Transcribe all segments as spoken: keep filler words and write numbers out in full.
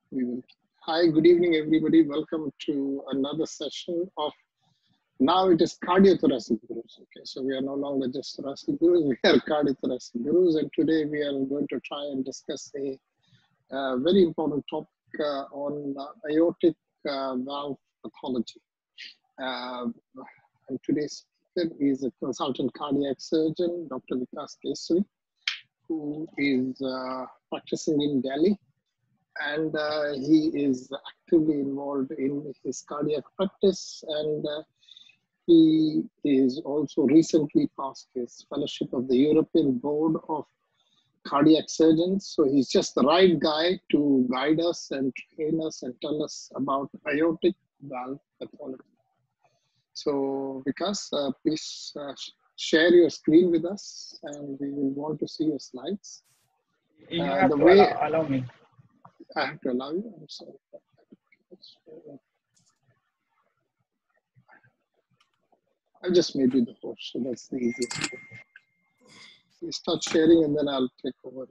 We will. Hi, good evening, everybody. Welcome to another session of. Now it is cardiothoracic gurus. Okay, so we are no longer just thoracic gurus; we are cardiothoracic gurus, and today we are going to try and discuss a uh, very important topic uh, on uh, aortic uh, valve pathology. Uh, and today's speaker is a consultant cardiac surgeon, Doctor Vikas Kesari, who is uh, practicing in Delhi. And uh, he is actively involved in his cardiac practice, and uh, he is also recently passed his fellowship of the European Board of Cardiac Surgeons. So he's just the right guy to guide us and train us and tell us about aortic valve pathology. So Vikas, uh, please uh, share your screen with us, and we will want to see your slides. You Uh, have the to way allow, allow me. I have to allow you. I'm sorry. I just made you the host, so that's the easiest way. You start sharing, and then I'll take over.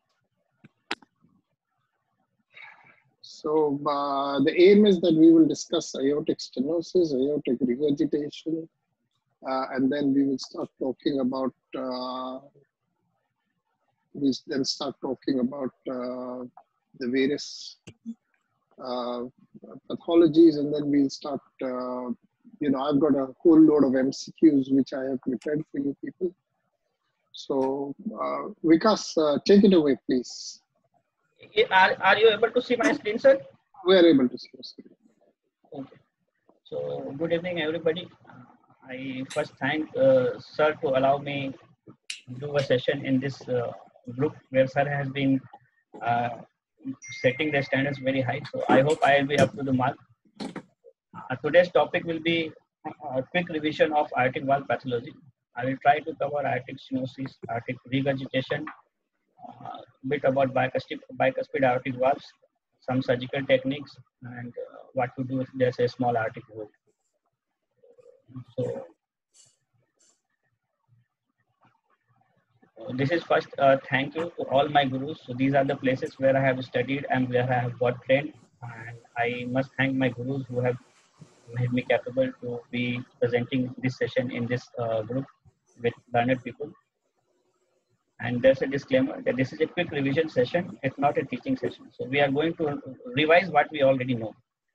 So uh, the aim is that we will discuss aortic stenosis, aortic regurgitation, uh, and then we will start talking about. Uh, we then start talking about uh, the various uh, pathologies, and then we'll start. Uh, you know, I've got a whole load of M C Qs which I have prepared for you people. So, uh, Vikas, uh, take it away, please. Are, are you able to see my screen, sir? We are able to see your screen. Okay. So, good evening, everybody. I first thank uh, sir to allow me to do a session in this uh, group where sir has been uh, setting the standards very high. So, I hope I will be up to the mark. Uh, today's topic will be a quick revision of aortic valve pathology. I will try to cover aortic stenosis, aortic regurgitation, a uh, bit about bicuspid, bicuspid aortic valves, some surgical techniques, and uh, what to do if there's a small aortic valve. So, uh, this is first, uh, thank you to all my gurus. So, these are the places where I have studied and where I have got trained. And I must thank my gurus who have made me capable to be presenting this session in this uh, group with learned people. And there's a disclaimer that this is a quick revision session. It's not a teaching session. So we are going to revise what we already know.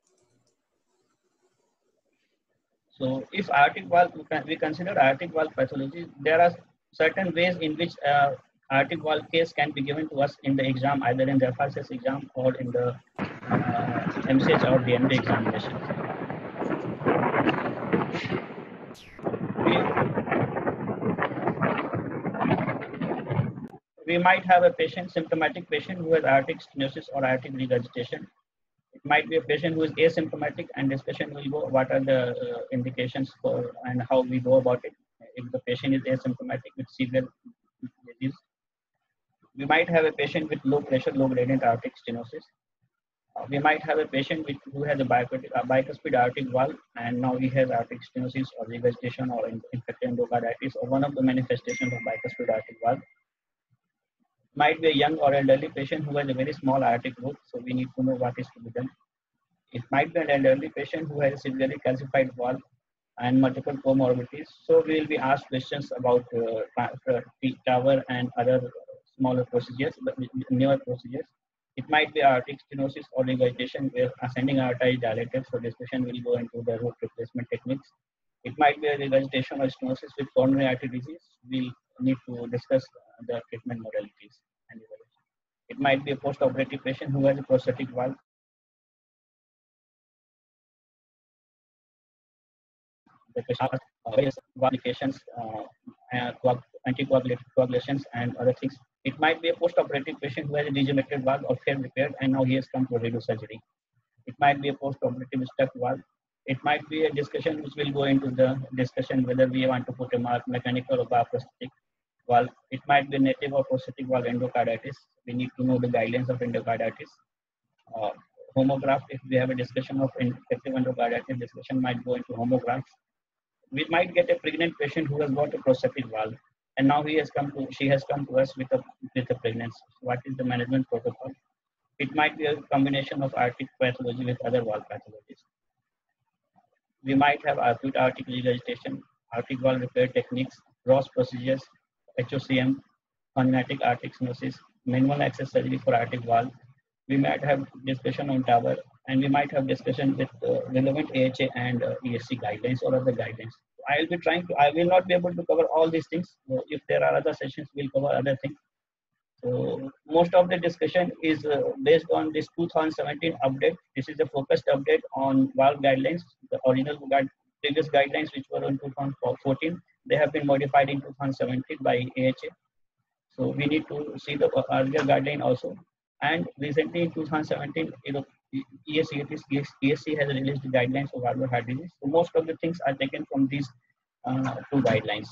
So if aortic valve, we consider aortic valve pathology, there are certain ways in which uh, aortic valve case can be given to us in the exam, either in the F R C S exam or in the uh, M C H or the M D examination. We, we might have a patient, symptomatic patient who has aortic stenosis or aortic regurgitation. It might be a patient who is asymptomatic, and discussion will go what are the uh, indications for and how we go about it. If the patient is asymptomatic with severe disease, we might have a patient with low pressure, low gradient aortic stenosis. Uh, we might have a patient with, who has a bicuspid aortic valve, and now he has aortic stenosis or regurgitation or infected endocarditis or one of the manifestations of bicuspid aortic valve. Might be a young or elderly patient who has a very small aortic root, so we need to know what is to be done. It might be an elderly patient who has a severely calcified valve and multiple comorbidities, so we will be asked questions about uh, TAVR and other smaller procedures, but newer procedures. It might be aortic stenosis or regurgitation where ascending aorta is dilated, so discussion will go into the root replacement techniques. It might be a regurgitation or stenosis with coronary artery disease. We need to discuss the treatment modalities and evaluation. It might be a post-operative patient who has a prosthetic valve. The patient has various applications, uh, anticoagulations, and other things. It might be a post-operative patient who has a degenerated valve or failed repair, and now he has come to redo surgery. It might be a post-operative stuck valve. It might be a discussion which will go into the discussion whether we want to put a mechanical or prosthetic valve. It might be native or prosthetic valve endocarditis. We need to know the guidelines of endocarditis. Uh, homograph, if we have a discussion of infective endocarditis, discussion might go into homographs. We might get a pregnant patient who has got a prosthetic valve, and now he has come to, she has come to us with a with a pregnancy. What is the management protocol? It might be a combination of aortic pathology with other valve pathologies. We might have acute aortic regurgitation, aortic valve repair techniques, Ross procedures, H O C M, congenital aortic stenosis, minimal access surgery for aortic valve. We might have discussion on TAVR, and we might have discussion with uh, relevant A H A and uh, E S C guidelines or other guidelines. I will be trying to, I will not be able to cover all these things. So if there are other sessions, we'll cover other things. So most of the discussion is uh, based on this two thousand seventeen update. This is a focused update on valve guidelines. The original guide, previous guidelines, which were in two thousand fourteen, they have been modified in two thousand seventeen by A H A. So we need to see the earlier guideline also. And recently in two thousand seventeen, you know, E S C, E S C has released the guidelines for valvular heart disease. So most of the things are taken from these uh, two guidelines.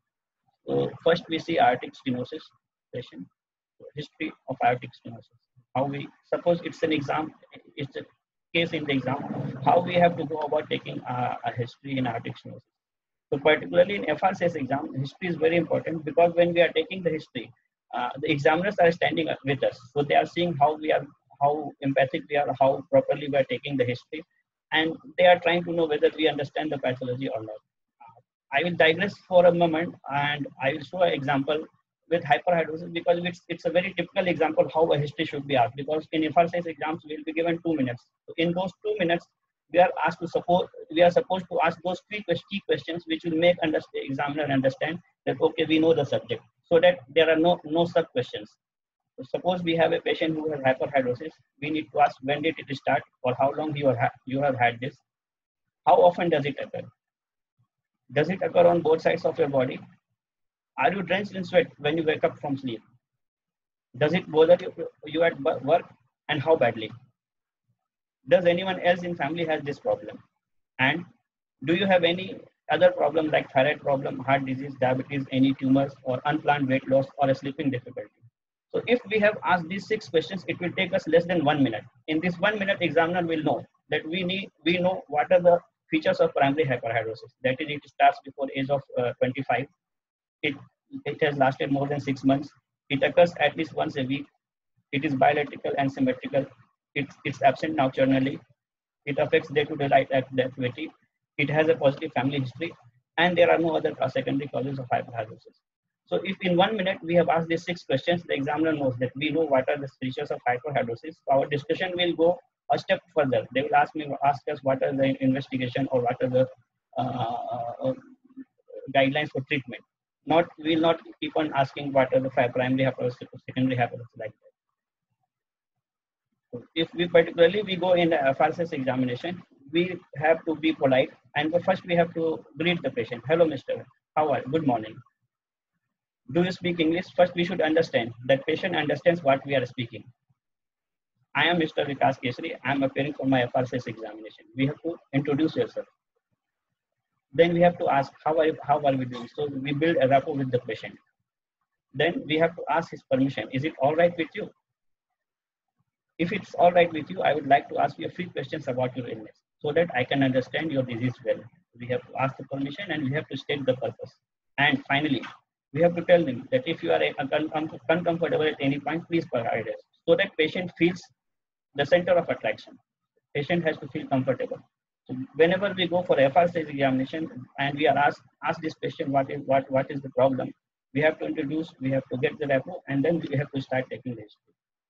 So first we see aortic stenosis patient. History of aortic stenosis. How we suppose it's an exam, it's a case in the exam. How we have to go about taking a, a history in aortic stenosis. So particularly in F R C S exam, history is very important because when we are taking the history, uh, the examiners are standing with us. So they are seeing how we are, how empathic we are, how properly we are taking the history, and they are trying to know whether we understand the pathology or not. I will digress for a moment and I will show an example with hyperhidrosis because it's, it's a very typical example how a history should be asked, because in F R C S exams we will be given two minutes. So in those two minutes, we are asked to support, we are supposed to ask those three key questions which will make the examiner understand that, okay, we know the subject, so that there are no, no sub questions. So suppose we have a patient who has hyperhidrosis, we need to ask when did it start or how long you, are, you have had this, how often does it occur, does it occur on both sides of your body, are you drenched in sweat when you wake up from sleep? Does it bother you, you at work, and how badly? Does anyone else in family has this problem? And do you have any other problem like thyroid problem, heart disease, diabetes, any tumors, or unplanned weight loss, or a sleeping difficulty? So if we have asked these six questions, it will take us less than one minute. In this one minute, examiner will know that we need, we know what are the features of primary hyperhidrosis. That is, it starts before age of uh, twenty-five. It, it has lasted more than six months. It occurs at least once a week. It is bilateral and symmetrical. It, it's absent nocturnally. It affects day-to-day life activity. It has a positive family history. And there are no other secondary causes of hyperhidrosis. So if in one minute we have asked these six questions, the examiner knows that we know what are the features of hyperhidrosis. Our discussion will go a step further. They will ask me, ask us what are the investigation or what are the uh, uh, guidelines for treatment. Not, we will not keep on asking what are the primary hyperhidrosis, secondary hyperhidrosis like that. So if we particularly we go in the F R C S examination, we have to be polite, and first we have to greet the patient. Hello, Mister How are you? Good morning. Do you speak English? First, we should understand that patient understands what we are speaking. I am Mister Vikas Kesari. I am appearing for my F R C S examination. We have to introduce yourself. Then we have to ask, how are, you, how are we doing? So we build a rapport with the patient. Then we have to ask his permission. Is it all right with you? If it's all right with you, I would like to ask you a few questions about your illness so that I can understand your disease well. We have to ask the permission and we have to state the purpose. And finally, we have to tell them that if you are uncomfortable at any point, please provide us, so that patient feels the center of attraction. Patient has to feel comfortable. So whenever we go for F R C S examination and we are asked, ask this question, what is, what, what is the problem? We have to introduce, we have to get the rapport, and then we have to start taking the history.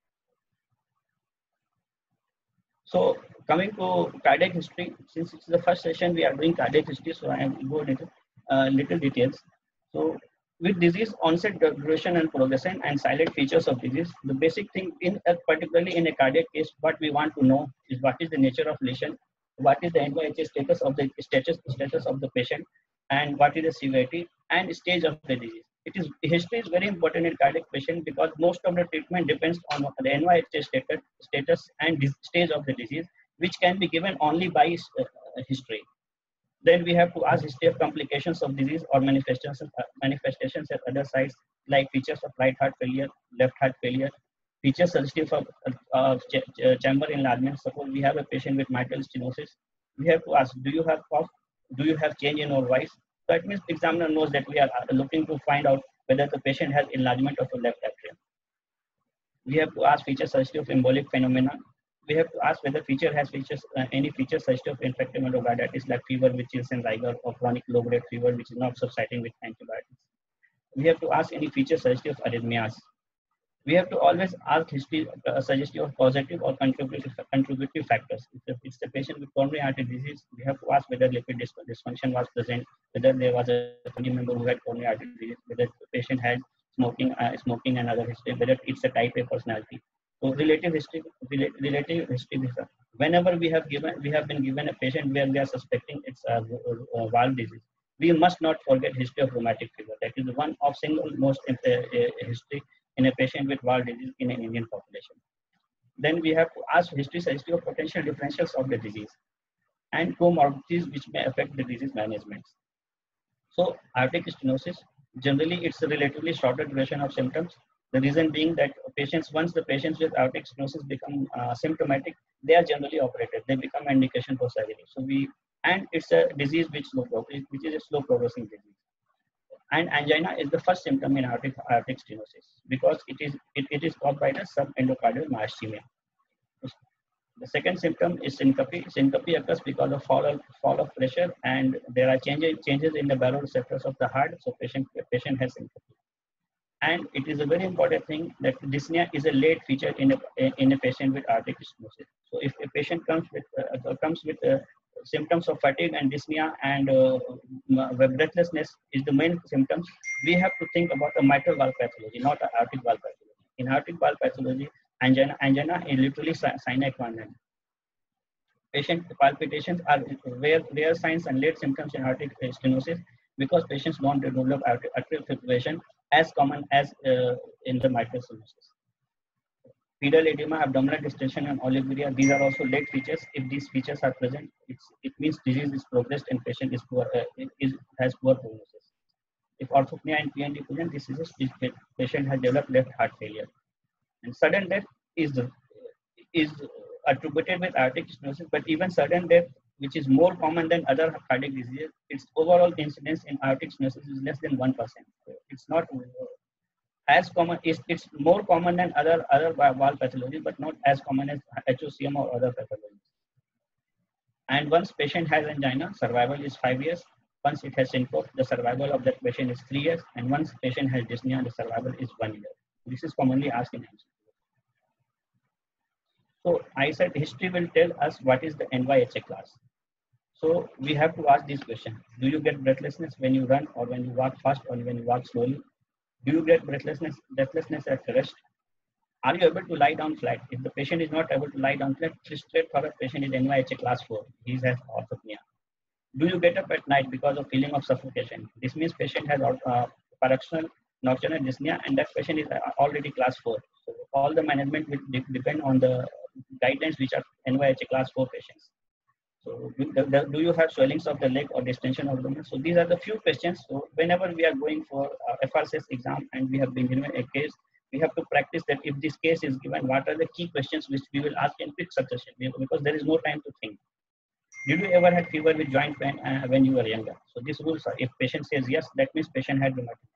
So coming to cardiac history, since it's the first session we are doing cardiac history, so I am going into uh, little details. So with disease onset, duration and progression and silent features of disease, the basic thing in uh, particularly in a cardiac case, what we want to know is what is the nature of lesion, what is the N Y H A status of the status, status of the patient, and what is the severity and stage of the disease. It is history is very important in cardiac patient because most of the treatment depends on the N Y H A status, status and stage of the disease, which can be given only by uh, history. Then we have to ask history of complications of disease or manifestations, uh, manifestations at other sites, like features of right heart failure, left heart failure, features suggestive of uh, ch ch chamber enlargement. Suppose we have a patient with mitral stenosis, we have to ask, do you have cough? Do you have change in your voice? So that means the examiner knows that we are looking to find out whether the patient has enlargement of the left atrium. We have to ask feature suggestive of embolic phenomena. We have to ask whether feature has features, uh, any feature suggestive of infective endocarditis like fever, which is in rigor, or chronic low-grade fever, which is not subsiding with antibiotics. We have to ask any feature suggestive of arrhythmias. We have to always ask history uh, suggestive of positive or contributory, contributory factors. If it's a patient with coronary artery disease, we have to ask whether lipid dysfunction was present, whether there was a family member who had coronary artery disease, whether the patient had smoking, uh, smoking and other history, whether it's a type A personality. So relative history, relative history. Whenever we have given, we have been given a patient where we are suspecting it's a, a, a valve disease, we must not forget history of rheumatic fever. That is one of single most uh, uh, history in a patient with valve disease in an Indian population. Then we have to ask history history of potential differentials of the disease and comorbidities which may affect the disease management. So aortic stenosis, generally it's a relatively shorter duration of symptoms. The reason being that patients, once the patients with aortic stenosis become uh, symptomatic, they are generally operated. They become indication for surgery. So we, and it's a disease which slow, which is a slow progressing disease. And angina is the first symptom in aortic, aortic stenosis because it is it, it is caused by the subendocardial myasthenia. The second symptom is syncope. Syncope occurs because of fall of, fall of pressure, and there are changes changes in the baroreceptors of the heart. So patient patient has syncope. And it is a very important thing that dyspnea is a late feature in a in a patient with aortic stenosis. So if a patient comes with uh, comes with uh, symptoms of fatigue and dyspnea and uh, breathlessness is the main symptoms, we have to think about a mitral valve pathology, not an aortic valve pathology. In aortic valve pathology, angina, angina is literally sine qua non. Patient palpitations are rare, rare signs and late symptoms in aortic stenosis because patients don't develop atrial fibrillation as common as uh, in the mitral stenosis. Pedal edema, abdominal distension, and oliguria, these are also late features. If these features are present, it's, it means disease is progressed and patient is poor, uh, is, has poor prognosis. If orthopnea and P N D present, this is a patient has developed left heart failure. And sudden death is, is attributed with aortic stenosis, but even sudden death, which is more common than other cardiac diseases, its overall incidence in aortic stenosis is less than one percent. So it's not as common, it's, it's more common than other other valve pathology, but not as common as H O C M or other pathologies. And once patient has angina, survival is five years. Once it has syncope, the survival of that patient is three years. And once patient has dyspnea, the survival is one year. This is commonly asked in M C Q. So I said history will tell us what is the N Y H A class. So we have to ask this question: do you get breathlessness when you run, or when you walk fast, or when you walk slowly? Do you get breathlessness, breathlessness at rest? Are you able to lie down flat? If the patient is not able to lie down flat, straightforward patient is N Y H A class four. He has orthopnea. Do you get up at night because of feeling of suffocation? This means patient has uh, paroxysmal nocturnal dyspnea, and that patient is already class four. So all the management will de depend on the guidelines which are N Y H A class four patients. So do, the, do you have swellings of the leg or distension of the leg? So these are the few questions. So whenever we are going for uh, F R C S exam and we have been given a case, we have to practice that if this case is given, what are the key questions which we will ask in quick succession, because there is no time to think. Did you ever had fever with joint pain uh, when you were younger? So these rules are, if patient says yes, that means patient had rheumatism.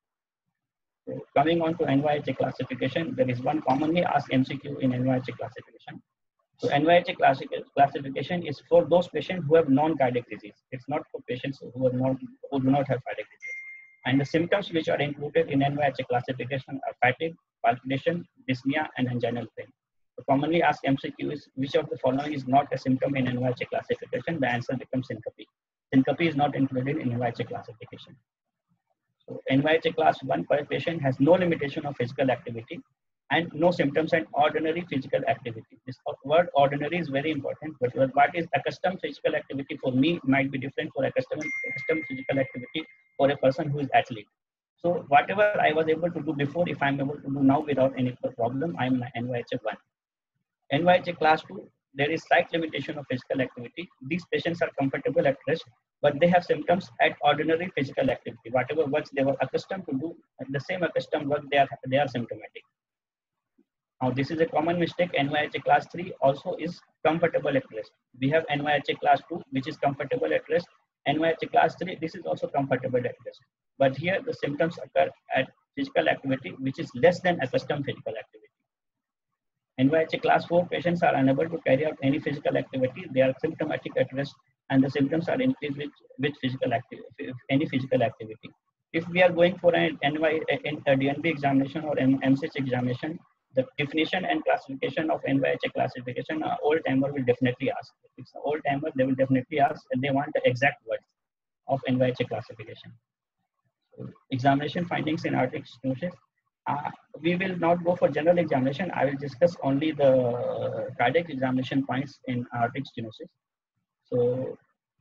So coming on to N Y H A classification, there is one commonly asked M C Q in N Y H A classification. So N Y H A classification is for those patients who have non-cardiac disease. It's not for patients who are not who do not have cardiac disease. And the symptoms which are included in N Y H A classification are fatigue, palpitation, dyspnea, and anginal pain. The commonly asked M C Q is which of the following is not a symptom in N Y H A classification? The answer becomes syncope. Syncope is not included in N Y H A classification. So N Y H A class one per patient has no limitation of physical activity and no symptoms and ordinary physical activity. This word ordinary is very important, but what is accustomed physical activity for me might be different for accustomed, accustomed physical activity for a person who is athlete. So whatever I was able to do before, if I'm able to do now without any problem, I'm N Y H A one. N Y H A class two, there is slight limitation of physical activity. These patients are comfortable at rest, but they have symptoms at ordinary physical activity. Whatever works they were accustomed to do, the same accustomed work, they are, they are symptomatic. Now, this is a common mistake. N Y H A class three also is comfortable at rest. We have N Y H A class two, which is comfortable at rest. N Y H A class three, this is also comfortable at rest. But here the symptoms occur at physical activity, which is less than accustomed physical activity. N Y H A class four patients are unable to carry out any physical activity. They are symptomatic at rest, and the symptoms are increased with, with physical activity, any physical activity. If we are going for an N Y, a D N B examination or an M C H examination, the definition and classification of N Y H A classification, uh, old timer will definitely ask. If it's an old timer, they will definitely ask, and they want the exact words of N Y H A classification. So, examination findings in aortic stenosis. Uh, we will not go for general examination. I will discuss only the cardiac examination points in aortic stenosis. So,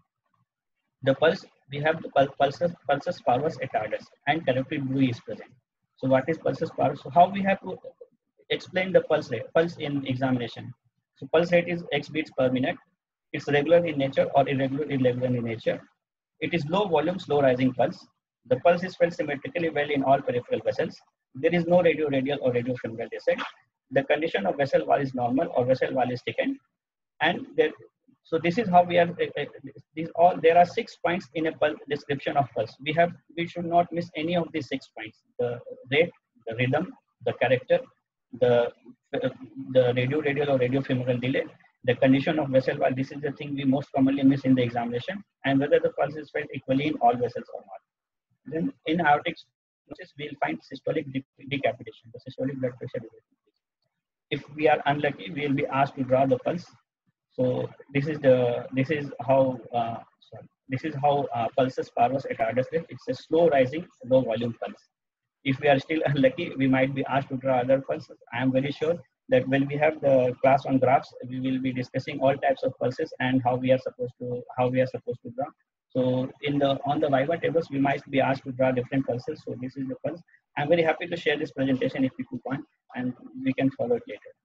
the pulse, we have the pul pulsus, pulsus parvus attardus and carotid bruit is present. So, what is pulsus parvus? So, how we have to explain the pulse rate, pulse in examination. So, pulse rate is X beats per minute. It's regular in nature or irregular, irregular in nature. It is low volume, slow rising pulse. The pulse is felt symmetrically well in all peripheral vessels. There is no radio-radial or radio-femoral descent. The condition of vessel wall is normal or vessel wall is thickened. And there, so this is how we are. Uh, uh, these all there are six points in a pulse description of pulse. We have we should not miss any of these six points: the rate, the rhythm, the character, the uh, the radio-radial or radio-femoral delay, the condition of vessel wall. This is the thing we most commonly miss in the examination, and whether the pulse is felt equally in all vessels or not. Then in aortic stenosis, we'll find systolic de decapitation. The systolic blood pressure is increased. If we are unlucky, we will be asked to draw the pulse. So this is the this is how uh, sorry this is how uh, pulsus parvus attardus is. It's a slow rising, low volume pulse. If we are still unlucky, we might be asked to draw other pulses. I am very sure that when we have the class on graphs, we will be discussing all types of pulses and how we are supposed to how we are supposed to draw. So in the on the Viva tables, we might be asked to draw different pulses. So this is the pulse. I'm very happy to share this presentation if you want, and we can follow it later.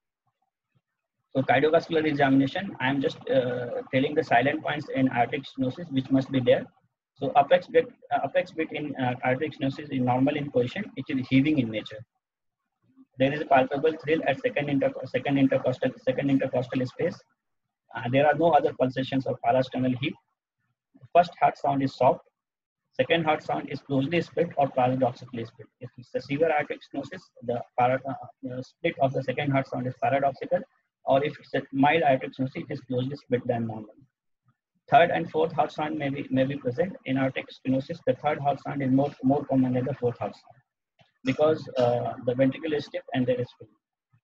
So cardiovascular examination, I'm just uh, telling the silent points in aortic stenosis which must be there. So apex bit, uh, apex bit in uh, aortic stenosis is normal in position. It is heaving in nature. There is a palpable thrill at second inter second intercostal second intercostal space. Uh, there are no other pulsations of parasternal heat. The first heart sound is soft. Second heart sound is closely split or paradoxically split. If it's a severe aortic stenosis, the, para, uh, the split of the second heart sound is paradoxical. Or if it's a mild aortic stenosis, it is closely split than normal. Third and fourth heart sound may be may be present in aortic stenosis. The third heart sound is more more common than the fourth heart sound because uh, the ventricle is stiff and there is filling.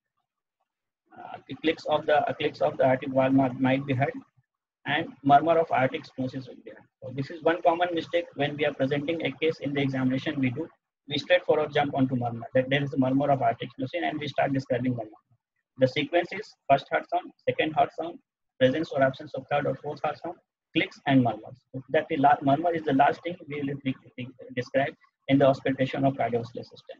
Uh, clicks of the uh, clicks of the aortic valve might be heard, and murmur of aortic stenosis will be heard. So this is one common mistake when we are presenting a case in the examination. We do we straightforward jump onto murmur. That there is a murmur of aortic stenosis, and we start describing the murmur. The sequence is first heart sound, second heart sound, presence or absence of third or fourth heart sound, clicks and murmurs. So that the murmur is the last thing we will describe in the auscultation of cardiovascular system.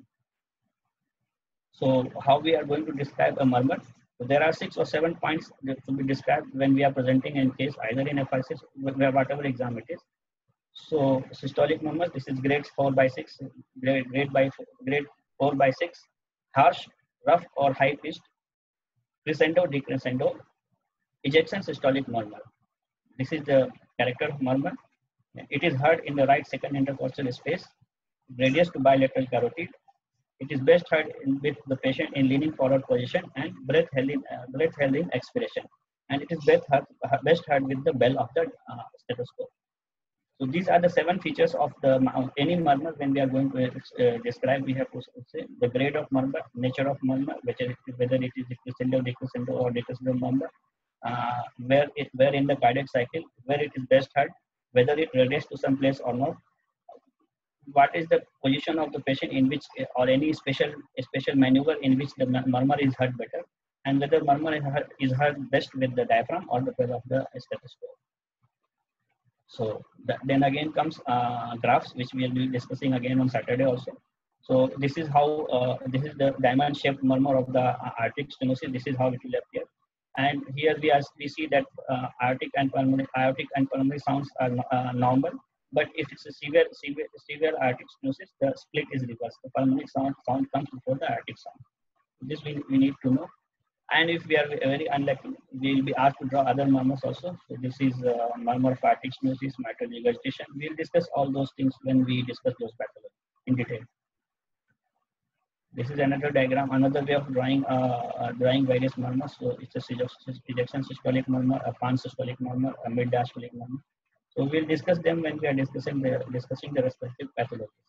So how we are going to describe a murmur? So there are six or seven points to be described when we are presenting in case either in F I C S, whatever exam it is. So systolic murmurs, this is grade four by six, grade, grade by grade four by six, harsh, rough or high pitched, crescendo, decrescendo, ejection systolic murmur. This is the character of murmur. It is heard in the right second intercostal space, radius to bilateral carotid. It is best heard in, with the patient in leaning forward position and breath held in, uh, breath held in expiration. And it is best heard, best heard with the bell of the uh, stethoscope. So these are the seven features of the uh, any murmur. When we are going to uh, describe, we have to say the grade of murmur, nature of murmur, whether it is, whether it is decrescendo, decrescendo, or decrescendo murmur, uh, where it, where in the cardiac cycle, where it is best heard, whether it radiates to some place or not, what is the position of the patient in which, or any special special maneuver in which the murmur is heard better, and whether murmur is heard, is heard best with the diaphragm or the bell of the stethoscope. So that, then again comes uh, graphs, which we will be discussing again on Saturday also. So this is how uh, this is the diamond-shaped murmur of the uh, aortic stenosis. This is how it will appear, and here we are we see that uh, aortic and pulmonary aortic and pulmonary sounds are uh, normal. But if it's a severe severe severe aortic stenosis, the split is reversed. The pulmonary sound sound comes before the aortic sound. This we, we need to know. And if we are very unlucky, we will be asked to draw other murmurs also. So this is uh, murmur of aortic stenosis, mitral regurgitation. We will discuss all those things when we discuss those pathologies in detail. This is another diagram, another way of drawing uh, uh, drawing various murmurs. So it's a ejection systolic murmur, a pan systolic murmur, a mid diastolic murmur. So we'll discuss them when we are discussing the discussing the respective pathologies.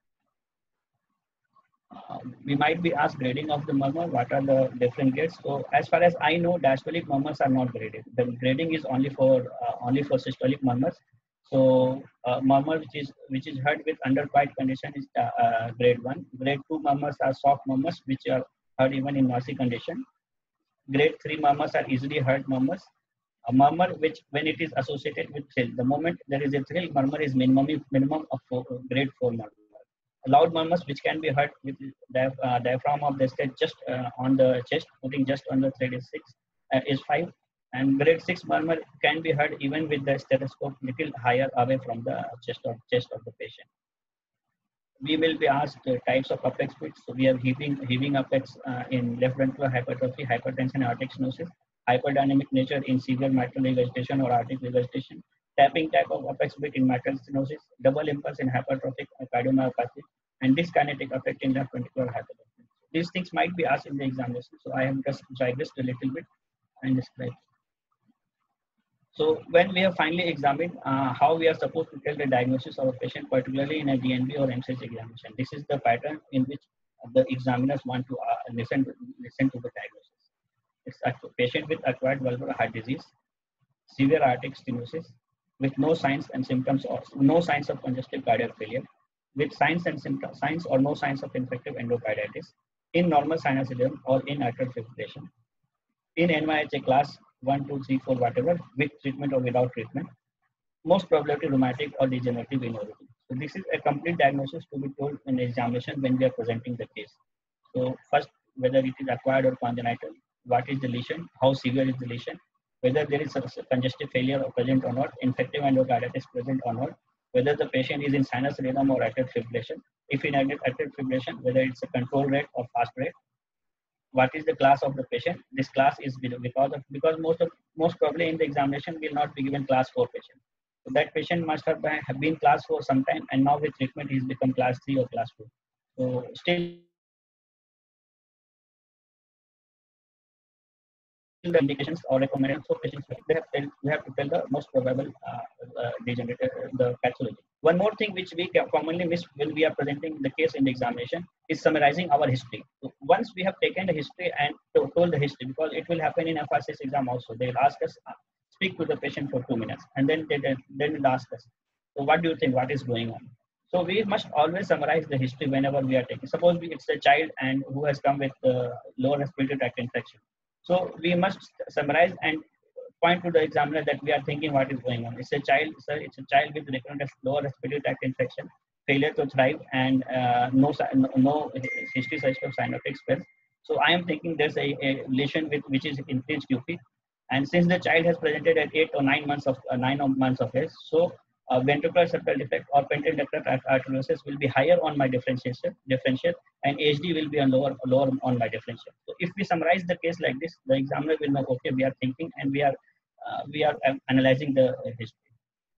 Uh, we might be asked grading of the murmur. What are the different grades? So as far as I know, diastolic murmurs are not graded. The grading is only for uh, only for systolic murmurs. So uh, murmur which is which is heard with underquiet condition is uh, uh, grade one. Grade two murmurs are soft murmurs which are heard even in noisy condition. Grade three murmurs are easily heard murmurs. A murmur which when it is associated with thrill, the moment there is a thrill, murmur is minimum minimum of four, grade four murmur. Loud murmurs which can be heard with the uh, diaphragm of the stage just uh, on the chest, putting just on the thread is six, uh, is five. And grade six murmur can be heard even with the stethoscope little higher away from the chest of chest of the patient. We will be asked uh, types of apex fits. So we have heaving heaving apex uh, in left ventricular hypertrophy, hypertension, aortic stenosis, hyperdynamic nature in severe mitral regurgitation or aortic regurgitation, tapping type of apex bit in mitral stenosis, double impulse in hypertrophic cardiomyopathy, and dyskinetic effect in left ventricular hypertension. These things might be asked in the examination. So I have just digressed a little bit and described. So when we have finally examined uh, how we are supposed to tell the diagnosis of a patient, particularly in a D N B or M C H examination, this is the pattern in which the examiners want to uh, listen to listen to the diagnosis. It's a patient with acquired valvular heart disease, severe aortic stenosis, with no signs and symptoms or no signs of congestive cardiac failure, with signs and symptoms, signs or no signs of infective endocarditis, in normal sinus rhythm or in atrial fibrillation, in N Y H A class one, two, three, four, whatever, with treatment or without treatment, most probability rheumatic or degenerative in origin. So this is a complete diagnosis to be told in the examination when we are presenting the case. So first, whether it is acquired or congenital, what is the lesion, how severe is the lesion, whether there is a congestive failure or present or not, infective endocarditis present or not, whether the patient is in sinus rhythm or atrial fibrillation, if in atrial fibrillation, whether it's a control rate or fast rate, what is the class of the patient. This class is because of because most of most probably in the examination will not be given class four patient. So that patient must have been, have been class four sometime, and now with treatment he's become class three or class two. So still the indications or recommendations for patients, they have, tell, we have to tell the most probable uh, uh, degenerative, uh, the pathology. One more thing which we commonly miss when we are presenting the case in the examination is summarizing our history. So once we have taken the history and told the history, because it will happen in F R C S exam also, they will ask us, uh, speak to the patient for two minutes, and then they then will ask us, so what do you think, what is going on? So we must always summarize the history whenever we are taking. Suppose it's a child and who has come with uh, lower respiratory tract infection. So we must summarize and point to the examiner that we are thinking what is going on. It's a child, sir, it's a child with recurrent lower respiratory tract infection, failure to thrive, and uh, no, no history such of cyanotic spells. So I am thinking there's a, a lesion with which is increased Q P. And since the child has presented at eight or nine months of uh, nine months of age, so uh, ventricular septal defect or pentatectal arteriosus will be higher on my differentiation, differential, and H D will be on lower, lower on my differential. So if we summarize the case like this, the examiner will know, okay, we are thinking and we are uh, we are analyzing the history.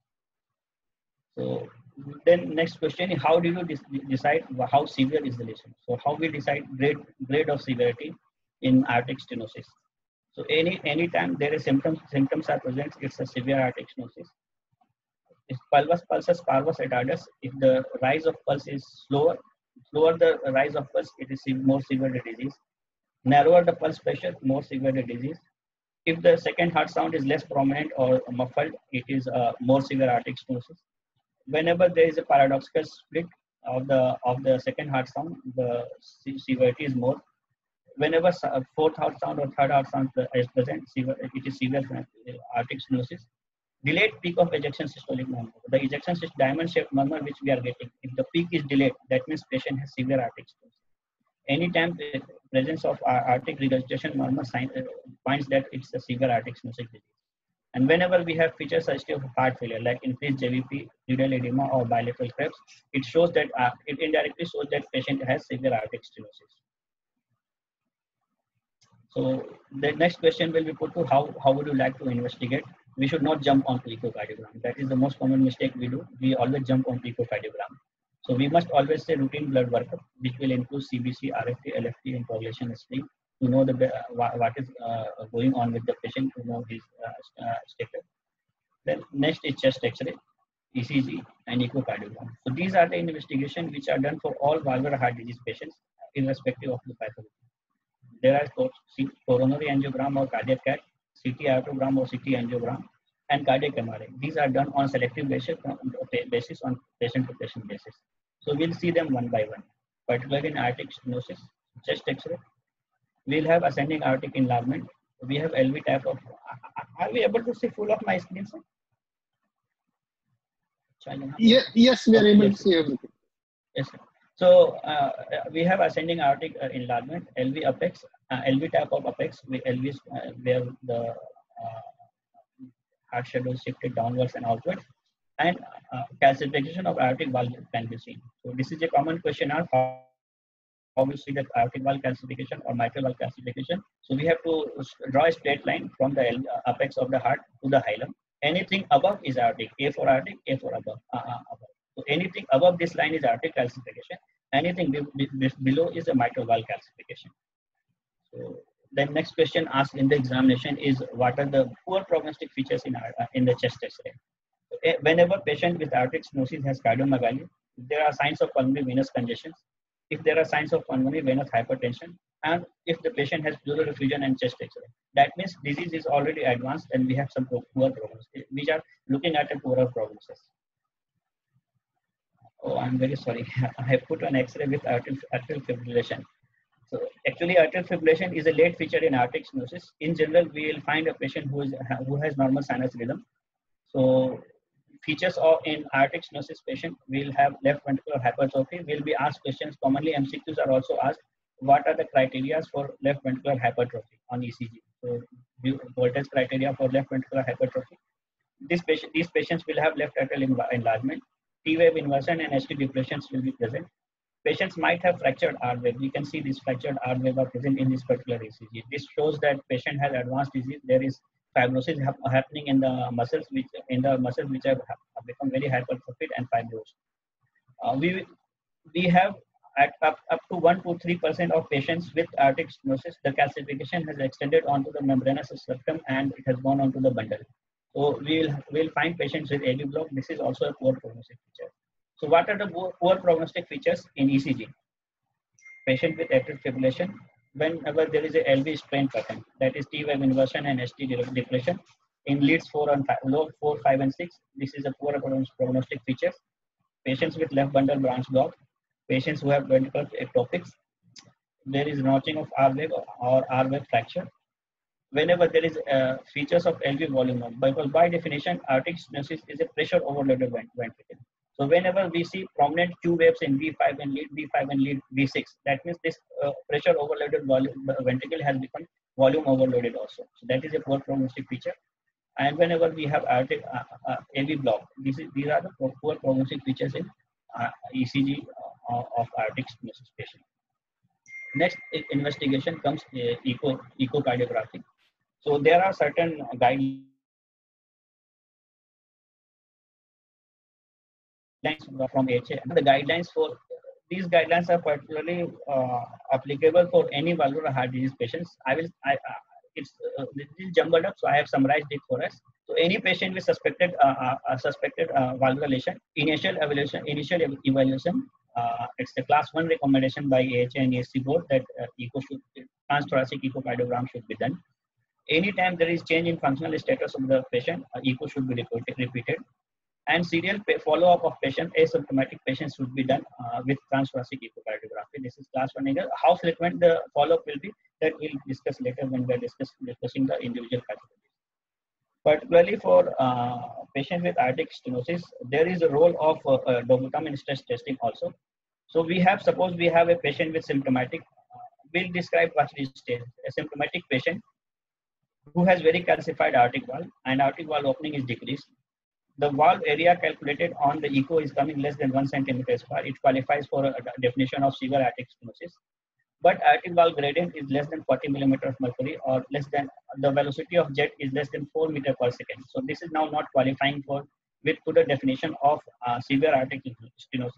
So then next question is, how do you decide how severe is the lesion? So how we decide grade grade of severity in aortic stenosis? So any any time there is symptoms symptoms are present, it's a severe aortic stenosis. If pulsus pulsus parvus retardus, if the rise of pulse is slower, slower the rise of pulse, it is more severe the disease. Narrower the pulse pressure, more severe the disease. If the second heart sound is less prominent or muffled, it is uh, more severe aortic stenosis. Whenever there is a paradoxical split of the of the second heart sound, the severity is more. Whenever fourth heart sound or third heart sound is present, it is severe aortic stenosis. Delayed peak of ejection systolic murmur. The ejection systolic diamond-shaped murmur which we are getting, if the peak is delayed, that means patient has severe aortic stenosis. Anytime the presence of aortic regurgitation murmur sign uh, finds that it's a severe aortic stenosis disease. And whenever we have features suggestive of heart failure, like increased J V P, pleuritic edema, or bilateral Krebs, it shows that uh, it indirectly shows that patient has severe aortic stenosis. So the next question will be put to how, how would you like to investigate? We should not jump onto echocardiogram. That is the most common mistake we do. We always jump onto echocardiogram. So we must always say routine blood workup, which will include C B C, R F T, L F T, and coagulation history to know the uh, what is uh, going on with the patient, to know his uh, uh, status. Then next is chest X-ray, E C G, and echocardiogram. So these are the investigations which are done for all valvular heart disease patients, irrespective of the pathology. There are coronary angiogram or cardiac C A T, C T aortogram or C T angiogram, and cardiac M R I. These are done on selective basis, basis on patient-to-patient basis. So we'll see them one by one. Particularly in aortic stenosis, chest X-ray, we'll have ascending aortic enlargement. We have L V type of. Are we able to see full of my screen, sir? Yeah, yes, we are okay, able yes, to see everything. Yes, sir. So uh, we have ascending aortic uh, enlargement, L V apex, uh, L V type of apex, L V uh, where the uh, heart shadow is shifted downwards and outwards, and uh, calcification of aortic valve can be seen. So this is a common question: how, how we see that aortic valve calcification or mitral valve calcification. So we have to draw a straight line from the apex of the heart to the hilum. Anything above is aortic, A for aortic, A for above. Uh, uh, above. So anything above this line is aortic calcification. Anything be, be, below is a mitral valve calcification. So the next question asked in the examination is, what are the poor prognostic features in, uh, in the chest X-ray? So, whenever patient with aortic stenosis has cardiomegaly, there are signs of pulmonary venous congestion, if there are signs of pulmonary venous hypertension, and if the patient has pleural effusion and chest X-ray, that means disease is already advanced and we have some poor prognosis. We are looking at a poorer prognosis. Oh, I'm very sorry. I have put an X-ray with atrial fibrillation. So actually, atrial fibrillation is a late feature in aortic stenosis. In general, we will find a patient who is who has normal sinus rhythm. So features of in aortic stenosis patient will have left ventricular hypertrophy. Will be asked questions. Commonly, M C Qs are also asked. What are the criteria for left ventricular hypertrophy on E C G? So voltage criteria for left ventricular hypertrophy. This patient, these patients will have left atrial enlargement. T-wave inversion and S T depressions will be present. Patients might have fractured R wave. We can see this fractured R wave are present in this particular E C G. This shows that patient has advanced disease. There is fibrosis ha happening in the muscles, which in the muscles which have, have become very hypertrophied and fibrosed. Uh, we we have at up, up to one to three percent of patients with aortic stenosis, the calcification has extended onto the membranous septum and it has gone onto the bundle. So we will we'll find patients with A V block. This is also a poor prognostic feature. So what are the poor prognostic features in E C G? Patient with atrial fibrillation, whenever there is a L V strain pattern, that is T-wave inversion and S T depression in leads four and five, low four, five, and six. This is a poor prognostic features. Patients with left bundle branch block, patients who have ventricular ectopics, there is notching of R wave or R wave fracture. Whenever there is uh, features of L V volume, because by definition, aortic stenosis is a pressure overloaded ventricle. So whenever we see prominent Q waves in V five and lead V five and lead V six, that means this uh, pressure overloaded volume, ventricle has become volume overloaded also. So that is a poor prognostic feature. And whenever we have aortic uh, uh, A V block, this is, these are the poor prognostic features in uh, E C G uh, of aortic stenosis patient. Next investigation comes uh, echo echocardiography. So there are certain guidelines from H A. The guidelines for these guidelines are particularly uh, applicable for any valvular heart disease patients. I will. I, uh, it's uh, this is jumbled up, so I have summarized it for us. So any patient with suspected uh, uh, suspected uh, valvular lesion, initial evaluation, initial evaluation. Uh, it's the class one recommendation by A H A and A S C board that uh, echo should, transthoracic echocardiogram should be done. Anytime there is change in functional status of the patient, uh, echo should be repeated. repeated. And serial follow-up of patient, asymptomatic patients should be done uh, with transthoracic echocardiography. This is class one. How frequent the follow-up will be, that we'll discuss later when we're discuss, discussing the individual categories. Particularly for uh, patient with aortic stenosis, there is a role of uh, uh, dobutamine stress testing also. So we have, suppose we have a patient with symptomatic, uh, we'll describe what is stage. A symptomatic patient who has very calcified aortic valve and aortic valve opening is decreased. The valve area calculated on the echo is coming less than one centimeter square. It qualifies for a definition of severe aortic stenosis. But aortic valve gradient is less than forty millimeters of mercury, or less than the velocity of jet is less than four meters per second. So this is now not qualifying for with to the definition of uh, severe aortic stenosis.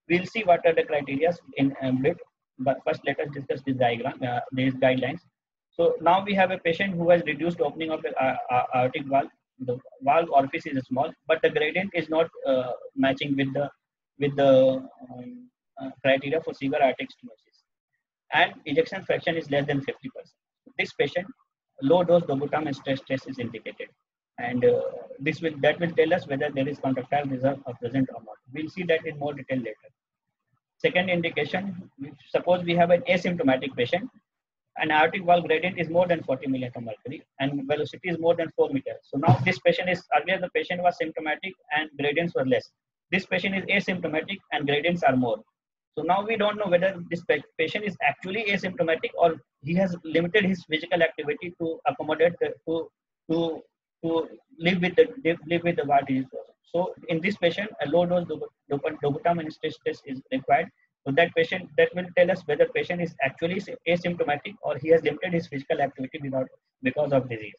We'll see what are the criteria in a bit, but first let us discuss this diagram, uh, these guidelines. So now we have a patient who has reduced opening of the uh, uh, aortic valve. The valve orifice is small, but the gradient is not uh, matching with the with the um, uh, criteria for severe aortic stenosis, and ejection fraction is less than fifty percent. This patient, low dose dobutam and stress test is indicated, and uh, this will that will tell us whether there is contractile reserve or present or not. We'll see that in more detail later. Second indication, suppose we have an asymptomatic patient, an aortic valve gradient is more than forty millimeter mercury and velocity is more than four meters. So now this patient is, earlier the patient was symptomatic and gradients were less. This patient is asymptomatic and gradients are more. So now we don't know whether this patient is actually asymptomatic or he has limited his physical activity to accommodate the, to to to live with the live with the valve disease process. So in this patient, a low dose dobutam and stress test is required. So that patient, that will tell us whether patient is actually asymptomatic or he has limited his physical activity without because of disease.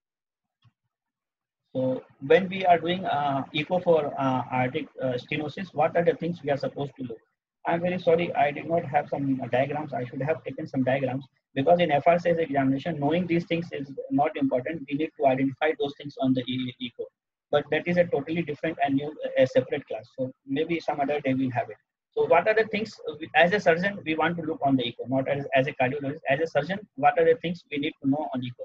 So when we are doing uh, echo for uh, aortic uh, stenosis, what are the things we are supposed to look? I'm very sorry, I did not have some diagrams. I should have taken some diagrams, because in F R C S examination, knowing these things is not important. We need to identify those things on the echo. But that is a totally different and new, a separate class. So maybe some other day we'll have it. So what are the things, as a surgeon, we want to look on the echo, not as, as a cardiologist. As a surgeon, what are the things we need to know on echo?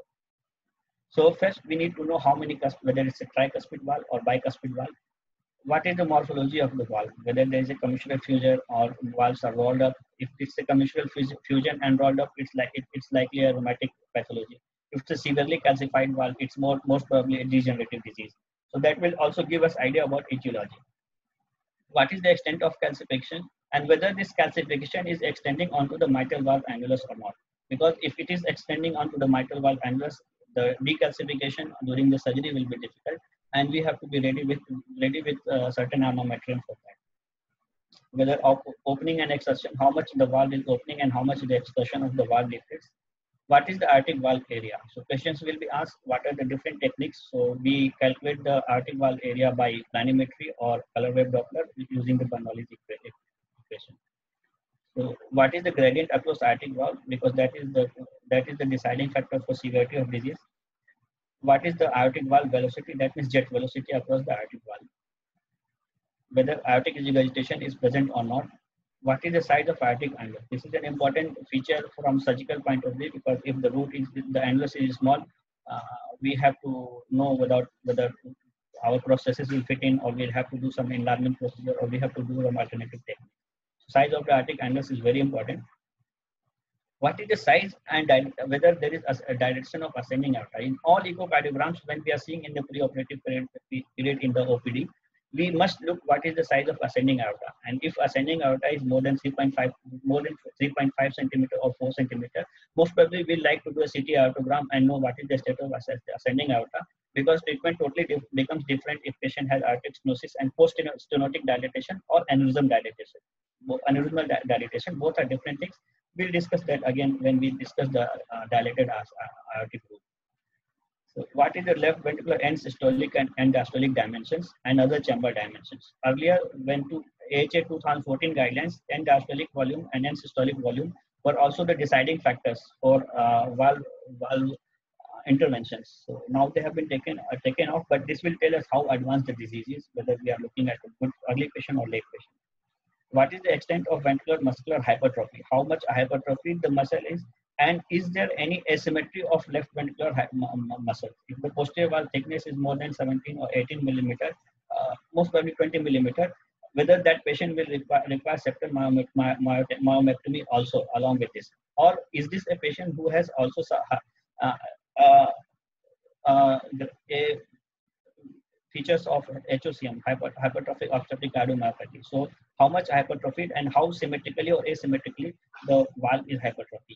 So first, we need to know how many, whether it's a tricuspid valve or bicuspid valve. What is the morphology of the valve? Whether there is a commissural fusion or valves are rolled up. If it's a commissural fusion and rolled up, it's like it, it's likely a rheumatic pathology. If it's a severely calcified valve, it's more most probably a degenerative disease. So that will also give us idea about etiology. What is the extent of calcification and whether this calcification is extending onto the mitral valve annulus or not. Because if it is extending onto the mitral valve annulus, the decalcification during the surgery will be difficult, and we have to be ready with ready with uh, certain armamentarium for that. Whether op opening and exertion, how much the valve is opening and how much the exertion of the valve deflates. What is the aortic valve area? So questions will be asked, what are the different techniques? So we calculate the aortic valve area by planimetry or color wave Doppler using the Bernoulli's equation. So what is the gradient across aortic valve? Because that is the that is the deciding factor for severity of disease. What is the aortic valve velocity? That means jet velocity across the aortic valve. Whether aortic regurgitation is present or not. What is the size of aortic annulus? This is an important feature from surgical point of view, because if the root is, the annulus is small, uh, we have to know whether, whether our processes will fit in, or we'll have to do some enlargement procedure, or we have to do some alternative technique. Size of the aortic annulus is very important. What is the size and whether there is a direction of ascending aorta? In all echocardiograms, when we are seeing in the preoperative period, period in the O P D, we must look what is the size of ascending aorta, and if ascending aorta is more than three point five, more than three point five centimeter or four centimeter, most probably we'll like to do a C T aortogram and know what is the state of ascending aorta, because treatment totally dif becomes different if patient has aortic stenosis and post-stenotic dilatation or aneurysm dilatation. Aneurysmal dilatation, both are different things. We'll discuss that again when we discuss the uh, dilated aortic root. So what is the left ventricular end systolic and end diastolic dimensions and other chamber dimensions? Earlier, when to A H A twenty fourteen guidelines, end diastolic volume and end systolic volume were also the deciding factors for uh, valve, valve uh, interventions. So now they have been taken uh, taken off, but this will tell us how advanced the disease is, whether we are looking at a good early patient or late patient. What is the extent of ventricular muscular hypertrophy? How much hypertrophy the muscle is? And is there any asymmetry of left ventricular muscle? If the posterior valve thickness is more than seventeen or eighteen millimeter, uh, most probably twenty millimeter, whether that patient will require, require septal myomectomy also along with this? Or is this a patient who has also uh, uh, uh, a features of H O C M, hyper, hypertrophic obstructive cardiomyopathy? So how much hypertrophy and how symmetrically or asymmetrically the valve is hypertrophy?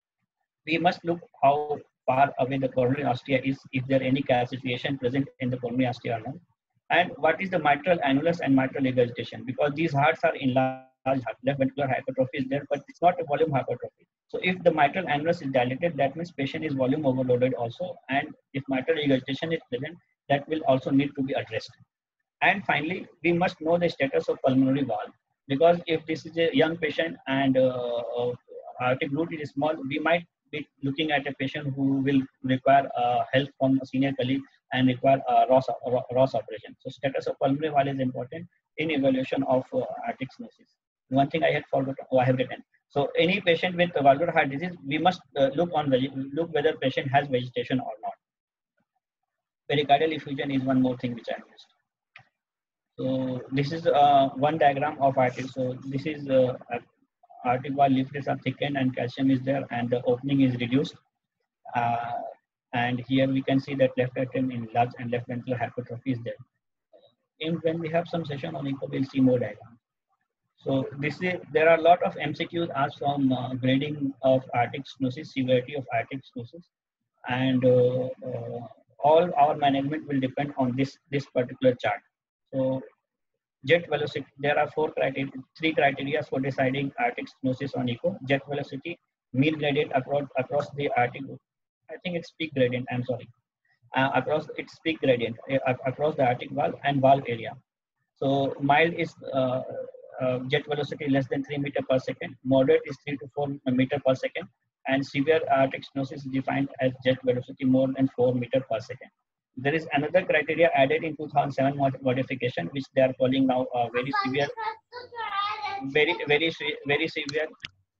We must look how far away the coronary ostia is, if there any calcification present in the coronary ostia or not. And what is the mitral annulus and mitral regurgitation? Because these hearts are enlarged heart, left ventricular hypertrophy is there, but it's not a volume hypertrophy. So if the mitral annulus is dilated, that means patient is volume overloaded also. And if mitral regurgitation is present, that will also need to be addressed. And finally, we must know the status of pulmonary valve. Because if this is a young patient and uh, uh, aortic root is small, we might be looking at a patient who will require uh, help from a senior colleague and require a R O S, R O S operation. So status of pulmonary valve is important in evaluation of uh, aortic stenosis. One thing I had forgotten, oh, I have written. So any patient with valvular heart disease, we must uh, look on look whether patient has vegetation or not. Pericardial effusion is one more thing which I missed. So this is uh, one diagram of aortic. So this is uh, aortic valve leaflets are thickened and calcium is there and the opening is reduced. Uh, and here we can see that left atrium enlarged and left ventricular hypertrophy is there. And when we have some session on echo, we'll see more diagrams. So this is, there are a lot of M C Qs asked from uh, grading of aortic stenosis, severity of aortic stenosis, and uh, uh, all our management will depend on this this particular chart. So jet velocity, there are four criteria, three criteria for deciding aortic stenosis on echo. Jet velocity, mean gradient across across the aortic, I think it's peak gradient. I'm sorry, uh, across its peak gradient uh, across the aortic valve and valve area. So mild is uh, uh, jet velocity less than three meter per second. Moderate is three to four meter per second, and severe aortic stenosis is defined as jet velocity more than four meter per second. There is another criteria added in two thousand seven modification, which they are calling now uh, very severe, very very very severe.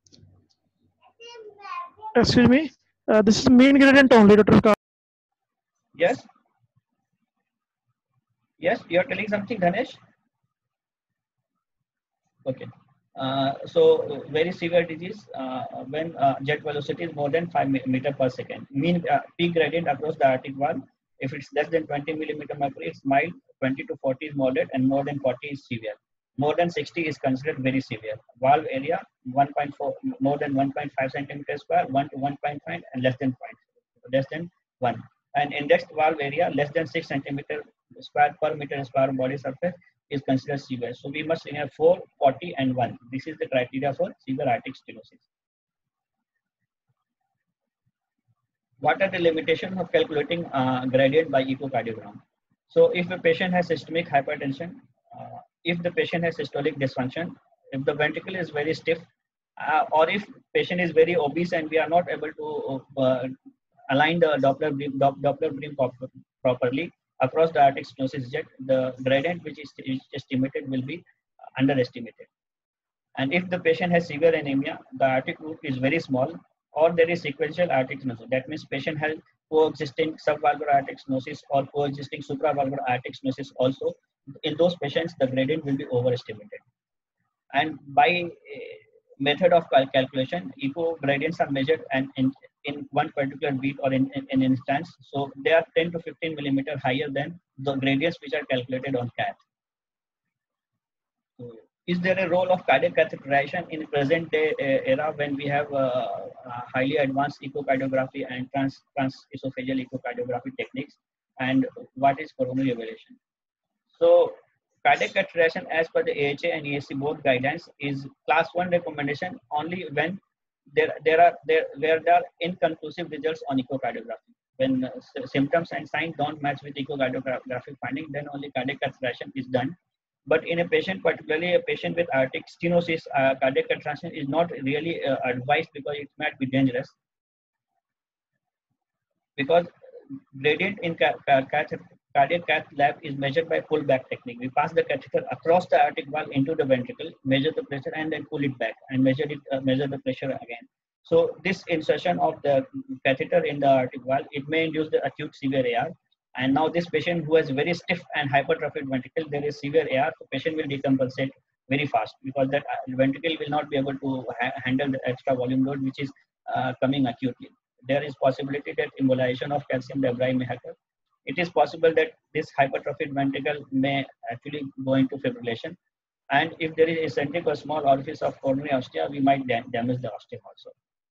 Excuse me, uh, this is mean gradient only, Doctor Yes. Yes, you are telling something, Dhanesh? Okay. Uh, so very severe disease uh, when uh, jet velocity is more than five meter per second. Mean uh, peak gradient across the aortic valve. If it's less than twenty millimeter mercury, it's mild. twenty to forty is moderate, and more than forty is severe. More than sixty is considered very severe. Valve area one point four, more than one point five centimeter square, one to one point five, and less than point, less than one. And indexed valve area less than six centimeter square per meter square body surface is considered severe. So we must have four, forty, and one. This is the criteria for severe aortic stenosis. What are the limitations of calculating uh, gradient by echocardiogram? So if a patient has systemic hypertension, uh, if the patient has systolic dysfunction, if the ventricle is very stiff, uh, or if patient is very obese and we are not able to uh, align the Doppler beam, Doppler beam properly across the aortic stenosis jet, the gradient which is estimated will be underestimated. And if the patient has severe anemia, the aortic root is very small, or there is sequential aortic stenosis. That means patient has coexisting subvalvular aortic stenosis or coexisting supravalvular aortic stenosis also. In those patients, the gradient will be overestimated. And by uh, method of cal calculation, echo gradients are measured and in, in one particular beat or in an in, in instance. So they are ten to fifteen millimeter higher than the gradients which are calculated on C A T. So, is there a role of cardiac catheterization in present day uh, era when we have uh, uh, highly advanced echocardiography and trans transesophageal echocardiography techniques? And what is coronary ablation? So cardiac catheterization as per the A H A and E S C both guidance is class one recommendation only when there there are there where there are inconclusive results on echocardiography. When uh, symptoms and signs don't match with echocardiographic finding, then only cardiac catheterization is done. But in a patient, particularly a patient with aortic stenosis, uh, cardiac catheterization is not really uh, advised because it might be dangerous. Because gradient in ca ca cardiac cath lab is measured by pull-back technique. We pass the catheter across the aortic valve into the ventricle, measure the pressure, and then pull it back and measure it, uh, measure the pressure again. So this insertion of the catheter in the aortic valve, it may induce the acute severe A R. And now this patient who has very stiff and hypertrophied ventricle, there is severe A R, the patient will decompensate very fast because that ventricle will not be able to ha handle the extra volume load which is uh, coming acutely. There is possibility that embolization of calcium debris may occur. It is possible that this hypertrophied ventricle may actually go into fibrillation. And if there is eccentric or small orifice of coronary ostia, we might da damage the ostia also.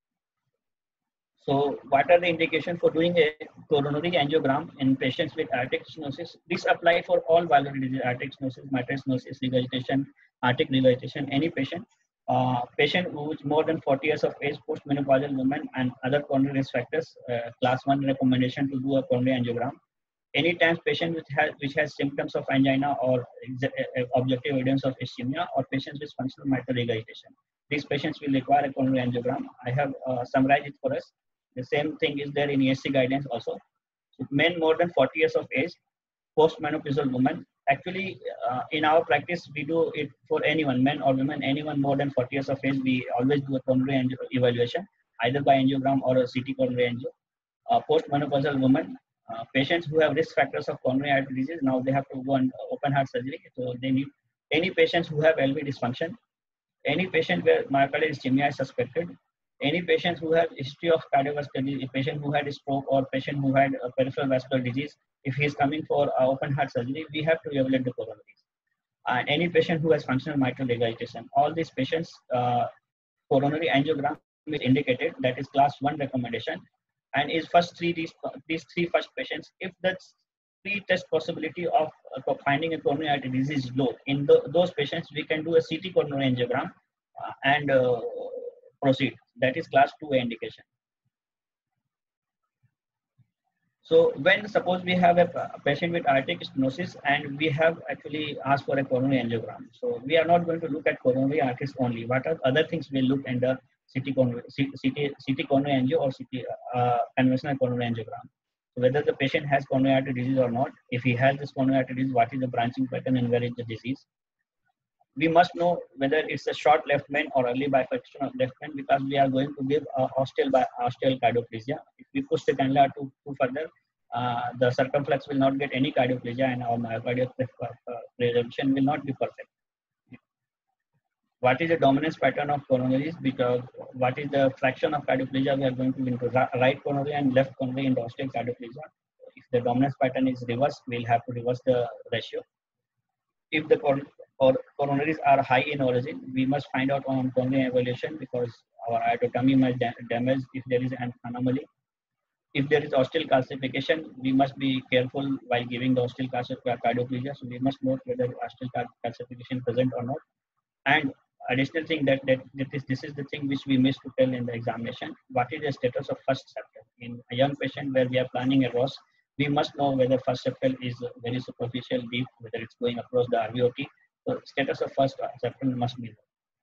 So what are the indications for doing a coronary angiogram in patients with aortic stenosis? This applies for all valvular disease, aortic stenosis, mitral stenosis, regurgitation, aortic regurgitation, any patient. Uh, patient who is more than forty years of age, postmenopausal women, and other coronary risk factors, uh, class one recommendation to do a coronary angiogram. Anytime patient which has which has symptoms of angina or objective evidence of ischemia, or patients with functional mitral regurgitation. These patients will require a coronary angiogram. I have uh, summarized it for us. The same thing is there in E S C guidelines also. So men more than forty years of age, post-menopausal women. Actually, uh, in our practice, we do it for anyone, men or women, anyone more than forty years of age. We always do a coronary angio evaluation, either by angiogram or a C T coronary angio. Uh, post-menopausal women, uh, patients who have risk factors of coronary artery disease, now they have to go on open heart surgery. So they need any patients who have L V dysfunction, any patient where myocardial ischemia is suspected, any patients who have history of cardiovascular disease, a patient who had a stroke or patient who had a peripheral vascular disease, if he is coming for uh, open heart surgery, we have to evaluate the coronaries. And uh, any patient who has functional mitral regurgitation, all these patients, uh, coronary angiogram is indicated. That is class one recommendation. And is first three these these three first patients, if the pre-test possibility of uh, finding a coronary artery disease is low, in the, those patients we can do a C T coronary angiogram uh, and uh, proceed. That is class two A indication. So when suppose we have a patient with aortic stenosis and we have actually asked for a coronary angiogram, so we are not going to look at coronary arteries only. What are other things we'll look in the C T coronary, C T, C T coronary angio or C T uh, conventional coronary angiogram? So whether the patient has coronary artery disease or not. If he has this coronary artery disease, what is the branching pattern and where is the disease? We must know whether it's a short left main or early bifurcation of left main, because we are going to give a ostial by ostial cardioplegia. If we push the cannula too, too further, uh, the circumflex will not get any cardioplegia and our myocardial preservation will not be perfect. What is the dominance pattern of coronaries? Because what is the fraction of cardioplegia we are going to into right coronary and left coronary in the ostial cardioplegia? If the dominance pattern is reversed, we'll have to reverse the ratio. If the coron or coronaries are high in origin, we must find out on coronary evaluation, because our aortotomy might da damage if there is an anomaly. If there is ostial calcification, we must be careful while giving the ostial cardioplegia. So we must note whether ostial calcification present or not. And additional thing that, that, that is, this is the thing which we missed to tell in the examination. What is the status of first septal? In a young patient where we are planning a R O S, we must know whether first septal is very superficial, deep, whether it's going across the R V O T. So status of first septal must be known.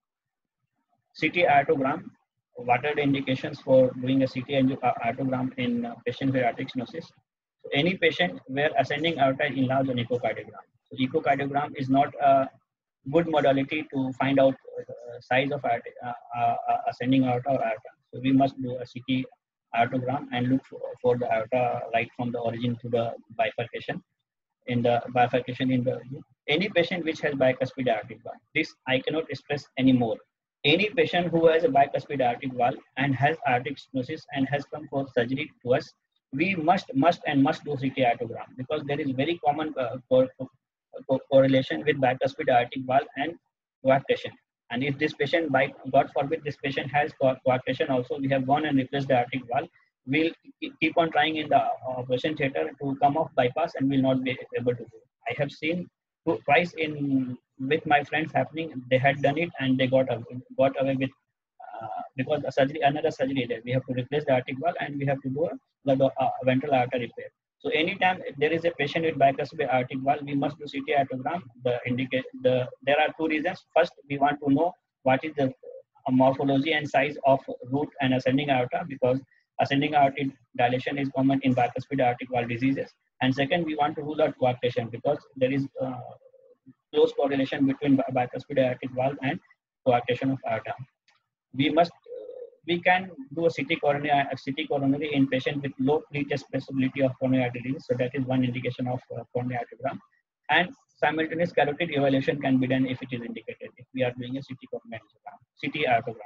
C T aortogram. What are the indications for doing a C T aortogram in patient with aortic stenosis? So any patient where ascending aorta is enlarged on echocardiogram. So echocardiogram is not a good modality to find out uh, size of aorta, uh, uh, ascending aorta or aorta. So we must do a C T aortogram and look for, for the aorta right from the origin to the bifurcation. In the bifurcation in the any patient which has bicuspid aortic valve. This I cannot express anymore. Any patient who has a bicuspid aortic valve and has aortic stenosis and has come for surgery to us, we must must and must do C T aortogram, because there is very common uh, co co correlation with bicuspid aortic valve and coarctation. And if this patient, by God forbid, this patient has co coarctation also, we have gone and replaced the aortic valve, we'll keep on trying in the operation theater to come off bypass and will not be able to do it. I have seen two, twice in with my friends happening. They had done it and they got away, got away with uh, because the surgery, another surgery there. We have to replace the aortic valve and we have to do a, the uh, ventral aorta repair. So anytime there is a patient with bicuspid aortic valve, we must do C T aortogram. The indicate the there are two reasons. First, we want to know what is the uh, morphology and size of root and ascending aorta, because ascending aortic dilation is common in bicuspid aortic valve diseases. And second, we want to rule out coarctation, because there is uh, close correlation between bicuspid aortic valve and coarctation of aorta. We must, uh, we can do a C T coronary, a C T coronary in patient with low pre-test possibility of coronary artery disease. So that is one indication of uh, coronary aortogram. And simultaneous carotid evaluation can be done if it is indicated, if we are doing a C T coronary angiogram, C T aortogram.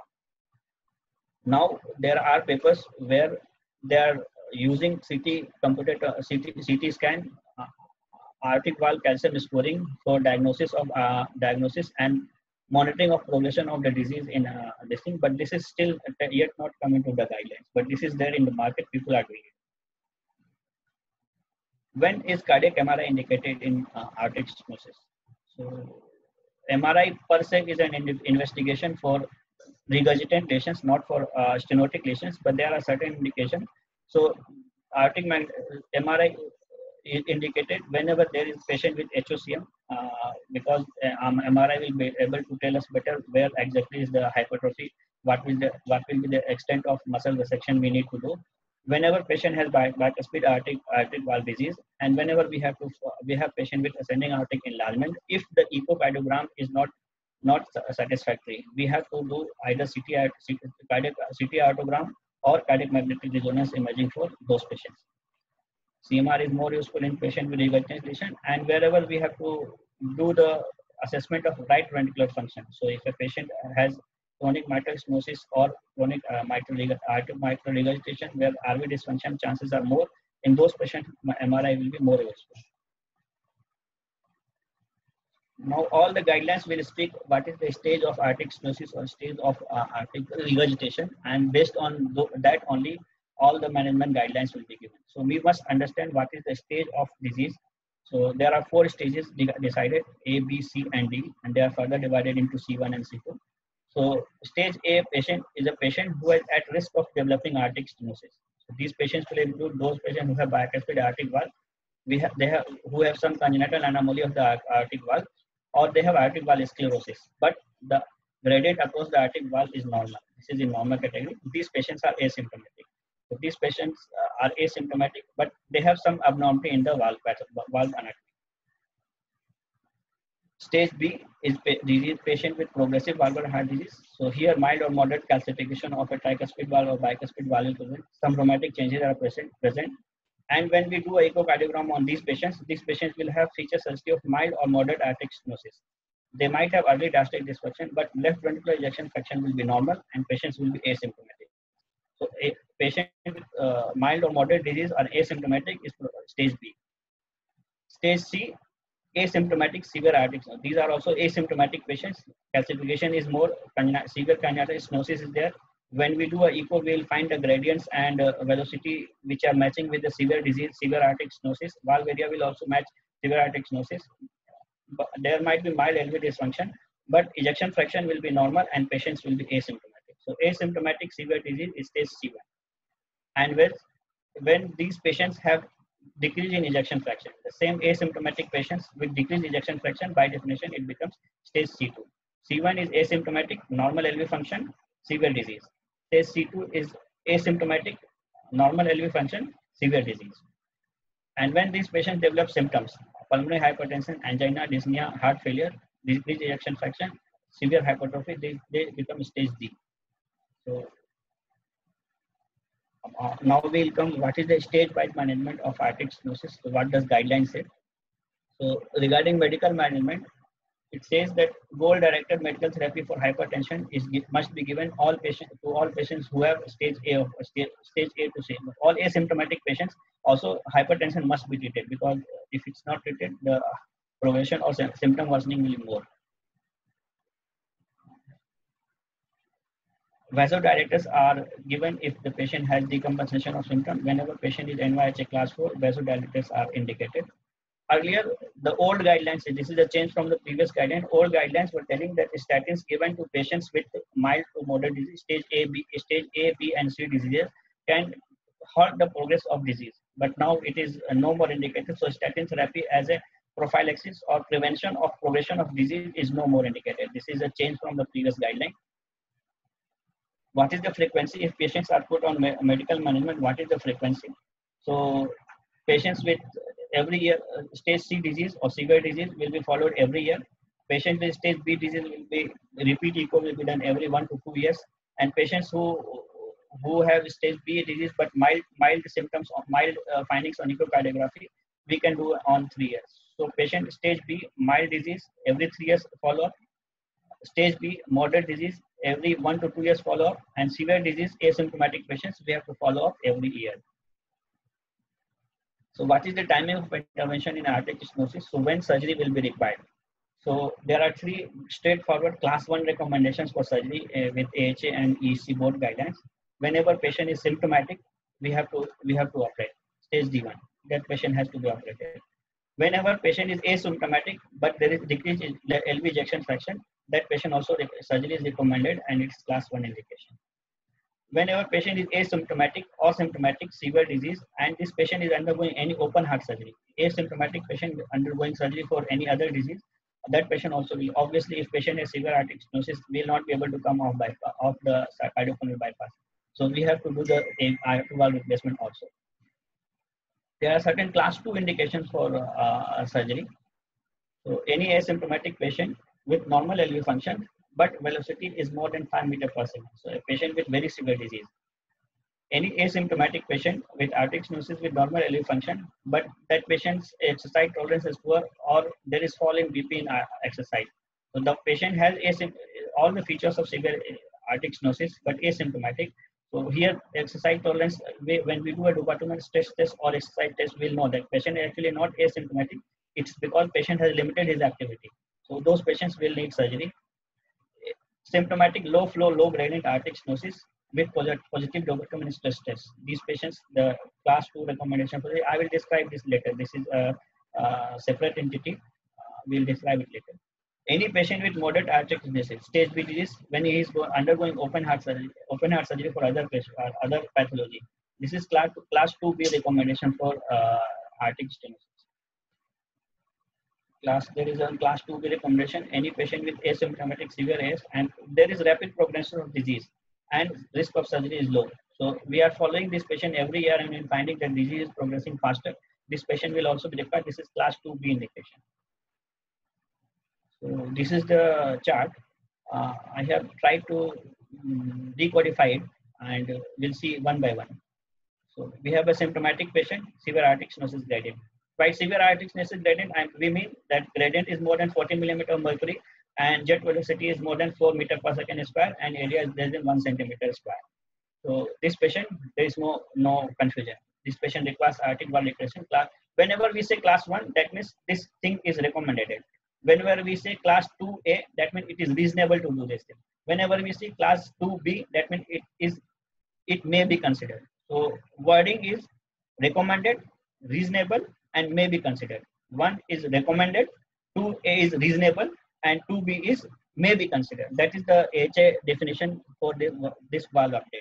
Now there are papers where they are using C T computer C T, C T scan, uh, aortic valve calcium scoring for diagnosis of uh, diagnosis and monitoring of progression of the disease in uh, this thing. But this is still yet not come into the guidelines. But this is there in the market. People are doing it. When is cardiac M R I indicated in uh, aortic stenosis? So M R I per se is an in investigation for regurgitant lesions, not for uh, stenotic lesions, but there are certain indications. So aortic M R I is indicated whenever there is patient with H O C M, uh, because uh, um, M R I will be able to tell us better where exactly is the hypertrophy, what will the what will be the extent of muscle resection we need to do. Whenever patient has bicuspid aortic, aortic valve disease, and whenever we have to we have patient with ascending aortic enlargement, if the echocardiogram is not not satisfactory, we have to do either C T, cardiac, C T aortogram or cardiac magnetic resonance imaging for those patients. C M R is more useful in patient with regurgitation lesion, and wherever we have to do the assessment of right ventricular function. So if a patient has chronic mitral stenosis or chronic uh, mitral, mitral regurgitation where R V dysfunction chances are more, in those patients M R I will be more useful. Now all the guidelines will speak what is the stage of aortic stenosis or stage of uh, aortic regurgitation, and based on that only all the management guidelines will be given. So we must understand what is the stage of disease. So there are four stages decided, A, B, C, and D, and they are further divided into C one and C two. So stage A patient is a patient who is at risk of developing aortic stenosis. So these patients will include those patients who have bicuspid aortic valve, we have, they have, who have some congenital anomaly of the aortic valve, or they have aortic valve sclerosis, but the gradient across the aortic valve is normal. This is in normal category. These patients are asymptomatic. So these patients uh, are asymptomatic, but they have some abnormality in the valve pattern, valve anatomy. Stage B is pa disease patient with progressive valvular heart disease. So here mild or moderate calcification of a tricuspid valve or bicuspid valve is present. Some rheumatic changes are present. present. And when we do an echocardiogram on these patients, these patients will have feature sensitivity of mild or moderate aortic stenosis. They might have early diastolic dysfunction, but left ventricular ejection fraction will be normal and patients will be asymptomatic. So a patient with uh, mild or moderate disease or asymptomatic is stage B. Stage C, asymptomatic severe aortic stenosis. These are also asymptomatic patients. Calcification is more, severe congenital stenosis is there. When we do a echo, we will find the gradients and uh, velocity which are matching with the severe disease, severe aortic stenosis. Valve area will also match severe aortic stenosis. But there might be mild L V dysfunction, but ejection fraction will be normal and patients will be asymptomatic. So asymptomatic severe disease is stage C one. And when, when these patients have decrease in ejection fraction, the same asymptomatic patients with decreased ejection fraction, by definition, it becomes stage C two. C one is asymptomatic, normal L V function, severe disease. Stage C two is asymptomatic, normal L V function, severe disease. And when these patients develop symptoms, pulmonary hypertension, angina, dyspnea, heart failure, decreased ejection fraction, severe hypertrophy, they, they become stage D. So uh, now we'll come, what is the stage-wise management of aortic stenosis? So what does guidelines say? So regarding medical management, it says that goal-directed medical therapy for hypertension is must be given all patients to all patients who have stage A of stage, stage A to C. All asymptomatic patients also hypertension must be treated, because if it's not treated, the progression or symptom worsening will be more. Vasodilators are given if the patient has decompensation of symptom. Whenever patient is N Y H A class four, vasodilators are indicated. Earlier, the old guidelines, this is a change from the previous guideline. Old guidelines were telling that statins given to patients with mild to moderate disease, stage A, B, stage A, B, and C diseases can halt the progress of disease. But now it is no more indicated. So statin therapy as a prophylaxis or prevention of progression of disease is no more indicated. This is a change from the previous guideline. What is the frequency? If patients are put on me medical management, what is the frequency? So patients with every year uh, stage C disease or severe disease will be followed every year. Patients with stage B disease will be repeat echo will be done every one to two years. And patients who who have stage B disease but mild mild symptoms of mild uh, findings on echocardiography, we can do on three years. So patient stage B mild disease every three years follow up. Stage B moderate disease every one to two years follow up, and severe disease asymptomatic patients we have to follow up every year. So what is the timing of intervention in aortic stenosis? So when surgery will be required? So there are three straightforward class one recommendations for surgery uh, with A H A and E C board guidelines. Whenever patient is symptomatic, we have to we have to operate. Stage D one, that patient has to be operated. Whenever patient is asymptomatic but there is decrease in L V ejection fraction, that patient also surgery is recommended and it's class one indication. whenever patient is asymptomatic or symptomatic severe disease and this patient is undergoing any open heart surgery, asymptomatic patient undergoing surgery for any other disease, that patient also will, obviously if patient has severe aortic stenosis, will not be able to come off, bypass, off the cardiopulmonary bypass. So we have to do the aortic valve replacement also. There are certain class two indications for uh, surgery. So any asymptomatic patient with normal L V function, but velocity is more than five meter per second. So a patient with very severe disease. Any asymptomatic patient with aortic stenosis with normal L V function, but that patient's exercise tolerance is poor or there is fall in B P in exercise. So the patient has all the features of severe aortic stenosis, but asymptomatic. So here exercise tolerance, when we do a dopamine stress test or exercise test, we'll know that patient is actually not asymptomatic. It's because patient has limited his activity. So those patients will need surgery. Symptomatic low flow, low gradient aortic stenosis with positive dopamine stress test. These patients, the class two recommendation for I will describe this later. This is a, a separate entity. Uh, we'll describe it later. Any patient with moderate aortic stenosis, stage B disease, when he is undergoing open heart surgery, open heart surgery for other patient, uh, other pathology. This is class class two B recommendation for uh, aortic stenosis. Class there is a class two B recommendation. Any patient with asymptomatic severe A S and there is rapid progression of disease and risk of surgery is low. So we are following this patient every year and in finding that disease is progressing faster, this patient will also be referred. This is class two B indication. So this is the chart. Uh, I have tried to um, decodify it and uh, we'll see one by one. So we have a symptomatic patient, severe aortic stenosis gradient. By severe aortic stenosis gradient, and we mean that gradient is more than forty millimeter of mercury and jet velocity is more than four meter per second square and area is less than one centimeter square. So this patient, there is no, no confusion. This patient requires aortic valve replacement. Whenever we say class one, that means this thing is recommended. Whenever we say class two A, that means it is reasonable to do this thing. Whenever we say class two B, that means it is, it may be considered. So wording is recommended, reasonable, and may be considered. One is recommended, two A is reasonable, and two B is may be considered. That is the H A definition for this, this valve update.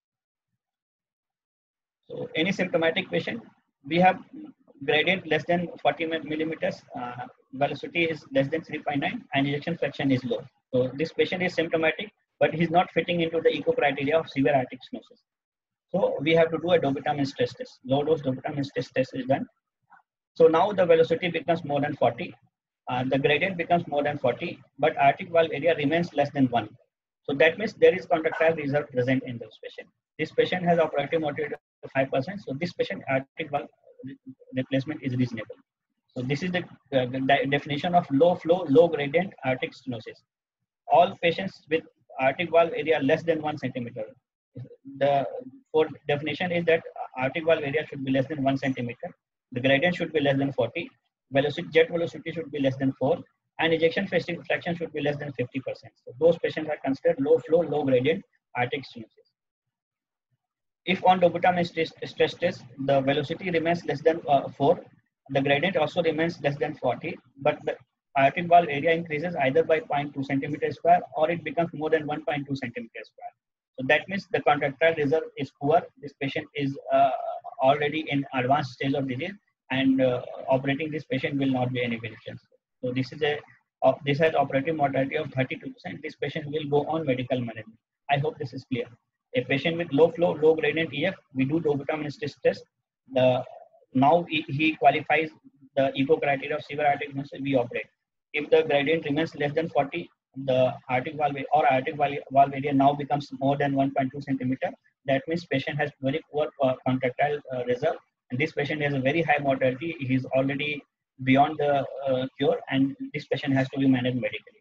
So any symptomatic patient, we have gradient less than forty millimeters, uh, velocity is less than three point nine, and ejection fraction is low. So this patient is symptomatic, but he's not fitting into the echo criteria of severe aortic stenosis. So we have to do a dopamine stress test. Low dose dopamine stress test is done. So now the velocity becomes more than forty, uh, the gradient becomes more than forty, but aortic valve area remains less than one. So that means there is contractile reserve present in this patient. This patient has operative mortality of five percent. So this patient aortic valve replacement is reasonable. So this is the, uh, the definition of low flow, low gradient aortic stenosis. All patients with aortic valve area less than one centimeter. The for definition is that aortic valve area should be less than one centimeter. The gradient should be less than forty. Velocity, jet velocity should be less than four, and ejection fraction should be less than fifty percent. So those patients are considered low flow, low gradient aortic stenosis. If on dopamine stress, stress test, the velocity remains less than uh, four, the gradient also remains less than forty, but the aortic valve area increases either by zero point two centimeter square or it becomes more than one point two centimeter square. So that means the contractile reserve is poor. This patient is uh, already in advanced stage of disease, and uh, operating this patient will not be any beneficial. So this is a uh, this has operative mortality of thirty-two percent. This patient will go on medical management. I hope this is clear. A patient with low flow, low gradient E F, we do dopamine stress test. The now he, he qualifies the echo criteria of severe aortic stenosis. We operate. If the gradient remains less than forty, the aortic valve or aortic valve area now becomes more than one point two centimeter. That means patient has very poor uh, contractile uh, reserve, and this patient has a very high mortality. He is already beyond the uh, cure, and this patient has to be managed medically.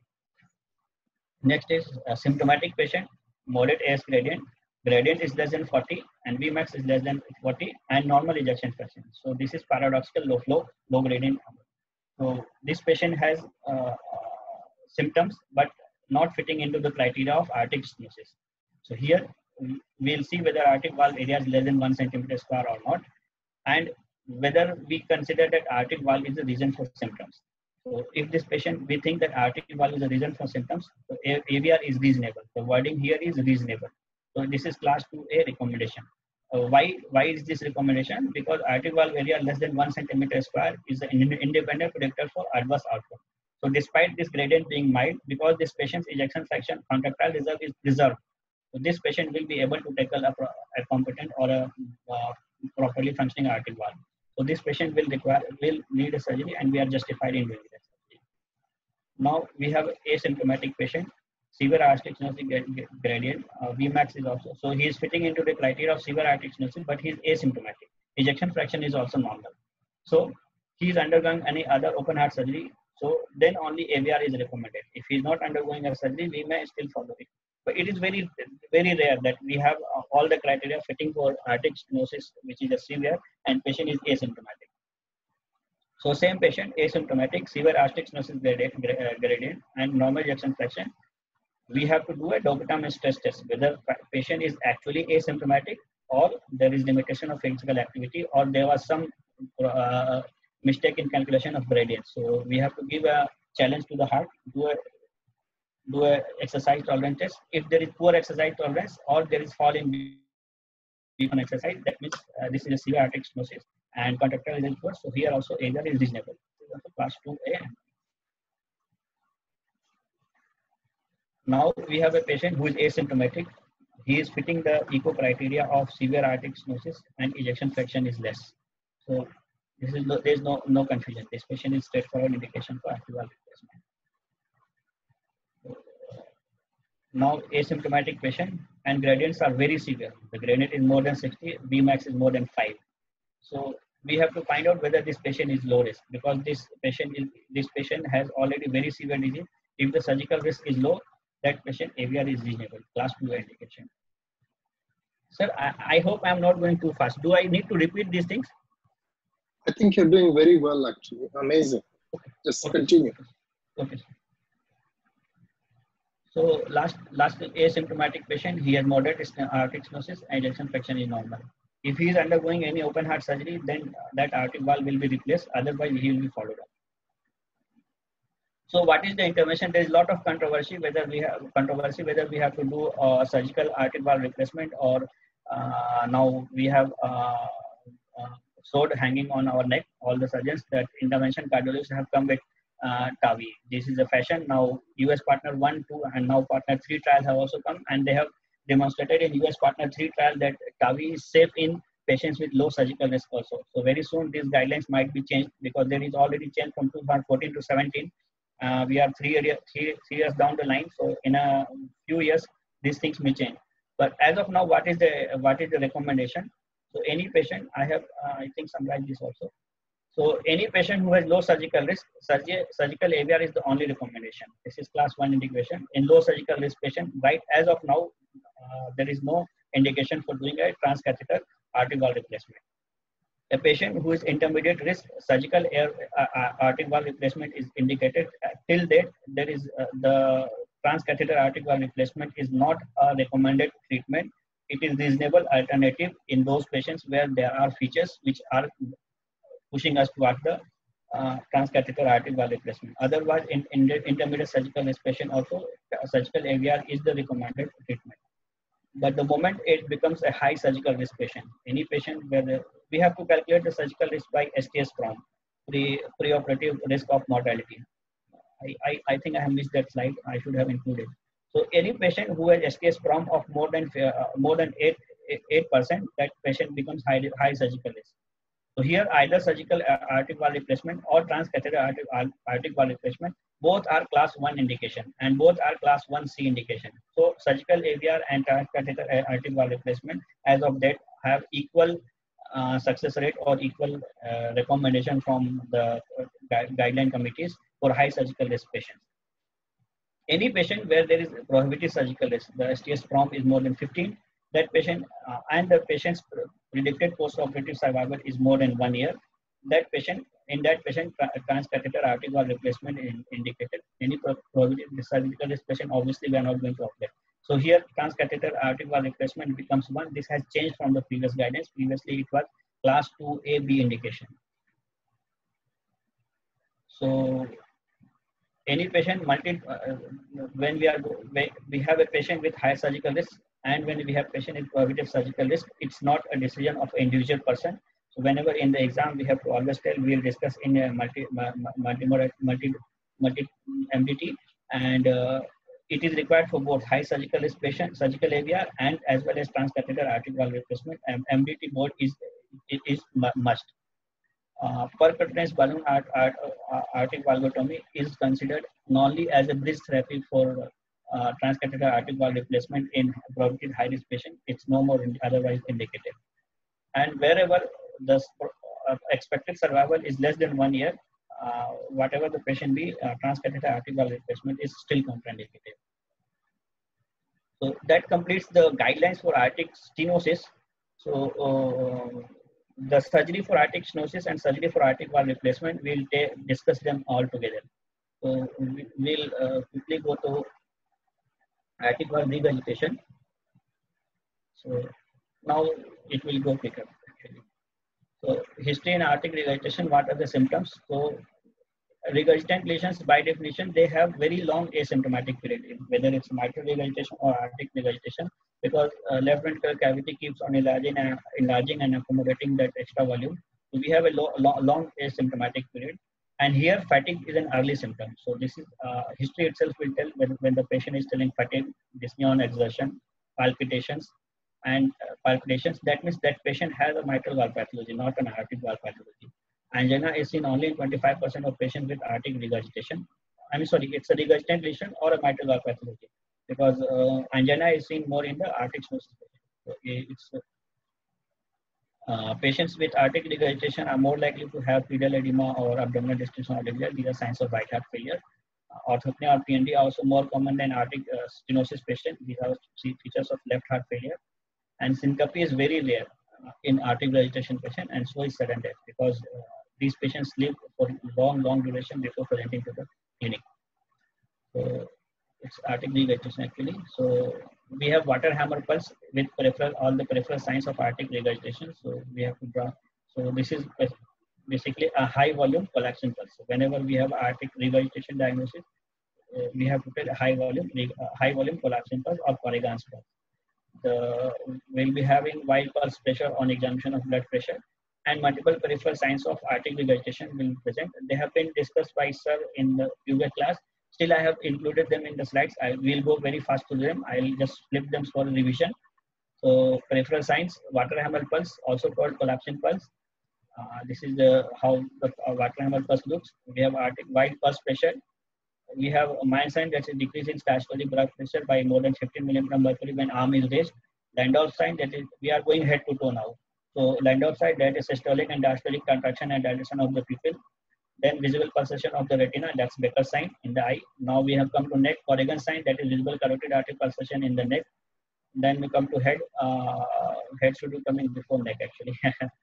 Next is a symptomatic patient, moderate A S gradient. Gradient is less than forty, and Vmax is less than forty, and normal ejection fraction. So this is paradoxical low flow, low gradient. So this patient has uh, symptoms, but not fitting into the criteria of aortic stenosis. So here we'll see whether aortic valve area is less than one centimeter square or not, and whether we consider that aortic valve is the reason for symptoms. So if this patient, we think that aortic valve is the reason for symptoms, so A V R is reasonable. The wording here is reasonable. So this is class two A recommendation. Uh, why why is this recommendation? Because aortic valve area less than one centimeter square is an independent predictor for adverse outcome. So despite this gradient being mild, because this patient's ejection fraction contractile reserve is preserved, so this patient will be able to tackle a, a competent or a uh, properly functioning aortic valve. So this patient will require will need a surgery, and we are justified in doing that surgery. Now we have asymptomatic patient, severe aortic stenosis gradient. Uh, V max is also, so he is fitting into the criteria of severe aortic stenosis, but he is asymptomatic. Ejection fraction is also normal. So he is undergoing any other open heart surgery. So then only A V R is recommended. If he is not undergoing a surgery, we may still follow it. But it is very, very rare that we have uh, all the criteria fitting for aortic stenosis, which is a severe, and patient is asymptomatic. So same patient, asymptomatic, severe aortic stenosis gradient, gradient and normal ejection fraction. We have to do a dobutamine stress test, whether patient is actually asymptomatic or there is limitation of physical activity, or there was some uh, mistake in calculation of gradient. So we have to give a challenge to the heart, do a do a exercise tolerance test. If there is poor exercise tolerance or there is fall in on exercise, that means uh, this is a severe aortic stenosis and contractile is poor. So here also A V R is reasonable. This is also class two A. Now we have a patient who is asymptomatic. He is fitting the echo criteria of severe aortic stenosis and ejection fraction is less. So this is no, there is no no confusion. This patient is straightforward indication for aortic valve replacement. Now asymptomatic patient and gradients are very severe. The gradient is more than sixty, V max is more than five. So we have to find out whether this patient is low risk, because this patient is this patient has already very severe disease. If the surgical risk is low, that patient A V R is reasonable, class two indication. Sir, I, I hope I am not going too fast. Do I need to repeat these things? I think you're doing very well, actually. Amazing. Okay. Just Okay. continue. Okay. So last last asymptomatic patient, he has moderate aortic stenosis and ejection fraction is normal. If he is undergoing any open heart surgery, then that aortic valve will be replaced. Otherwise, he will be followed up. So what is the intervention? There is a lot of controversy whether we have controversy whether we have to do a surgical aortic valve replacement, or uh, now we have uh, uh, sword hanging on our neck. All the surgeons that intervention cardiologists have come with uh, TAVI. This is a fashion. Now U S partner one, two, and now partner three trials have also come, and they have demonstrated in U S partner three trial that TAVI is safe in patients with low surgical risk also. So very soon these guidelines might be changed, because there is already change from two thousand fourteen to seventeen. Uh, we are three, area, three, three years down the line. So in a few years, these things may change. But as of now, what is the what is the recommendation? So any patient, I have uh, I think summarized this also. So any patient who has low surgical risk, surgi surgical A V R is the only recommendation. This is class one indication. In low surgical risk patient, right as of now, uh, there is no indication for doing a transcatheter aortic valve replacement. A patient who is intermediate risk, surgical air, uh, aortic valve replacement is indicated. Uh, till date, there is uh, the transcatheter aortic valve replacement is not a recommended treatment. It is reasonable alternative in those patients where there are features which are pushing us towards the uh, transcatheter aortic valve replacement. Otherwise, in, in the intermediate surgical risk patient also, uh, surgical A V R is the recommended treatment. But the moment it becomes a high surgical risk patient, any patient where the, we have to calculate the surgical risk by S T S PROM, pre preoperative risk of mortality. I, I, I think I have missed that slide. I should have included. So any patient who has S T S PROM of more than uh, more than eight eight percent, that patient becomes high high surgical risk. So here either surgical aortic valve replacement or transcatheter aortic, aortic valve replacement, both are class one indication and both are class one C indication. So surgical A V R and transcatheter aortic valve replacement as of date have equal uh, success rate or equal uh, recommendation from the uh, guideline committees for high surgical risk patients. Any patient where there is prohibited surgical risk, the S T S PROM is more than fifteen, that patient uh, and the patient's predicted post-operative survival is more than one year, that patient, in that patient, transcatheter aortic valve replacement is indicated. Any prohibited surgical risk patient, obviously we are not going to operate. So here transcatheter aortic valve replacement becomes one. This has changed from the previous guidance. Previously it was class two A B indication. So any patient multi uh, when we are we have a patient with high surgical risk And when we have patient with prohibited surgical risk, it's not a decision of an individual person. So whenever in the exam, we have to always tell, we'll discuss in a multi, multi, multi, multi M D T, and uh, it is required for both high surgical risk patient, surgical A V R, and as well as transcatheter aortic valve replacement. And M D T board is, it is must. Uh, percutaneous balloon art, art, uh, aortic valvotomy is considered only as a bridge therapy for uh, transcatheter aortic valve replacement in prohibited high risk patient. It's no more in, otherwise indicated. And wherever the uh, expected survival is less than one year, uh, whatever the patient be, uh, transcatheter aortic valve replacement is still contraindicated. So that completes the guidelines for aortic stenosis. So uh, the surgery for aortic stenosis and surgery for aortic valve replacement, we'll discuss them all together. So we'll uh, quickly go to aortic valve regurgitation. So now it will go quicker actually. So history in aortic regurgitation, what are the symptoms? So regurgitant lesions, by definition, they have very long asymptomatic period, whether it's mitral regurgitation or aortic regurgitation, because uh, left ventricular cavity keeps on enlarging and enlarging and accommodating that extra volume. So we have a lo lo long asymptomatic period, and here fatigue is an early symptom. So this is uh, history itself will tell when, when the patient is telling fatigue, dyspnea on exertion, palpitations, and uh, palpitations. That means that patient has a mitral valve pathology, not an aortic valve pathology. Angina is seen only in twenty-five percent of patients with aortic regurgitation. I mean, sorry, it's a regurgitant lesion or a mitral valve pathology, because uh, angina is seen more in the aortic stenosis. So it's uh, patients with aortic regurgitation are more likely to have pedal edema or abdominal distension or diarrhea. These are signs of right heart failure. Uh, orthopnea or P N D are also more common than aortic uh, stenosis patient. These are features of left heart failure. And syncope is very rare uh, in aortic regurgitation patient, and so is sudden death, because uh, these patients live for long, long duration before presenting to the clinic. So it's aortic regurgitation actually. So we have water hammer pulse with peripheral, all the peripheral signs of aortic regurgitation. So we have to draw. So this is basically a high volume collapsing pulse. So whenever we have aortic regurgitation diagnosis, uh, we have to tell a high volume, uh, high volume collapsing pulse or Corrigan's pulse. The, we'll be having wide pulse pressure on examination of blood pressure, and multiple peripheral signs of aortic regurgitation will present. They have been discussed by sir in the yoga class. Still, I have included them in the slides. I will go very fast to them. I'll just flip them for revision. So peripheral signs, water hammer pulse, also called collapsing pulse. Uh, this is the how the uh, water hammer pulse looks. We have aortic wide pulse pressure. We have a Mayan sign, that's a decrease in systolic blood pressure by more than fifteen millimeters mercury when arm is raised. Landau's sign, that is, we are going head to toe now. So Landau's sign, that is systolic and diastolic contraction and dilation of the pupil. Then visible pulsation of the retina, that's Becker's sign in the eye. Now we have come to neck, Corrigan sign, that is visible carotid artery pulsation in the neck. Then we come to head. Uh, head should be coming before neck actually.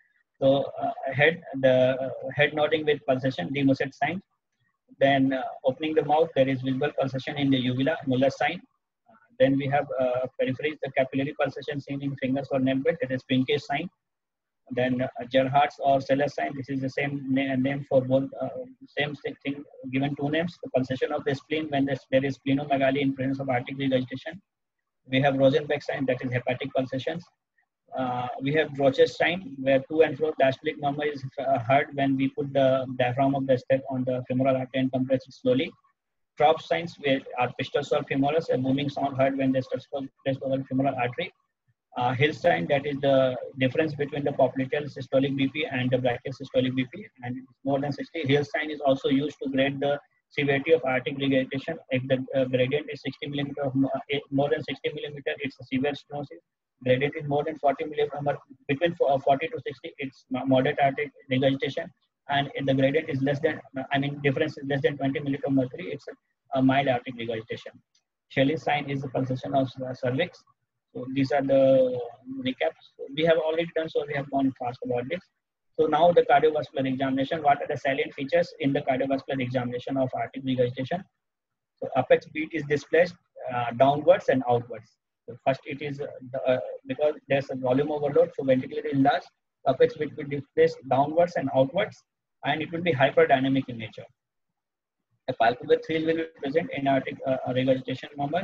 So uh, head, the uh, head nodding with pulsation, de Musset sign. Then uh, opening the mouth, there is visible pulsation in the uvula, Muller sign. Uh, then we have uh, peripheries, the capillary pulsation seen in fingers or neck bed, that is Pinke's sign. Then uh, Gerhardt's or Seller's sign, this is the same na name for both, uh, same thing, given two names. The pulsation of the spleen when there is splenomegaly in presence of aortic regurgitation. We have Rosenbeck sign, that is hepatic pulsations. Uh, we have Droche's sign, where to and fro diastolic murmur is uh, heard when we put the diaphragm of the step on the femoral artery and compress it slowly. Tropsch signs, where are pistos or femoris, a booming sound heard when they stress over the femoral artery. Uh, Hill sign, that is the difference between the popliteal systolic B P and the brachial systolic B P, and it's more than sixty. Hill sign is also used to grade the severity of aortic regurgitation. If the uh, gradient is sixty millimeter, uh, more than sixty millimeter, it's a severe stenosis. Gradient is more than forty millimeter, between forty to sixty, it's moderate aortic regurgitation. And if the gradient is less than, I mean, difference is less than twenty millimeter mercury, it's a, a mild aortic regurgitation. Shelley's sign is the pulsation of the cervix. So these are the recaps. We have already done, so we have gone fast about this. So now the cardiovascular examination. What are the salient features in the cardiovascular examination of aortic regurgitation? So apex beat is displaced uh, downwards and outwards. So first it is uh, the, uh, because there's a volume overload, so ventricular is large. Apex beat will be displaced downwards and outwards, and it will be hyperdynamic in nature. A palpable thrill will be present in aortic uh, regurgitation murmurs.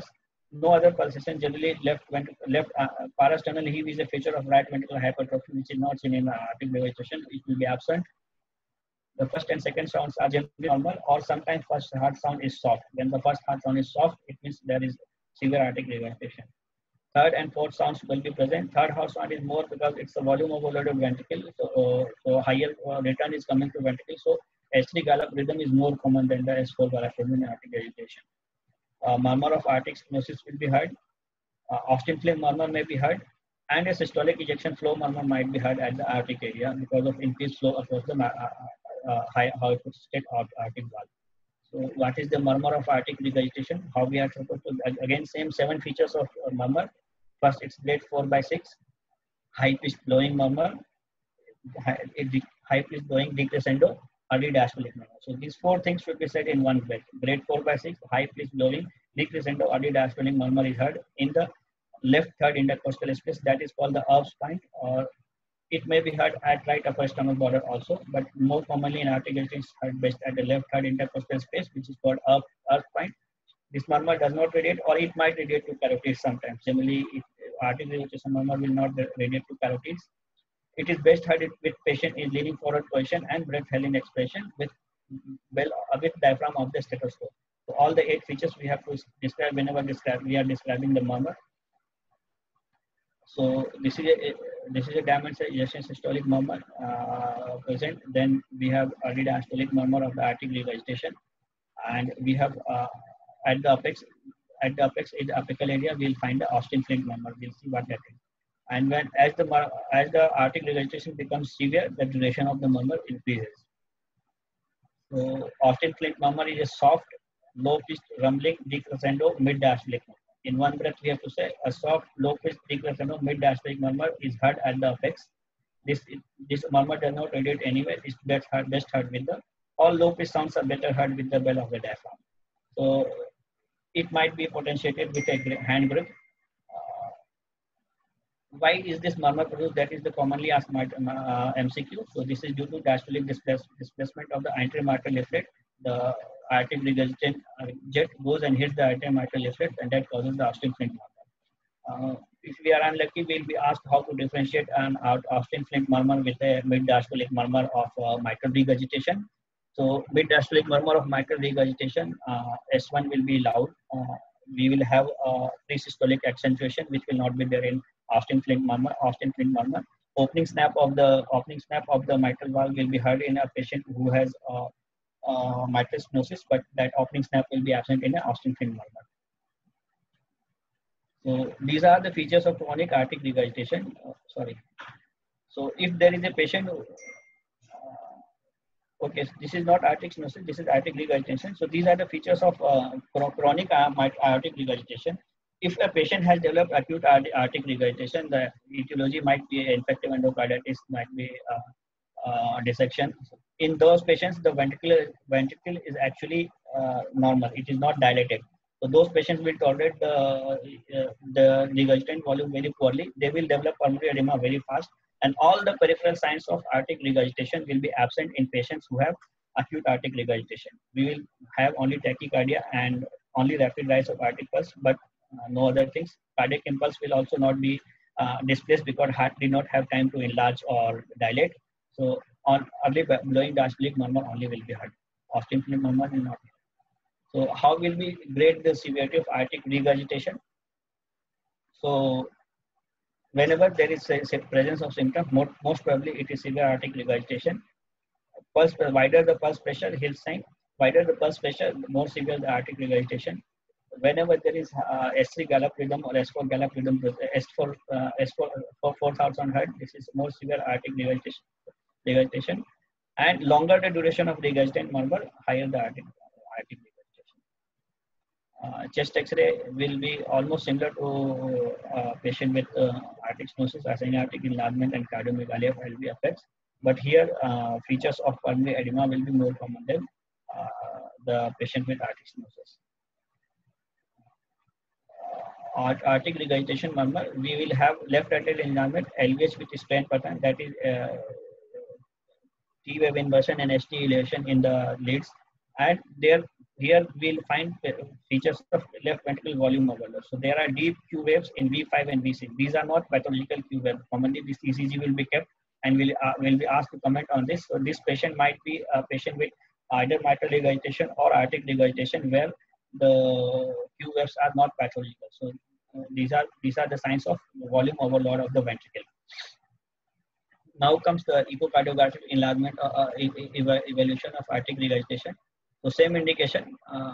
No other pulsation, generally left ventricle, left uh, parasternal heave is a feature of right ventricular hypertrophy, which is not seen in aortic regurgitation. It will be absent. The first and second sounds are generally normal, or sometimes first heart sound is soft. When the first heart sound is soft, it means there is severe aortic regurgitation. Third and fourth sounds will be present. Third heart sound is more because it's a volume overloaded ventricle, so, uh, so higher uh, return is coming to ventricle. So S three gallop rhythm is more common than the S four gallop rhythm in aortic regurgitation. Uh, murmur of aortic stenosis will be heard. Uh, Austin Flint murmur may be heard, and a systolic ejection flow murmur might be heard at the aortic area because of increased flow across the uh, uh, high output state of aortic valve. So, what is the murmur of aortic regurgitation? How we are supposed to, again, same seven features of uh, murmur. First, it's grade four by six, high pitched blowing murmur, high, high pitched blowing decrescendo, early diastolic murmur. So these four things should be said in one breath. Grade four by six, high pitched blowing, decrescendo, early diastolic murmur is heard in the left third intercostal space. That is called the Erb's point, or it may be heard at right upper stomach border also, but more commonly in aortic regurgitation is heard best at the left third intercostal space, which is called Erb's point. This murmur does not radiate, or it might radiate to carotids sometimes. Generally, if aortic regurgitation murmur will not radiate to carotids. It is best heard with patient in leaning forward position and breath held in expiration with well with diaphragm of the stethoscope. So all the eight features we have to describe whenever describe, we are describing the murmur. So this is a this is a dimensional ejection systolic murmur uh, present. Then we have early diastolic murmur of the aortic regurgitation, and we have uh, at the apex at the apex in the apical area we'll find the Austin Flint murmur. We'll see what that is. And when as the as the aortic regurgitation becomes severe, the duration of the murmur increases. So Austin Flint murmur is a soft, low-pitched rumbling decrescendo mid-diastolic murmur. In one breath, we have to say a soft, low-pitched decrescendo mid-diastolic murmur is heard at the apex. This this murmur does not radiate anywhere. It's best heard best heard with the all low-pitched sounds are better heard with the bell of the diaphragm. So it might be potentiated with a hand grip. Why is this murmur produced? That is the commonly asked uh, M C Q. So this is due to diastolic displace, displacement of the anteromitral leaflet. The aortic regurgitation uh, jet goes and hits the anteromitral leaflet, and that causes the Austin Flint murmur. Uh, if we are unlucky, we'll be asked how to differentiate an Austin Flint murmur with a mid-diastolic murmur of uh, mitral regurgitation. So mid-diastolic murmur of mitral regurgitation, uh, S one will be loud. Uh, we will have uh, pre-systolic accentuation, which will not be there in Austin Flint murmur. Austin Flint murmur. Opening snap of the opening snap of the mitral valve will be heard in a patient who has uh, uh, mitral stenosis, but that opening snap will be absent in an Austin Flint murmur. So these are the features of chronic aortic regurgitation. Uh, sorry. So if there is a patient who, okay, so this is not aortic stenosis, this is aortic regurgitation. So these are the features of uh, chronic aortic regurgitation. If a patient has developed acute aortic regurgitation, the etiology might be infective endocarditis, might be uh, uh, dissection. In those patients, the ventricle ventricle is actually uh, normal; it is not dilated. So those patients will tolerate the uh, the regurgitant volume very poorly. They will develop pulmonary edema very fast. And all the peripheral signs of aortic regurgitation will be absent in patients who have acute aortic regurgitation. We will have only tachycardia and only rapid rise of aortic pulse, but uh, no other things. Cardiac impulse will also not be uh, displaced because heart did not have time to enlarge or dilate. So on early blowing diastolic murmur only will be heard. Austin Flint murmur will not. So how will we grade the severity of aortic regurgitation? So whenever there is a, a presence of symptoms, most, most probably it is severe aortic regurgitation. Pulse, wider the pulse pressure, Hill sign. Wider the pulse pressure, the more severe the aortic regurgitation. Whenever there is uh, S three gallop rhythm or S four gallop rhythm, S four uh, S four for four thousand hertz, this is more severe aortic regurgitation. regurgitation. And longer the duration of regurgitant murmur, higher the aortic, aortic regurgitation. Uh, chest X-ray will be almost similar to uh, patient with uh, aortic stenosis, asymptomatic enlargement, and cardiomegaly of L V effects. But here, uh, features of pulmonary edema will be more common than uh, the patient with aortic stenosis. Uh, aortic regurgitation murmur, we will have left atrial enlargement, L V H with strain pattern, that is uh, T wave inversion and S T elevation in the leads, and there here we'll find features of left ventricle volume overload. So there are deep Q waves in V five and V six. These are not pathological Q waves. Commonly, this E C G will be kept and will uh, will be asked to comment on this. So this patient might be a patient with either mitral regurgitation or aortic regurgitation where the Q waves are not pathological. So uh, these are these are the signs of volume overload of the ventricle. Now comes the echocardiographic enlargement or uh, ev evaluation of aortic regurgitation. So same indication, uh,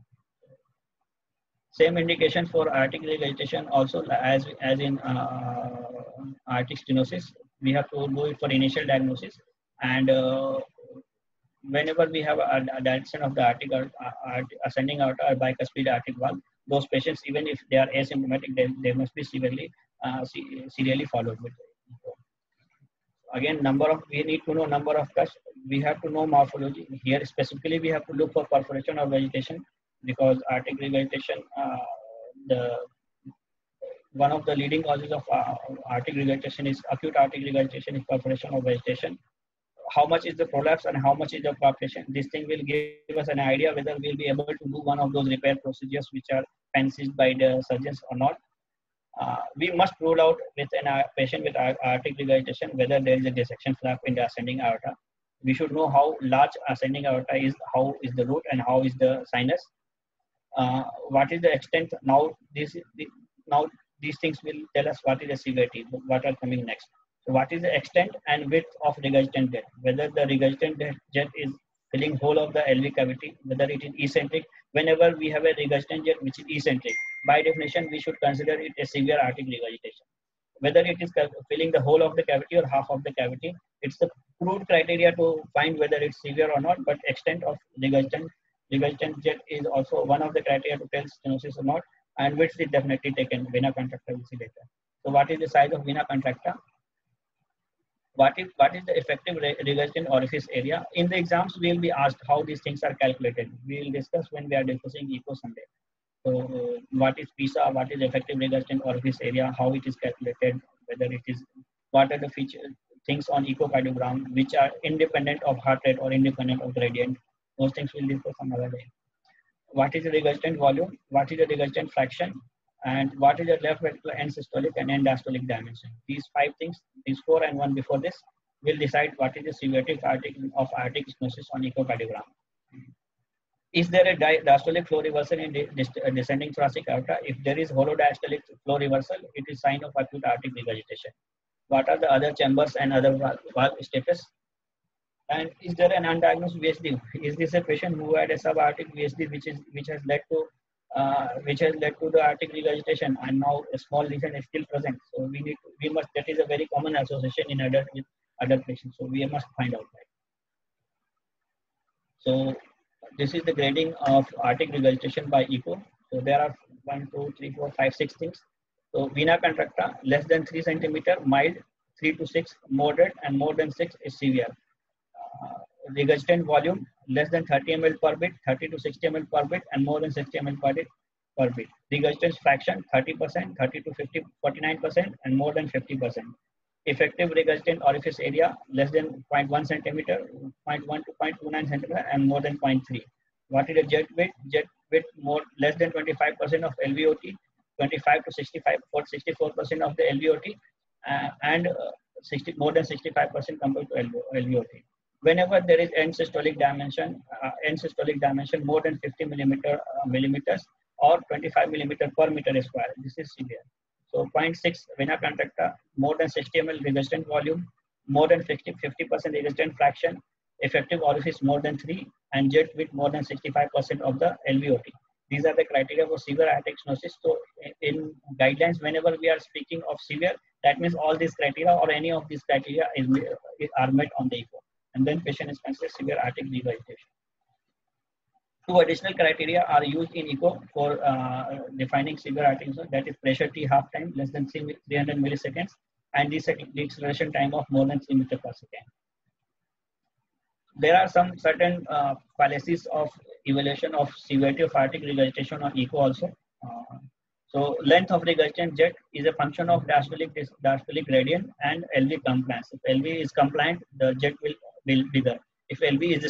same indication for aortic regurgitation also as as in uh, aortic stenosis. We have to do it for initial diagnosis, and uh, whenever we have a, a direction of the aortic or uh, ascending aorta or bicuspid aortic valve, those patients, even if they are asymptomatic, they, they must be severely uh, serially followed with. Again, number of, we need to know number of cuts. We have to know morphology. Here specifically, we have to look for perforation or vegetation because aortic regurgitation, uh, the one of the leading causes of uh, aortic regurgitation is acute aortic regurgitation is perforation or vegetation. How much is the prolapse and how much is the coaptation? This thing will give us an idea whether we'll be able to do one of those repair procedures which are fancied by the surgeons or not. Uh, we must rule out with a uh, patient with aortic regurgitation whether there is a dissection flap in the ascending aorta. We should know how large ascending aorta is, how is the root, and how is the sinus. Uh, what is the extent? Now, this the, now these things will tell us what is the severity, what are coming next. So, what is the extent and width of regurgitant jet? Whether the regurgitant jet is filling whole of the L V cavity, whether it is eccentric. Whenever we have a regurgitant jet which is eccentric, by definition, we should consider it a severe aortic regurgitation. Whether it is filling the whole of the cavity or half of the cavity, it's the crude criteria to find whether it's severe or not, but extent of regurgitant, regurgitant jet is also one of the criteria to tell stenosis or not, and width is definitely taken. Vena contracta will see later. So what is the size of vena contracta? What is, what is the effective regurgitant orifice area? In the exams, we will be asked how these things are calculated. We will discuss when we are discussing echo someday. So uh, what is PISA, what is effective regurgitant orifice area, how it is calculated, whether it is, what are the feature, things on echocardiogram which are independent of heart rate or independent of gradient. Those things we'll discuss another day. What is the regurgitant volume, what is the regurgitant fraction, and what is the left ventricular end systolic and end diastolic dimension. These five things, these four and one before this, will decide what is the severity of aortic stenosis on echocardiogram. Is there a diastolic flow reversal in descending thoracic aorta? If there is holodiastolic flow reversal, it is sign of acute aortic regurgitation. What are the other chambers and other valve status? And is there an undiagnosed V S D? Is this a patient who had a subaortic V S D which is which has led to uh, which has led to the aortic regurgitation, and now a small lesion is still present? So we need to, we must, that is a very common association in adult with adult patients. So we must find out that. So this is the grading of aortic regurgitation by echo. So there are one, two, three, four, five, six things. So vena contracta less than three centimeter, mild, three to six, moderate, and more than six is severe. Uh, regurgitant volume less than thirty milliliters per bit, thirty to sixty milliliters per bit, and more than sixty milliliters per bit. Per bit. Regurgitant fraction thirty percent, thirty to fifty, forty-nine percent, and more than fifty percent. Effective regurgitant orifice area less than zero point one centimeter, zero point one to zero point two nine centimeter, and more than zero point three. What is the jet width? Jet width more less than twenty-five percent of L V O T, twenty-five to sixty-five or sixty-four percent of the L V O T, uh, and uh, sixty more than sixty-five percent compared to L V O T. Whenever there is end systolic dimension, uh, end systolic dimension more than fifty millimeter uh, millimeters or twenty-five millimeter per meter square, this is severe. So zero point six vena contracta, more than sixty milliliters regurgitant volume, more than fifty percent regurgitant fraction, effective orifice more than three, and jet width more than sixty-five percent of the L V O T. These are the criteria for severe aortic stenosis. So in guidelines, whenever we are speaking of severe, that means all these criteria or any of these criteria is, are met on the echo. And then patient is considered severe aortic regurgitation. Two additional criteria are used in echo for uh, defining severe aortic stenosis, that is pressure T half time less than three hundred milliseconds and deceleration time of more than three meters per second. There are some certain uh, fallacies of evaluation of severity of aortic regurgitation on echo also. Uh, so length of regurgitant jet is a function of diastolic diastolic gradient and L V compliance. If L V is compliant, the jet will will bigger. If L V is stiff,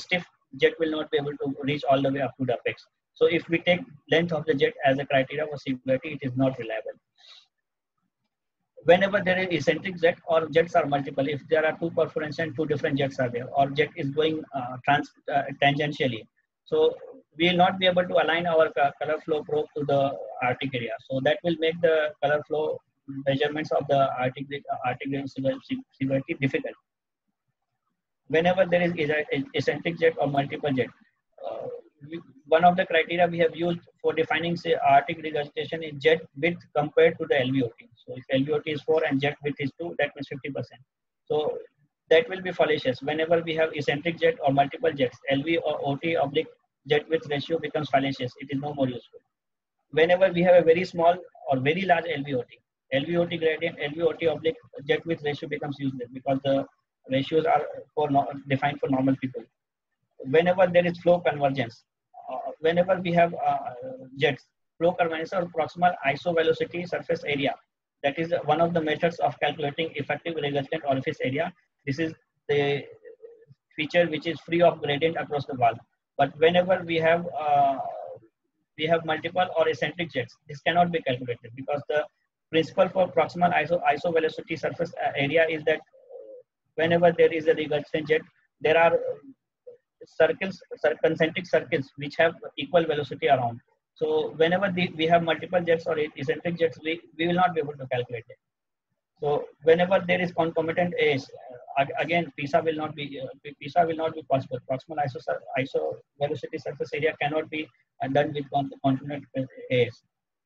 jet will not be able to reach all the way up to the apex. So if we take length of the jet as a criteria for severity, it is not reliable. Whenever there is eccentric jet or jets are multiple, if there are two perforations and two different jets are there, or jet is going uh, trans uh, tangentially, so we will not be able to align our color flow probe to the Arctic area. So that will make the color flow measurements of the Arctic Arctic severity difficult. Whenever there is eccentric jet or multiple jet, uh, we, one of the criteria we have used for defining say Arctic regurgitation is jet width compared to the L V O T. So if L V O T is four and jet width is two, that means fifty percent. So that will be fallacious. Whenever we have eccentric jet or multiple jets, L V or O T oblique jet width ratio becomes fallacious. It is no more useful. Whenever we have a very small or very large L V O T, L V O T gradient, L V O T oblique jet width ratio becomes useless because the ratios are for no, defined for normal people. Whenever there is flow convergence, uh, whenever we have uh, jets, flow convergence or proximal isovelocity surface area, that is one of the methods of calculating effective regurgitant orifice area. This is the feature which is free of gradient across the wall. But whenever we have uh, we have multiple or eccentric jets, this cannot be calculated because the principle for proximal iso isovelocity surface area is that whenever there is a regurgitant jet, there are circles, concentric circles which have equal velocity around. So whenever the, we have multiple jets or eccentric jets, we, we will not be able to calculate it. So whenever there is concomitant A S, uh, again PISA will not be uh, PISA will not be possible. Proximal iso iso velocity surface area cannot be uh, done with concomitant A S.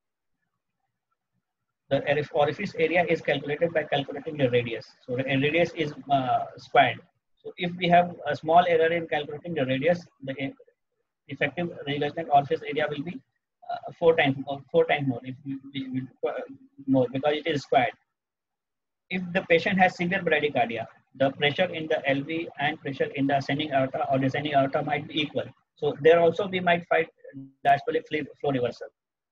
The orifice area is calculated by calculating the radius. So the radius is uh, squared. So if we have a small error in calculating the radius, the effective regurgitant orifice area will be uh, four times or four times more, if we, we, we, uh, more because it is squared. If the patient has severe bradycardia, the pressure in the L V and pressure in the ascending aorta or descending aorta might be equal. So there also we might find diastolic flow reversal.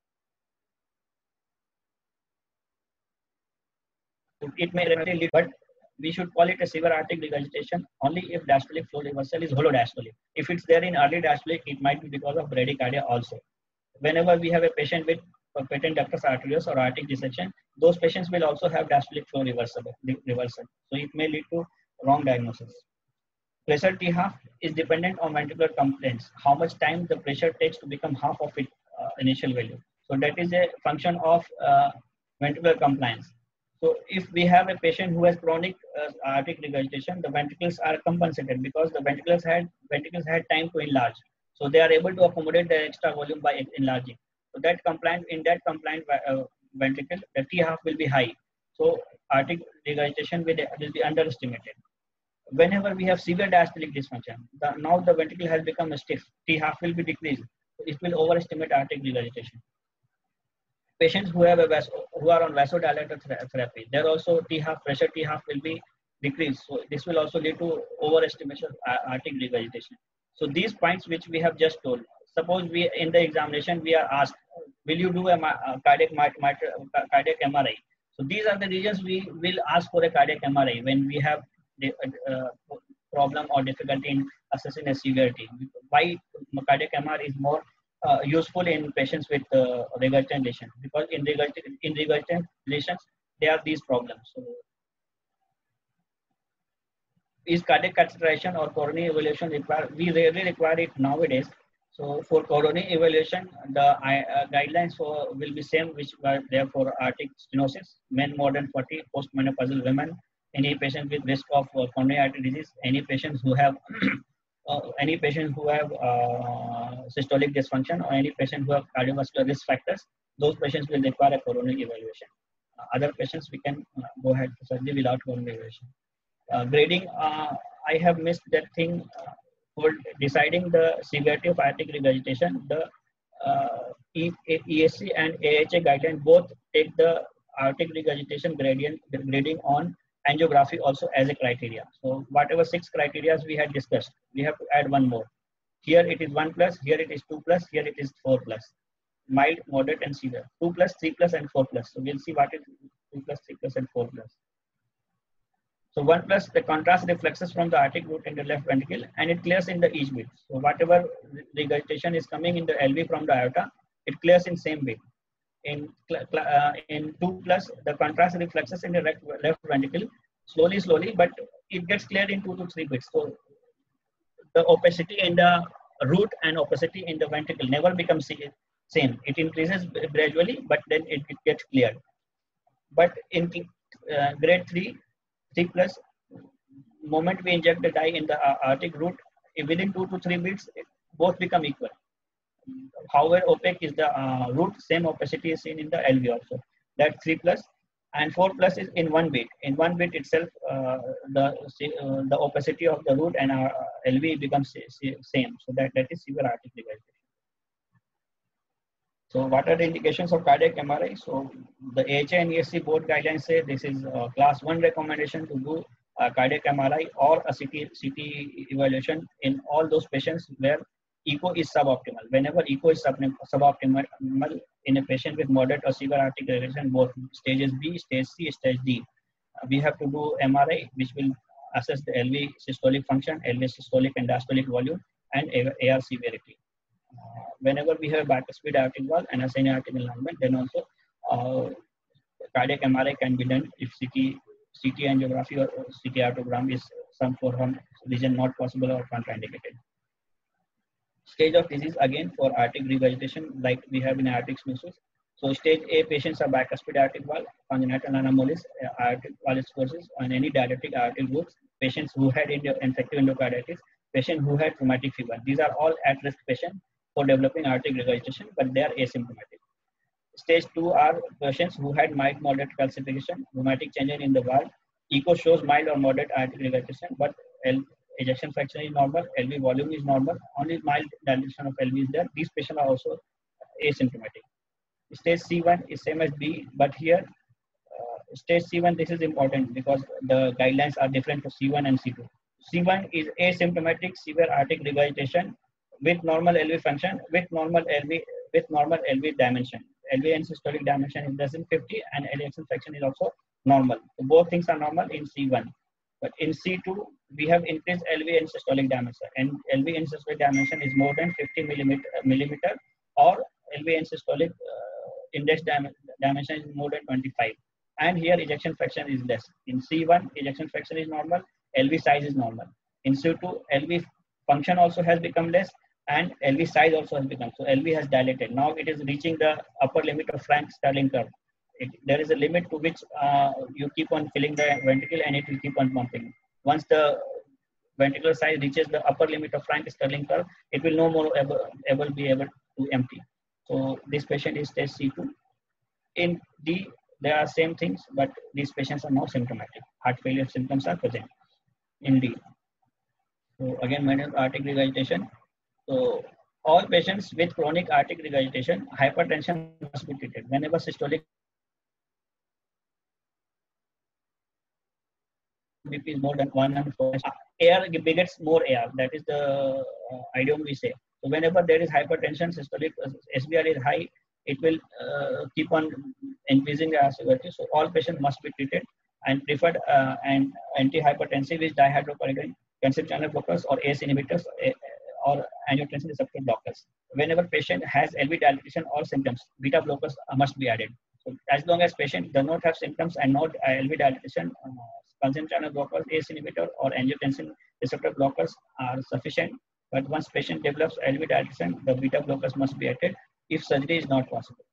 It may lead, but we should call it a severe aortic regurgitation only if diastolic flow reversal is holodiastolic. If it's there in early diastolic, it might be because of bradycardia also. Whenever we have a patient with patent ductus arteriosus or aortic dissection, those patients will also have diastolic flow reversal. reversal. So it may lead to wrong diagnosis. Pressure T half is dependent on ventricular compliance, how much time the pressure takes to become half of its uh, initial value. So that is a function of uh, ventricular compliance. So if we have a patient who has chronic uh, aortic regurgitation, the ventricles are compensated because the ventricles had ventricles had time to enlarge. So they are able to accommodate the extra volume by enlarging. So that compliant in that compliant uh, ventricle, the T half will be high. So aortic regurgitation will, will be underestimated. Whenever we have severe diastolic dysfunction, the, now the ventricle has become stiff. T half will be decreased. So it will overestimate aortic regurgitation. Patients who have a vaso, who are on vasodilator therapy, there also T half pressure T half will be decreased. So this will also lead to overestimation of aortic regurgitation. So these points which we have just told. Suppose we in the examination we are asked, will you do a, a cardiac cardiac M R I? So these are the regions we will ask for a cardiac M R I when we have the uh, problem or difficulty in assessing a severity. Why cardiac M R I is more Uh, useful in patients with uh, regurgitant lesions, because in regurgitant, in regurgitant lesions there are these problems. So, is cardiac catheterization or coronary evaluation required? We rarely require it nowadays. So for coronary evaluation, the uh, guidelines for will be same which were there for aortic stenosis, men more than forty, postmenopausal women, any patient with risk of uh, coronary artery disease, any patients who have Uh, any patients who have uh, systolic dysfunction or any patient who have cardiovascular risk factors, those patients will require a coronary evaluation. Uh, other patients we can uh, go ahead to surgery without coronary evaluation. Uh, grading, uh, I have missed that thing uh, for deciding the severity of aortic regurgitation. The uh, E S C and A H A guidelines both take the aortic regurgitation gradient grading on angiography also as a criteria. So whatever six criteria we had discussed, we have to add one more. Here it is one plus, here it is two plus, here it is four plus. Mild, moderate and severe. two plus, three plus and four plus. So we'll see what is two plus, three plus and four plus. So one plus the contrast reflexes from the aortic root in the left ventricle and it clears in the each beat. So whatever regurgitation is coming in the L V from the aorta, it clears in same beat. In uh, in two plus, the contrast reflexes in the left, left ventricle slowly, slowly, but it gets cleared in two to three beats. So the opacity in the root and opacity in the ventricle never becomes same. It increases gradually, but then it, it gets cleared. But in uh, grade three, three plus, moment we inject the dye in the uh, aortic root, within two to three beats, both become equal. However opaque is the uh, root, same opacity is seen in the L V also. That's three plus, and four plus is in one beat. In one beat itself, uh, the uh, the opacity of the root and our L V becomes same. So that that is severe aortic regurgitation. So what are the indications of cardiac M R I? So the A H A and E S C both guidelines say this is a class one recommendation to do a cardiac M R I or a C T, C T evaluation in all those patients where echo is suboptimal. Whenever echo is sub suboptimal in a patient with moderate or severe aortic regurgitation, both stages B, stage C, stage D, uh, we have to do M R I, which will assess the L V systolic function, L V systolic and diastolic volume, and A R severity. Uh, whenever we have bicuspid aortic valve and ascending aortic enlargement, then also uh, cardiac M R I can be done if C T, C T angiography or C T aortogram is some forearm region not possible or contraindicated. Stage of disease again for aortic regurgitation, like we have in aortic stenosis. So stage A patients are bicuspid aortic valve, congenital anomalies, uh, aortic valve sclerosis, and any dilatic aortic roots. Patients who had infective endocarditis, patients who had rheumatic fever. These are all at-risk patients for developing aortic regurgitation, but they are asymptomatic. Stage two are patients who had mild moderate calcification, rheumatic change in the valve. Echo shows mild or moderate aortic regurgitation, but L ejection fraction is normal, L V volume is normal, only mild dilation of L V is there. These patients are also asymptomatic. Stage C one is same as B, but here uh, stage C one, this is important because the guidelines are different for C one and C two. C one is asymptomatic severe aortic regurgitation with normal L V function, with normal L V, with normal L V dimension. L V and systolic dimension is less than fifty, and ejection fraction is also normal. So both things are normal in C one. But in C two, we have increased L V and systolic dimension, and L V and systolic dimension is more than fifty millimeter, millimeter or L V and systolic uh, index dim dimension is more than twenty-five. And here ejection fraction is less. In C one, ejection fraction is normal, L V size is normal. In C two, L V function also has become less, and L V size also has become. So L V has dilated. Now it is reaching the upper limit of Frank-Starling curve. It, there is a limit to which uh, you keep on filling the ventricle and it will keep on pumping. Once the ventricular size reaches the upper limit of Frank-Starling curve, it will no more able, able be able to empty. So this patient is stage C two. In D, there are same things, but these patients are not symptomatic. Heart failure symptoms are present in D. So again, minor aortic regurgitation. So all patients with chronic aortic regurgitation, hypertension must be treated. Whenever systolic B P is more than one hundred four, air begets more air. That is the uh, idiom we say. So whenever there is hypertension, systolic uh, S B R is high, it will uh, keep on increasing the severity. So all patients must be treated and preferred uh, and antihypertensive is dihydrocortisone, calcium channel blockers or A C E inhibitors uh, or angiotensin receptor blockers. Whenever patient has L V dilatation or symptoms, beta blockers uh, must be added. So as long as patient does not have symptoms and not uh, L V dilatation, uh, calcium channel blockers, A C E inhibitor or angiotensin receptor blockers are sufficient. But once patient develops L V dilatation, the beta blockers must be added if surgery is not possible.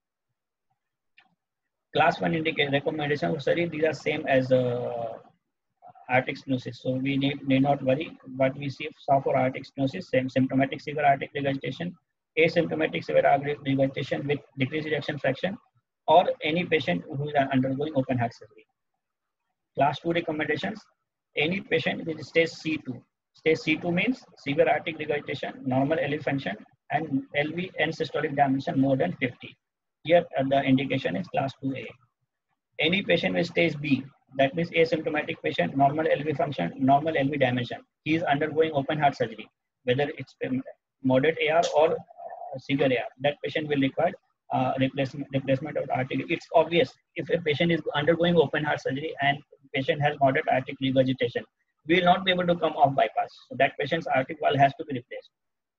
Class one indication recommendation for surgery, these are same as uh, aortic stenosis. So we need, need not worry. What we see saw for aortic stenosis, same symptomatic severe aortic regurgitation, asymptomatic severe aortic regurgitation with decreased ejection fraction, or any patient who is undergoing open heart surgery. Class two recommendations, any patient with stage C two. Stage C two means severe aortic regurgitation, normal L V function, and L V and systolic dimension more than fifty. Here uh, the indication is class two A. Any patient with stage B, that means asymptomatic patient, normal L V function, normal L V dimension. He is undergoing open heart surgery, whether it's moderate A R or uh, severe A R. That patient will require uh, replacement, replacement of artery. It's obvious if a patient is undergoing open heart surgery and patient has moderate aortic regurgitation, we will not be able to come off bypass. So that patient's aortic valve has to be replaced.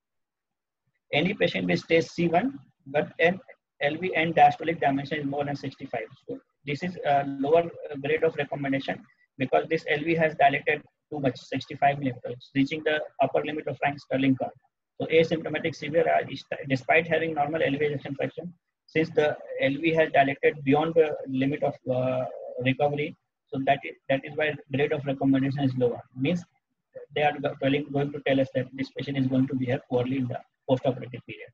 Any patient with stage C one, but N, L V and diastolic dimension is more than sixty-five. So this is a lower grade of recommendation because this L V has dilated too much, sixty-five millimeters, reaching the upper limit of Frank-Starling curve. So asymptomatic severe, despite having normal L V ejection fraction, since the L V has dilated beyond the limit of uh, recovery, so that is, that is why grade of recommendation is lower. Means they are telling, going to tell us that this patient is going to behave poorly in the post-operative period.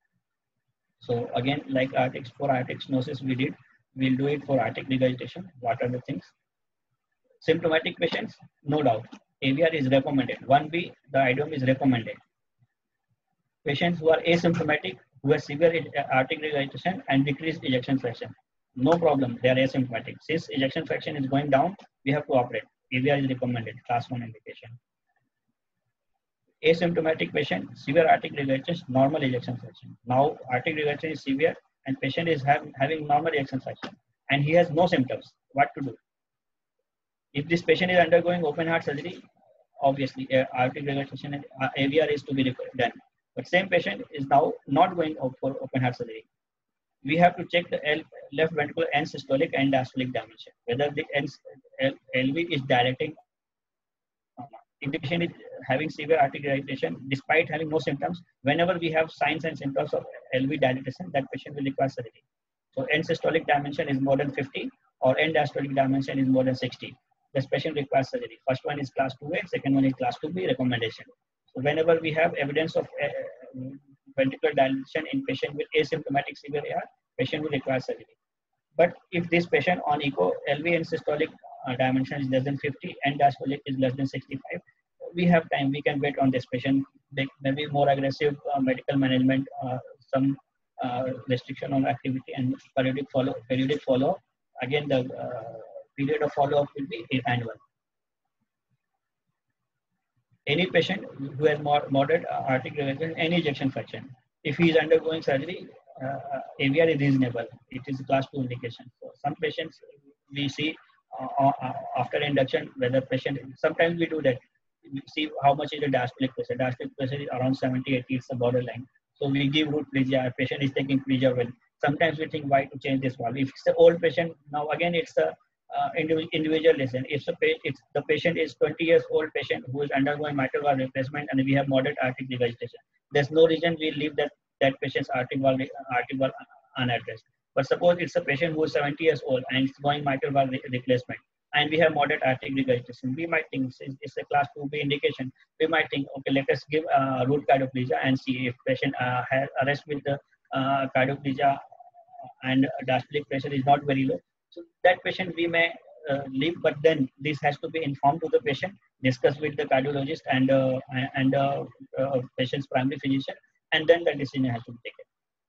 So again, like aortic, for aortic stenosis we did, we'll do it for aortic regurgitation. What are the things? Symptomatic patients, no doubt, A V R is recommended. one B, the I D O M is recommended. Patients who are asymptomatic, who have severe aortic regurgitation and decreased ejection fraction, no problem, they are asymptomatic. Since ejection fraction is going down, we have to operate. A V R is recommended, class one indication. Asymptomatic patient, severe aortic regurgitation, normal ejection fraction. Now aortic regurgitation is severe and patient is have, having normal ejection fraction and he has no symptoms. What to do? If this patient is undergoing open heart surgery, obviously uh, aortic regurgitation and uh, A V R is to be done. But same patient is now not going out for open heart surgery. We have to check the L, left ventricular end systolic and diastolic dimension, whether the L, L, L V is dilating. If the patient is having severe aortic dilatation, despite having no symptoms, whenever we have signs and symptoms of L V dilatation, that patient will require surgery. So end systolic dimension is more than fifty or end diastolic dimension is more than sixty. This patient requires surgery. First one is class two A, second one is class two B recommendation. So whenever we have evidence of uh, ventricular dilation in patient with asymptomatic severe A R, patient will require surgery. But if this patient on echo, L V and systolic uh, dimension is less than fifty and diastolic is less than sixty-five, we have time, we can wait on this patient, maybe more aggressive uh, medical management, uh, some uh, restriction on activity and periodic follow, periodic follow. Again, the uh, period of follow-up will be annual. Any patient who has more moderate aortic regurgitation, any ejection fraction, if he is undergoing surgery, uh, A V R is reasonable. It is a class two indication. So some patients we see uh, uh, after induction, whether patient, sometimes we do that. We see how much is the diastolic pressure. Diastolic pressure is around seventy, eighty, it's the borderline. So we give root Plegia, patient is taking Plegia well. Sometimes we think why to change this valve. If it's the old patient, now again it's a uh, individual lesson. If the, if the patient is twenty years old patient who is undergoing mitral valve replacement and we have moderate aortic regurgitation, there's no reason we leave that, that patient's aortic valve, aortic valve unaddressed. But suppose it's a patient who is seventy years old and it's going mitral valve re replacement and we have moderate aortic regurgitation, we might think it's, it's a class two B indication. We might think, okay, let us give uh, root cardioplegia and see if patient uh, has arrest with the uh, cardioplegia and diastolic pressure is not very low. So that patient we may uh, leave, but then this has to be informed to the patient, discuss with the cardiologist and uh, and uh, uh, patient's primary physician, and then the decision has to be taken.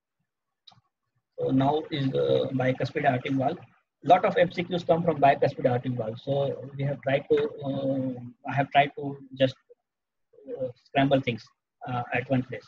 So now is the bicuspid aortic valve. Lot of M C Qs come from bicuspid aortic valve. So we have tried to, uh, I have tried to just uh, scramble things uh, at one place.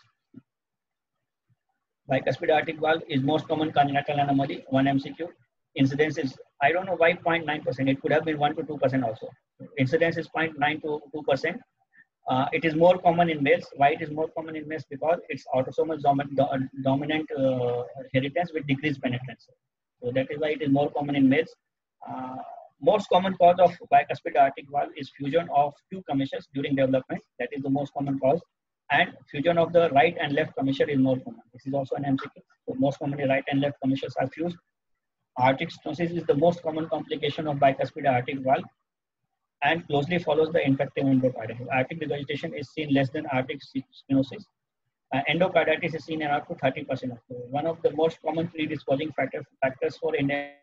Bicuspid aortic valve is most common congenital anomaly, one M C Q. Incidence is, I don't know why zero point nine percent, it could have been one to two percent also. Incidence is zero point nine to two percent. Uh, it is more common in males. Why it is more common in males? Because it's autosomal dominant, dominant uh, inheritance with decreased penetrance. So that is why it is more common in males. Uh, most common cause of bicuspid aortic valve is fusion of two commissures during development. That is the most common cause. And fusion of the right and left commissure is more common. This is also an M C Q. So most commonly right and left commissures are fused. Aortic stenosis is the most common complication of bicuspid aortic valve and closely follows the infective endocarditis. Aortic regurgitation is seen less than aortic stenosis. Uh, endocarditis is seen in up to thirty percent. So one of the most common predisposing factors factors for endocarditis.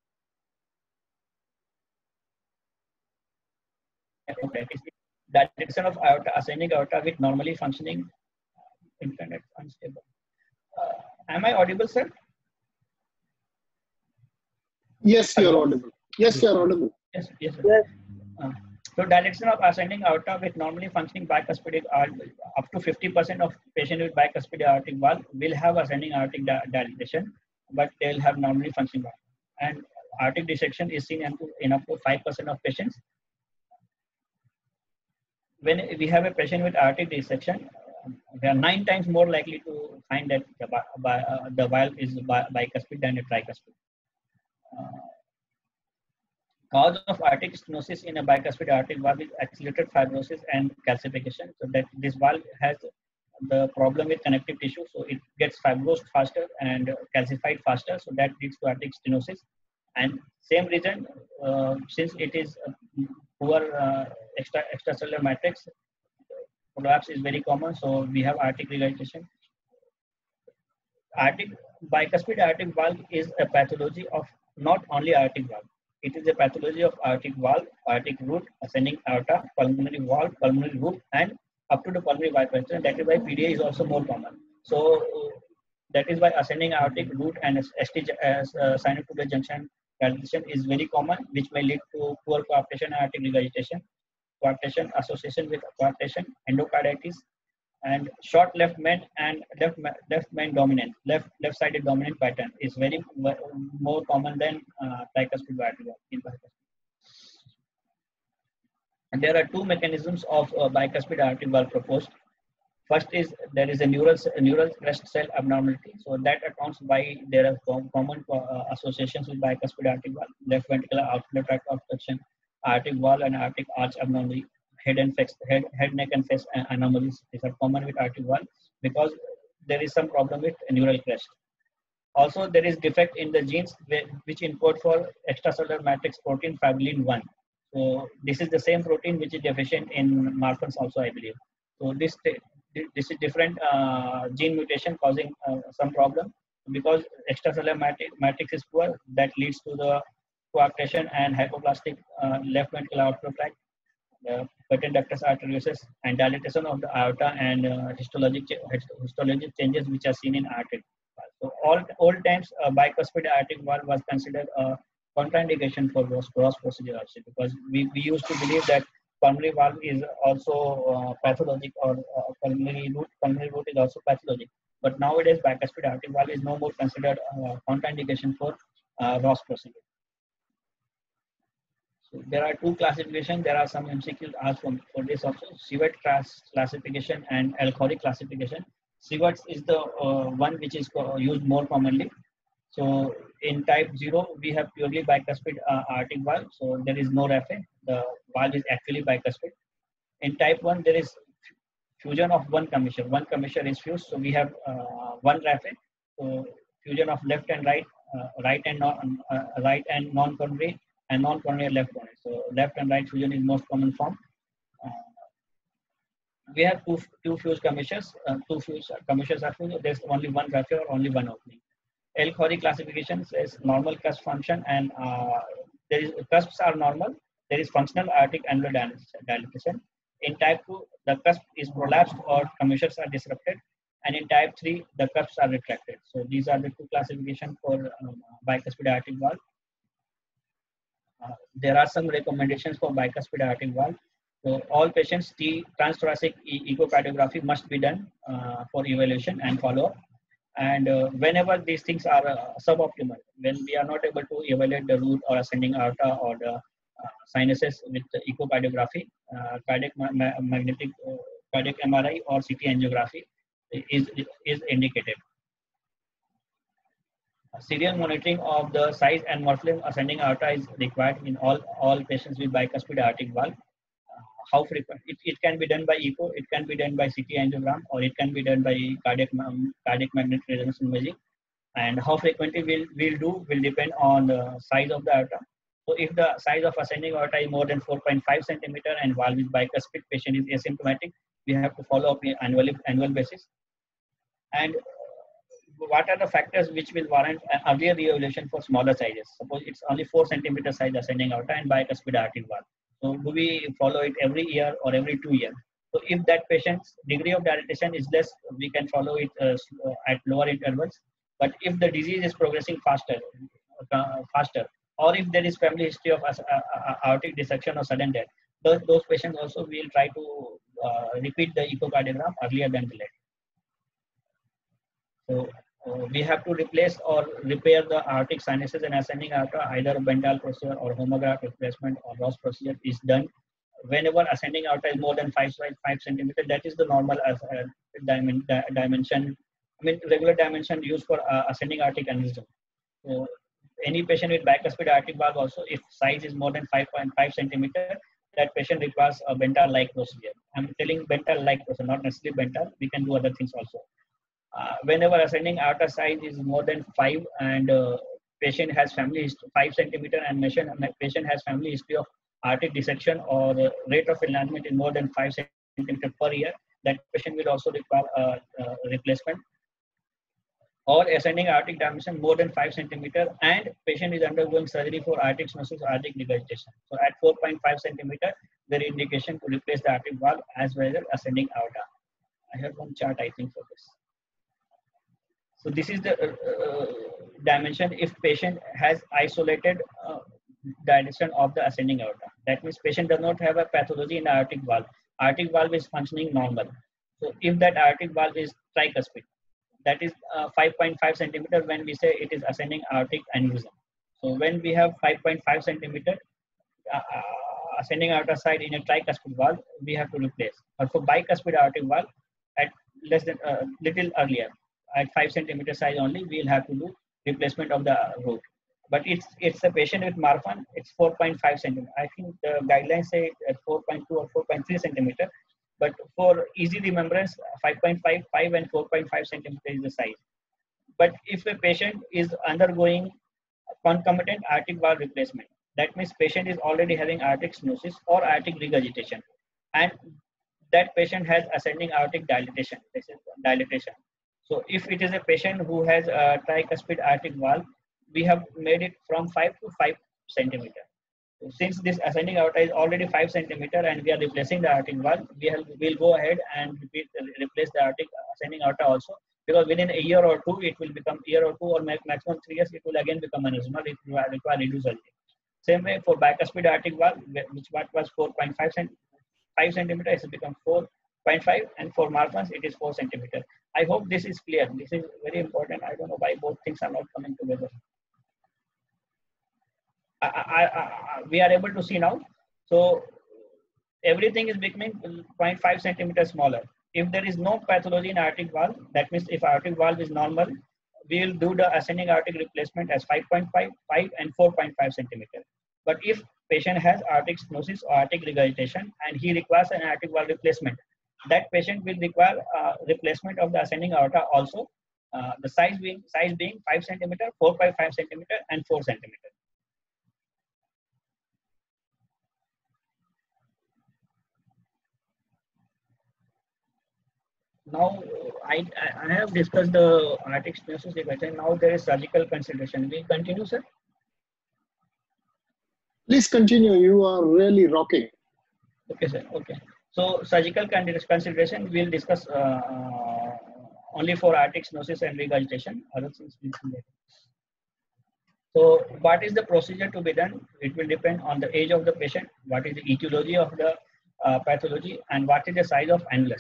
Dilation of aorta, ascending aorta with normally functioning internet unstable. Uh, am I audible, sir? Yes, you're audible. Yes, you're audible. Yes, yes. Yes. Uh, so dilation of ascending aorta with normally functioning bicuspid up to fifty percent of patients with bicuspid aortic valve will have ascending aortic dilation, but they'll have normally functioning valve. And aortic dissection is seen in, in up to five percent of patients. When we have a patient with aortic dissection, we are nine times more likely to find that the, uh, the valve is bicuspid than a tricuspid. Uh, cause of aortic stenosis in a bicuspid aortic valve is accelerated fibrosis and calcification. So that this valve has the problem with connective tissue, so it gets fibrosed faster and calcified faster, so that leads to aortic stenosis. And same reason, uh, since it is poor uh, extra extracellular matrix, prolapse is very common, so we have aortic regurgitation. Aortic bicuspid aortic valve is a pathology of not only aortic valve. It is a pathology of aortic valve, aortic root, ascending aorta, pulmonary valve, pulmonary root, and up to the pulmonary bypass. That is why P D A is also more common. So uh, that is why ascending aortic root and S T as uh, sinotubular junction dilatation is very common, which may lead to poor coaptation and aortic regurgitation, coaptation association with coaptation, endocarditis, and short left main and left left main dominant, left left sided dominant pattern is very more common than uh, tricuspid aortic valve. And there are two mechanisms of uh, bicuspid aortic valve proposed. First is there is a neural a neural crest cell abnormality, so that accounts why there are common uh, associations with bicuspid aortic valve, left ventricular outflow tract obstruction, aortic valve and aortic arch abnormality, head and face, head, head, neck and face anomalies. These are common with aortic valve because there is some problem with neural crest. Also, there is defect in the genes which encode for extracellular matrix protein fibrillin one. So this is the same protein which is deficient in Marfan's also, I believe. So this this is different uh, gene mutation causing uh, some problem because extracellular matrix, matrix is poor. That leads to the coaptation and hypoplastic uh, left ventricular outflow tract, uh, patent ductus arteriosus, and dilatation of the aorta and uh, histologic histologic changes which are seen in aortic. So all old times uh, bicuspid aortic valve was considered a contraindication for Ross, Ross procedure also, because we, we used to believe that pulmonary valve is also uh, pathologic, or uh, pulmonary root pulmonary root is also pathologic. But nowadays bicuspid aortic valve is no more considered uh, contraindication for uh, Ross procedure. So there are two classifications. There are some M C Qs asked for, for this also: Sievert classification and Elkhorry classification. Sievert is the uh, one which is used more commonly. So in type zero, we have purely bicuspid uh, aortic valve. So there is no raphe. The valve is actually bicuspid. In type one, there is fusion of one commissure. One commissure is fused. So we have uh, one raphe. So fusion of left and right, uh, right and non, uh, right and non-coronary, and non-coronary left coronary. So left and right fusion is most common form. Uh, we have two two fused commissures. Uh, two fused commissures are fused. There's only one raphe or only one opening. Elkhorry classification says normal cusp function, and uh, there is cusps are normal. There is functional aortic annular dilatation. In type two, the cusp is prolapsed or commissures are disrupted, and in type three, the cusps are retracted. So these are the two classifications for um, bicuspid aortic valve. Uh, there are some recommendations for bicuspid aortic valve. So all patients, T transthoracic e echocardiography must be done uh, for evaluation and follow-up. And uh, whenever these things are uh, suboptimal, when we are not able to evaluate the root or ascending aorta or the uh, sinuses with the echocardiography, uh, cardiac ma ma magnetic uh, cardiac M R I or C T angiography is is indicated. Uh, serial monitoring of the size and morpheme ascending aorta is required in all all patients with bicuspid aortic valve. How frequent? It, it can be done by echo, it can be done by C T angiogram, or it can be done by cardiac, um, cardiac magnetic resonance imaging. And how frequently we'll, we'll do will depend on the size of the aorta. So if the size of ascending aorta is more than four point five centimeter and valve is bicuspid, patient is asymptomatic, we have to follow up on annual, annual basis. And what are the factors which will warrant an earlier re-evaluation for smaller sizes? Suppose it's only four centimeter size ascending aorta and bicuspid aortic valve. So do we follow it every year or every two years? So if that patient's degree of dilatation is less, we can follow it uh, at lower intervals. But if the disease is progressing faster, uh, faster, or if there is family history of uh, aortic dissection or sudden death, those, those patients also will try to uh, repeat the echocardiogram earlier than delayed. So Uh, we have to replace or repair the aortic sinuses and ascending aorta. Either Bentall procedure or homograft replacement or Ross procedure is done whenever ascending aorta is more than five, five centimeter. That is the normal uh, dimen dimension. I mean, regular dimension used for uh, ascending aortic aneurysm. So, any patient with bicuspid aortic valve also, if size is more than five point five centimeter, that patient requires a Bentall-like procedure. I'm telling Bentall-like procedure, not necessarily Bentall. We can do other things also. Uh, whenever ascending aorta size is more than five and uh, patient has family history, five centimeter and patient has family history of aortic dissection or the rate of enlargement is more than five centimeter per year, that patient will also require a, a replacement. Or ascending aortic dimension more than five centimeter and patient is undergoing surgery for aortic stenosis or aortic regurgitation. So at four point five centimeter, there is indication to replace the aortic valve as well as ascending aorta. I have one chart, I think, for this. So this is the uh, uh, dimension if patient has isolated uh, dilation of the ascending aorta. That means patient does not have a pathology in the aortic valve. Aortic valve is functioning normal. So if that aortic valve is tricuspid, that is uh, five point five centimeter when we say it is ascending aortic aneurysm. So when we have five point five centimeter uh, uh, ascending aorta side in a tricuspid valve, we have to replace. But for bicuspid aortic valve, at less than uh, little earlier, at five centimeter size only, we'll have to do replacement of the root. But it's it's a patient with Marfan, it's four point five centimeter. I think the guidelines say at four point two or four point three centimeter. But for easy remembrance, five point five, five and four point five centimeter is the size. But if a patient is undergoing concomitant aortic valve replacement, that means patient is already having aortic stenosis or aortic regurgitation, and that patient has ascending aortic dilatation. This is dilatation. So if it is a patient who has a tricuspid aortic valve, we have made it from five to five centimeter. So since this ascending aorta is already five centimeter and we are replacing the aortic valve, we have, will go ahead and repeat, replace the aortic ascending aorta also, because within a year or two it will become year or two or maximum three years it will again become aneurysmal. It will require reduced surgery. Same way for bicuspid aortic valve, which what was four point five centimeter, it has become four point five, and for Marfan's it is four centimeter. I hope this is clear. This is very important. I don't know why both things are not coming together. I, I, I, we are able to see now. So everything is becoming zero point five centimeter smaller. If there is no pathology in aortic valve, that means if aortic valve is normal, we will do the ascending aortic replacement as five point five, five and four point five centimeter. But if patient has aortic stenosis or aortic regurgitation and he requires an aortic valve replacement, that patient will require uh, replacement of the ascending aorta also. Uh, the size being size being five centimeter, four point five centimeter, and four centimeter. Now I I have discussed the aortic stenosis regurgitation. Now there is surgical consideration. We continue, sir. Please continue. You are really rocking. Okay, sir. Okay. So surgical consideration we'll discuss uh, only for aortic stenosis and regurgitation. Other things we'll see later. So what is the procedure to be done? It will depend on the age of the patient, what is the etiology of the uh, pathology, and what is the size of annulus.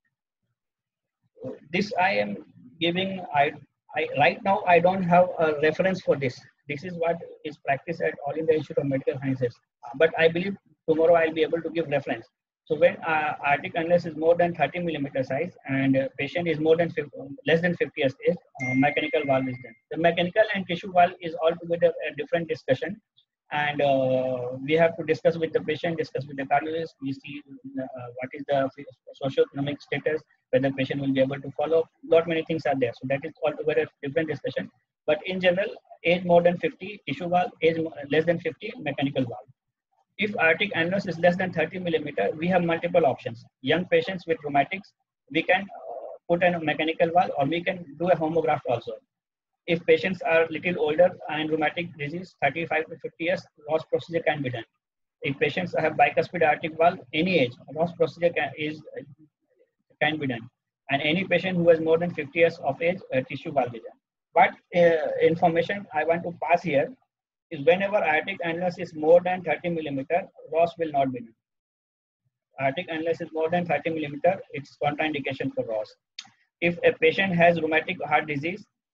So this I am giving, I, I right now I don't have a reference for this. This is what is practiced at All India Institute of Medical Sciences. But I believe tomorrow I'll be able to give reference. So when uh, aortic annulus is more than thirty millimeter size and uh, patient is more than fifty, less than fifty years age, uh, mechanical valve is done. The mechanical and tissue valve is altogether a different discussion, and uh, we have to discuss with the patient, discuss with the cardiologist. We see uh, what is the socioeconomic status, whether patient will be able to follow. Lot many things are there. So that is altogether a different discussion. But in general, age more than fifty, tissue valve; age less than fifty, mechanical valve. If aortic annulus is less than thirty millimeter, we have multiple options. Young patients with rheumatics, we can uh, put a mechanical valve, or we can do a homograft also. If patients are little older and rheumatic disease, thirty-five to fifty years, Ross procedure can be done. If patients have bicuspid aortic valve, any age, Ross procedure can, is, can be done. And any patient who has more than fifty years of age, uh, tissue valve is done. What uh, information I want to pass here is whenever aortic annulus is more than thirty millimeter, Ross will not be done. Aortic annulus is more than thirty millimeter, it's contraindication for Ross. If a patient has rheumatic heart disease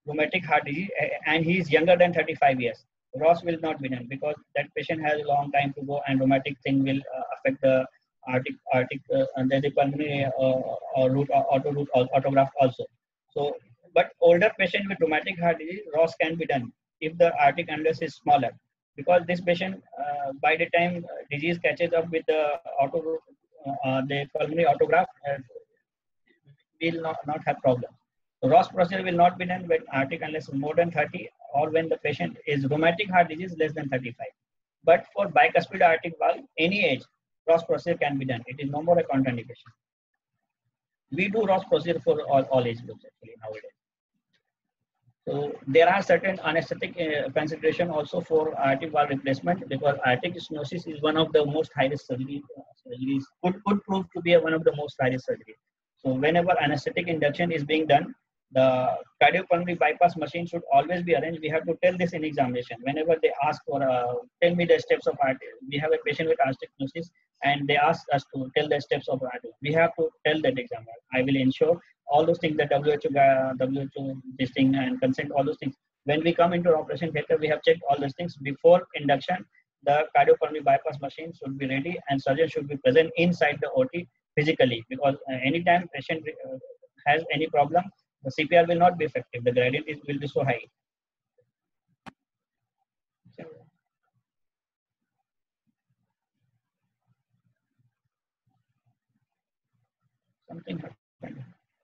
rheumatic heart disease and he is younger than thirty-five years, R O S will not be done because that patient has a long time to go and rheumatic thing will uh, affect the aortic, aortic uh, and then the pulmonary uh, or root or auto root autograft also. So, but older patient with rheumatic heart disease, R O S can be done if the aortic annulus is smaller, because this patient uh, by the time disease catches up with the auto uh, uh, the pulmonary autograft uh, will not, not have problem. So R O S procedure will not be done when aortic annulus is more than thirty or when the patient is rheumatic heart disease less than thirty-five. But for bicuspid aortic valve, any age, R O S procedure can be done. It is no more a contraindication. We do R O S procedure for all, all age groups actually nowadays. So there are certain anesthetic uh, consideration also for aortic valve replacement, because aortic stenosis is one of the most high risk surgery, uh, surgeries, could, could prove to be a, one of the most high risk surgeries. So whenever anesthetic induction is being done, the cardiopulmonary bypass machine should always be arranged. We have to tell this in examination. Whenever they ask for, uh, tell me the steps of aortic, we have a patient with aortic stenosis and they ask us to tell the steps of aortic. We have to tell that examiner. I will ensure all those things, the W H O, uh, W H O, this thing and consent, all those things. When we come into operation theater, we have checked all those things before induction. The cardiopulmonary bypass machine should be ready and surgeon should be present inside the O T physically, because uh, anytime patient uh, has any problem, the C P R will not be effective. The gradient is, will be so high. Something happened.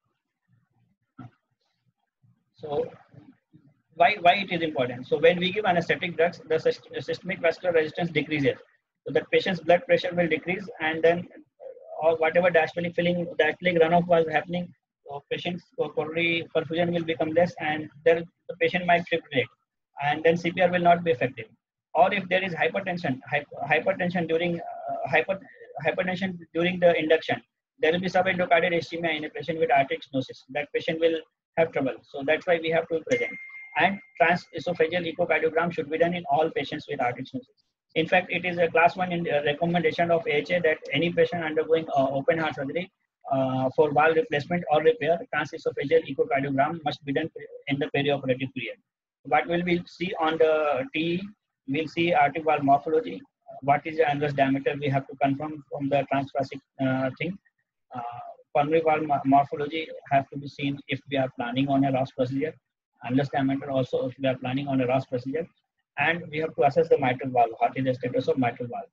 So why why it is important? So when we give anesthetic drugs, the systemic vascular resistance decreases. So the patient's blood pressure will decrease, and then or whatever diastolic filling, diastolic runoff was happening, so patient's coronary perfusion will become less, and there the patient might fibrillate, and then C P R will not be effective. Or if there is hypertension, hypertension during uh, hyper, hypertension during the induction, there will be subendocardial ischemia in a patient with aortic stenosis. That patient will have trouble. So that's why we have to present. And transesophageal echocardiogram should be done in all patients with aortic stenosis. In fact, it is a class one in, uh, recommendation of A H A that any patient undergoing uh, open heart surgery uh, for valve replacement or repair, transesophageal echocardiogram must be done in the perioperative period. What will we see on the T E? We'll see aortic valve morphology. What is the annulus diameter? We have to confirm from the transthoracic uh, thing. Uh, pulmonary valve morphology has to be seen if we are planning on a R O S procedure. Annulus diameter also if we are planning on a R O S procedure. And we have to assess the mitral valve. What is the status of mitral valve?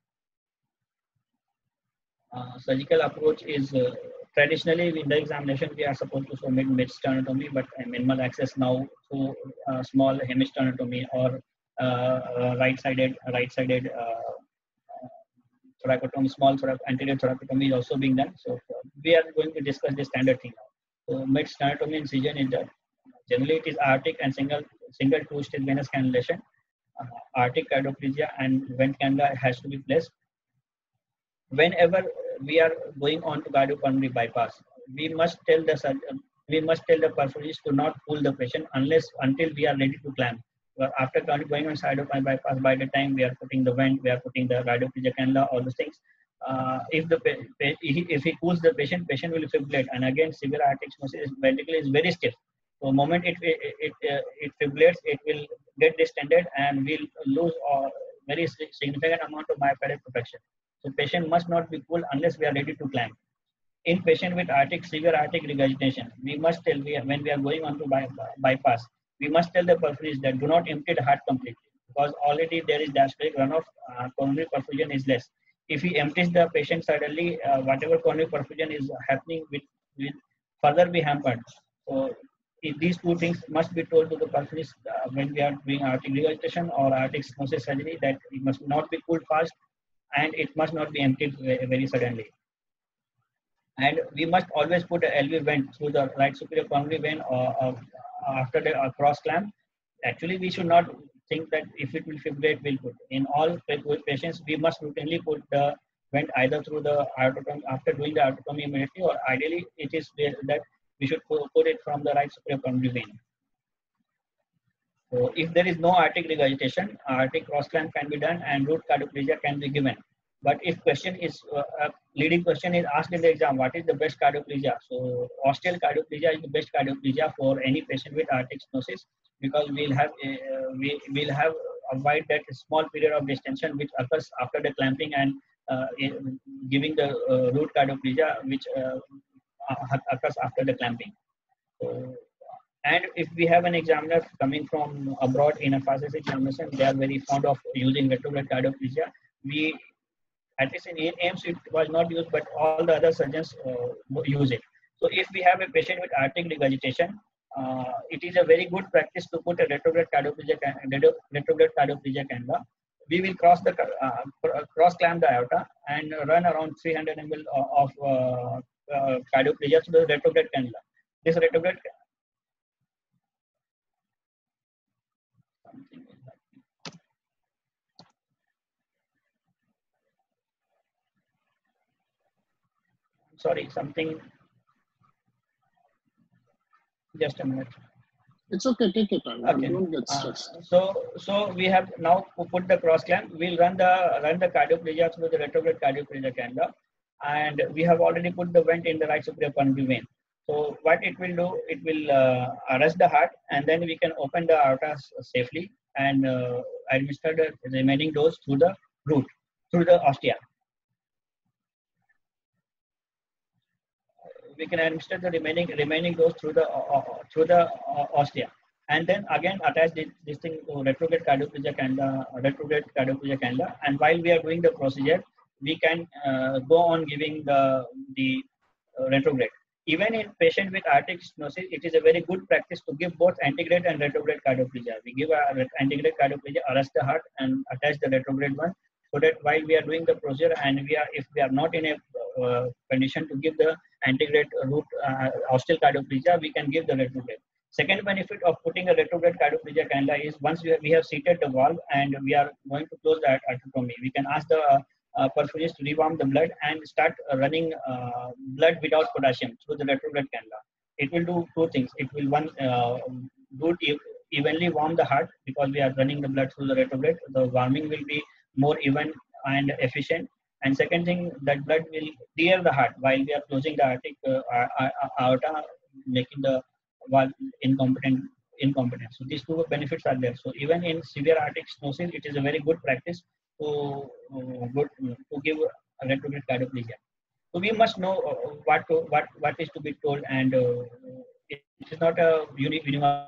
Uh, surgical approach is uh, traditionally in the examination we are supposed to show mid mid sternotomy, but uh, minimal access now to uh, small hemisternotomy or uh, uh, right-sided right-sided uh, thoracotomy, small thorac anterior thoracotomy is also being done. So uh, we are going to discuss the standard thing now. So mid sternotomy incision is done. Generally, it is aortic and single single two-stage venous cannulation. Uh, aortic cardioplegia and vent cannula has to be placed. Whenever we are going on to cardiopulmonary bypass, we must tell the surgeon, we must tell the perfusionist to not pull the patient unless until we are ready to clamp. Well, after going on side of my bypass, by the time we are putting the vent, we are putting the cardioplegia cannula, all those things. Uh, if the if he pulls the patient, patient will fibrillate, and again severe aortic stenosis vertically is very stiff. So the moment it it it, uh, it fibrillates, it will get distended and will lose a very significant amount of myocardial protection. So patient must not be pulled unless we are ready to clamp. In patient with aortic severe aortic regurgitation, we must tell we when we are going on to by, bypass, we must tell the perfusionist that do not empty the heart completely, because already there is diastolic runoff, uh, coronary perfusion is less. If he empties the patient suddenly, uh, whatever coronary perfusion is happening with will further be hampered. So if these two things must be told to the perfusionist uh, when we are doing aortic regurgitation or aortic stenosis surgery, that it must not be pulled fast and it must not be emptied very suddenly. And we must always put a L V vent through the right superior pulmonary vein or, or after the uh, cross clamp. Actually, we should not think that if it will fibrillate, we'll put. In all patients, we must routinely put the vent either through the aortotomy, after doing the aortotomy immediately, or ideally it is that we should put it from the right superior pulmonary vein. So if there is no aortic regurgitation, aortic cross clamp can be done and root cardioplegia can be given. But if question is, uh, a leading question is asked in the exam, what is the best cardioplegia? So ostial cardioplegia is the best cardioplegia for any patient with aortic stenosis. because we'll have a, uh, we will have avoid that small period of distension which occurs after the clamping and uh, in giving the uh, root cardioplegia which uh, occurs after the clamping. So, and if we have an examiner coming from abroad in a pharmacy examination, they are very fond of using retrograde cardioplegia. We, at least in AIIMS, it was not used, but all the other surgeons uh, use it. So if we have a patient with aortic regurgitation, uh, it is a very good practice to put a retrograde cardioplegia, retrograde cardioplegia cannula. We will cross the uh, cross clamp the aorta and run around three hundred milliliters of uh, uh, cardioplegia to the retrograde cannula. This retrograde sorry, something. Just a minute. It's okay, take your time. Okay. Don't get Uh, stressed. so, so we have now put the cross clamp. We'll run the run the cardioplegia through the retrograde cardioplegia cannula, and we have already put the vent in the right superior coronary vein. So, what it will do, it will uh, arrest the heart, and then we can open the aorta safely and uh, administer the remaining dose through the root, through the ostia. We can administer the remaining remaining dose through the uh, through the uh, ostia, and then again attach this, this thing to retrograde cardioplegia cannula, retrograde cardioplegia cannula. And while we are doing the procedure, we can uh, go on giving the the uh, retrograde. Even in patient with aortic stenosis, it is a very good practice to give both antegrade and retrograde cardioplegia. We give a antegrade cardioplegia, arrest the heart, and attach the retrograde one, so that while we are doing the procedure and we are, if we are not in a uh, condition to give the antegrade root uh, ostial cardioplegia, we can give the retrograde. Second benefit of putting a retrograde cardioplegia cannula is once we have, we have seated the valve and we are going to close the arteriotomy, we can ask the uh, uh, perfusist to rewarm the blood and start uh, running uh, blood without potassium through the retrograde cannula. It will do two things. It will one uh, do e evenly warm the heart because we are running the blood through the retrograde. The warming will be more even and efficient. And second thing, that blood will clear the heart while we are closing the aortic uh, aorta, making the valve incompetent. incompetent. So these two benefits are there. So even in severe aortic stenosis, it is a very good practice to uh, good, to give a retrograde cardioplegia. So we must know uh, what to, what what is to be told, and uh, it is not a unique universal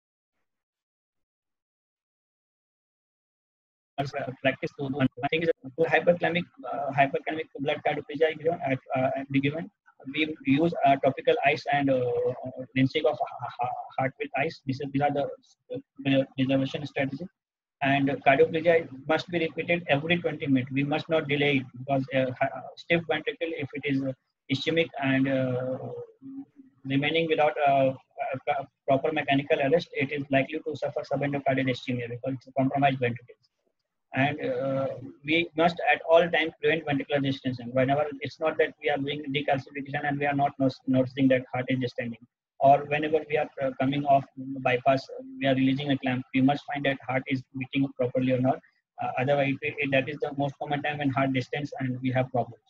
practice to do. I think to hyperkalemic uh, hyperkalemic blood cardioplegia given at uh, be given. We use uh, topical ice and uh, rinsing of heart with ice. These are, these are the uh, preservation strategy. And cardioplegia must be repeated every twenty minutes. We must not delay it because uh, stiff ventricle, if it is ischemic and uh, remaining without a, a proper mechanical arrest, it is likely to suffer subendocardial ischemia because it's a compromised ventricle. And uh, we must at all times prevent ventricular distension. Whenever it's not that we are doing decalcification and we are not noticing that heart is distending, or whenever we are uh, coming off bypass, we are releasing a clamp, we must find that heart is beating properly or not. Uh, otherwise, it, it, that is the most common time when heart distends and we have problems.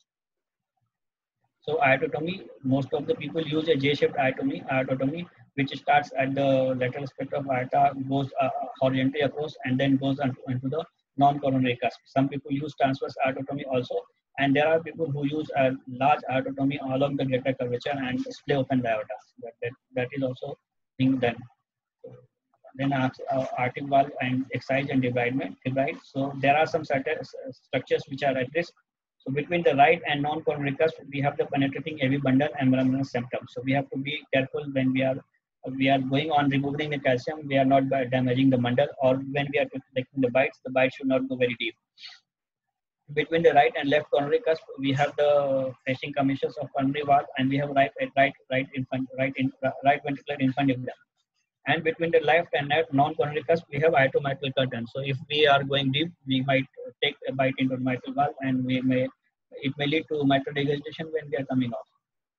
So aortotomy, most of the people use a J-shaped aortotomy, aortotomy, which starts at the lateral aspect of aorta, goes uh, horizontally across, and then goes into, into the non-coronary cusp. Some people use transverse aortotomy also, and there are people who use a large aortotomy along the greater curvature and split open the aorta. That, that, that is also being done. So then uh, aortic valve and excise and debridement. Debride. So there are some certain structures which are at risk. So between the right and non-coronary cusp, we have the penetrating A V bundle and membranous septum. So we have to be careful when we are we are going on removing the calcium. We are not damaging the bundle, or when we are taking the bites, the bite should not go very deep. Between the right and left coronary cusp, we have the facing commissures of coronary valve, and we have right right right infant right in right ventricular infundibulum. And between the left and non-coronary cusp, we have aortomitral curtain. So if we are going deep, we might take a bite into the mitral valve, and we may it may lead to mitral regurgitation when we are coming off.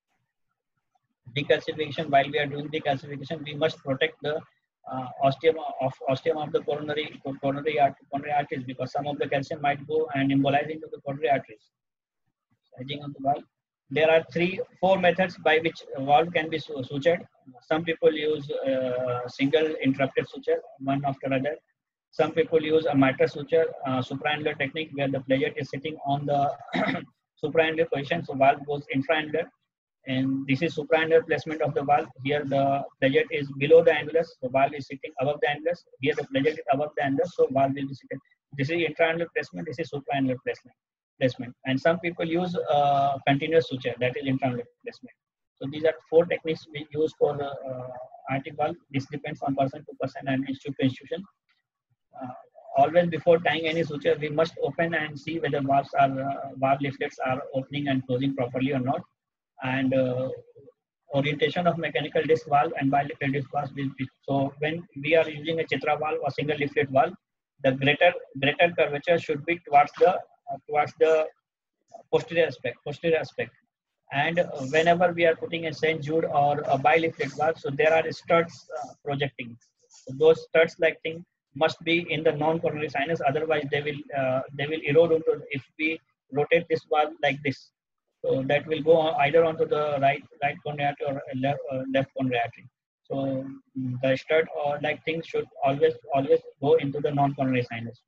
Decalcification, while we are doing decalcification, we must protect the uh, ostium of ostium of the coronary coronary, coronary arteries, because some of the calcium might go and embolize into the coronary arteries. Edging of the valve. there are three, four methods by which valve can be sutured. Some people use uh, single interrupted suture, one after other. Some people use a mitre suture, uh, supraannular technique, where the plate is sitting on the supraannular position, so valve goes infraannular. And this is supraannular placement of the valve. Here the plate is below the annulus, so valve is sitting above the annulus. Here the plate is above the annulus, so valve will be sitting. This is intraannular placement, this is supraannular placement. placement. And some people use uh, continuous suture, that is intraannular placement. So these are four techniques we use for uh, aortic valve. This depends on person to person and institution to institution. Uh, always before tying any suture, we must open and see whether valves are uh, valve leaflets are opening and closing properly or not. And uh, orientation of mechanical disc valve and bileaflet disc valve. So when we are using a Chitra valve or single leaflet valve, the greater greater curvature should be towards the uh, towards the posterior aspect. Posterior aspect. And whenever we are putting a Saint Jude or a bileaflet valve, so there are studs uh, projecting. So those studs like thing must be in the non-coronary sinus. Otherwise, they will uh, they will erode into. If we rotate this valve like this, so that will go on either onto the right right coronary artery or left uh, left coronary artery. So the stud or like things should always always go into the non-coronary sinus.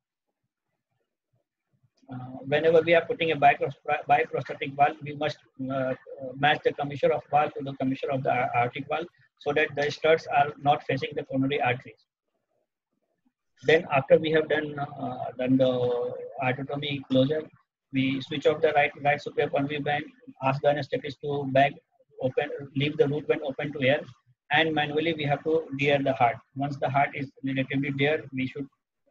Uh, whenever we are putting a biprostatic valve, we must uh, match the commissure of valve to the commissure of the aortic valve, so that the studs are not facing the coronary arteries. Then after we have done uh, done the aortotomy closure, we switch off the right right superior pulmonary band, ask the anesthetist to bag open, leave the root vein open to air, and manually we have to dear the heart. Once the heart is relatively dear, we should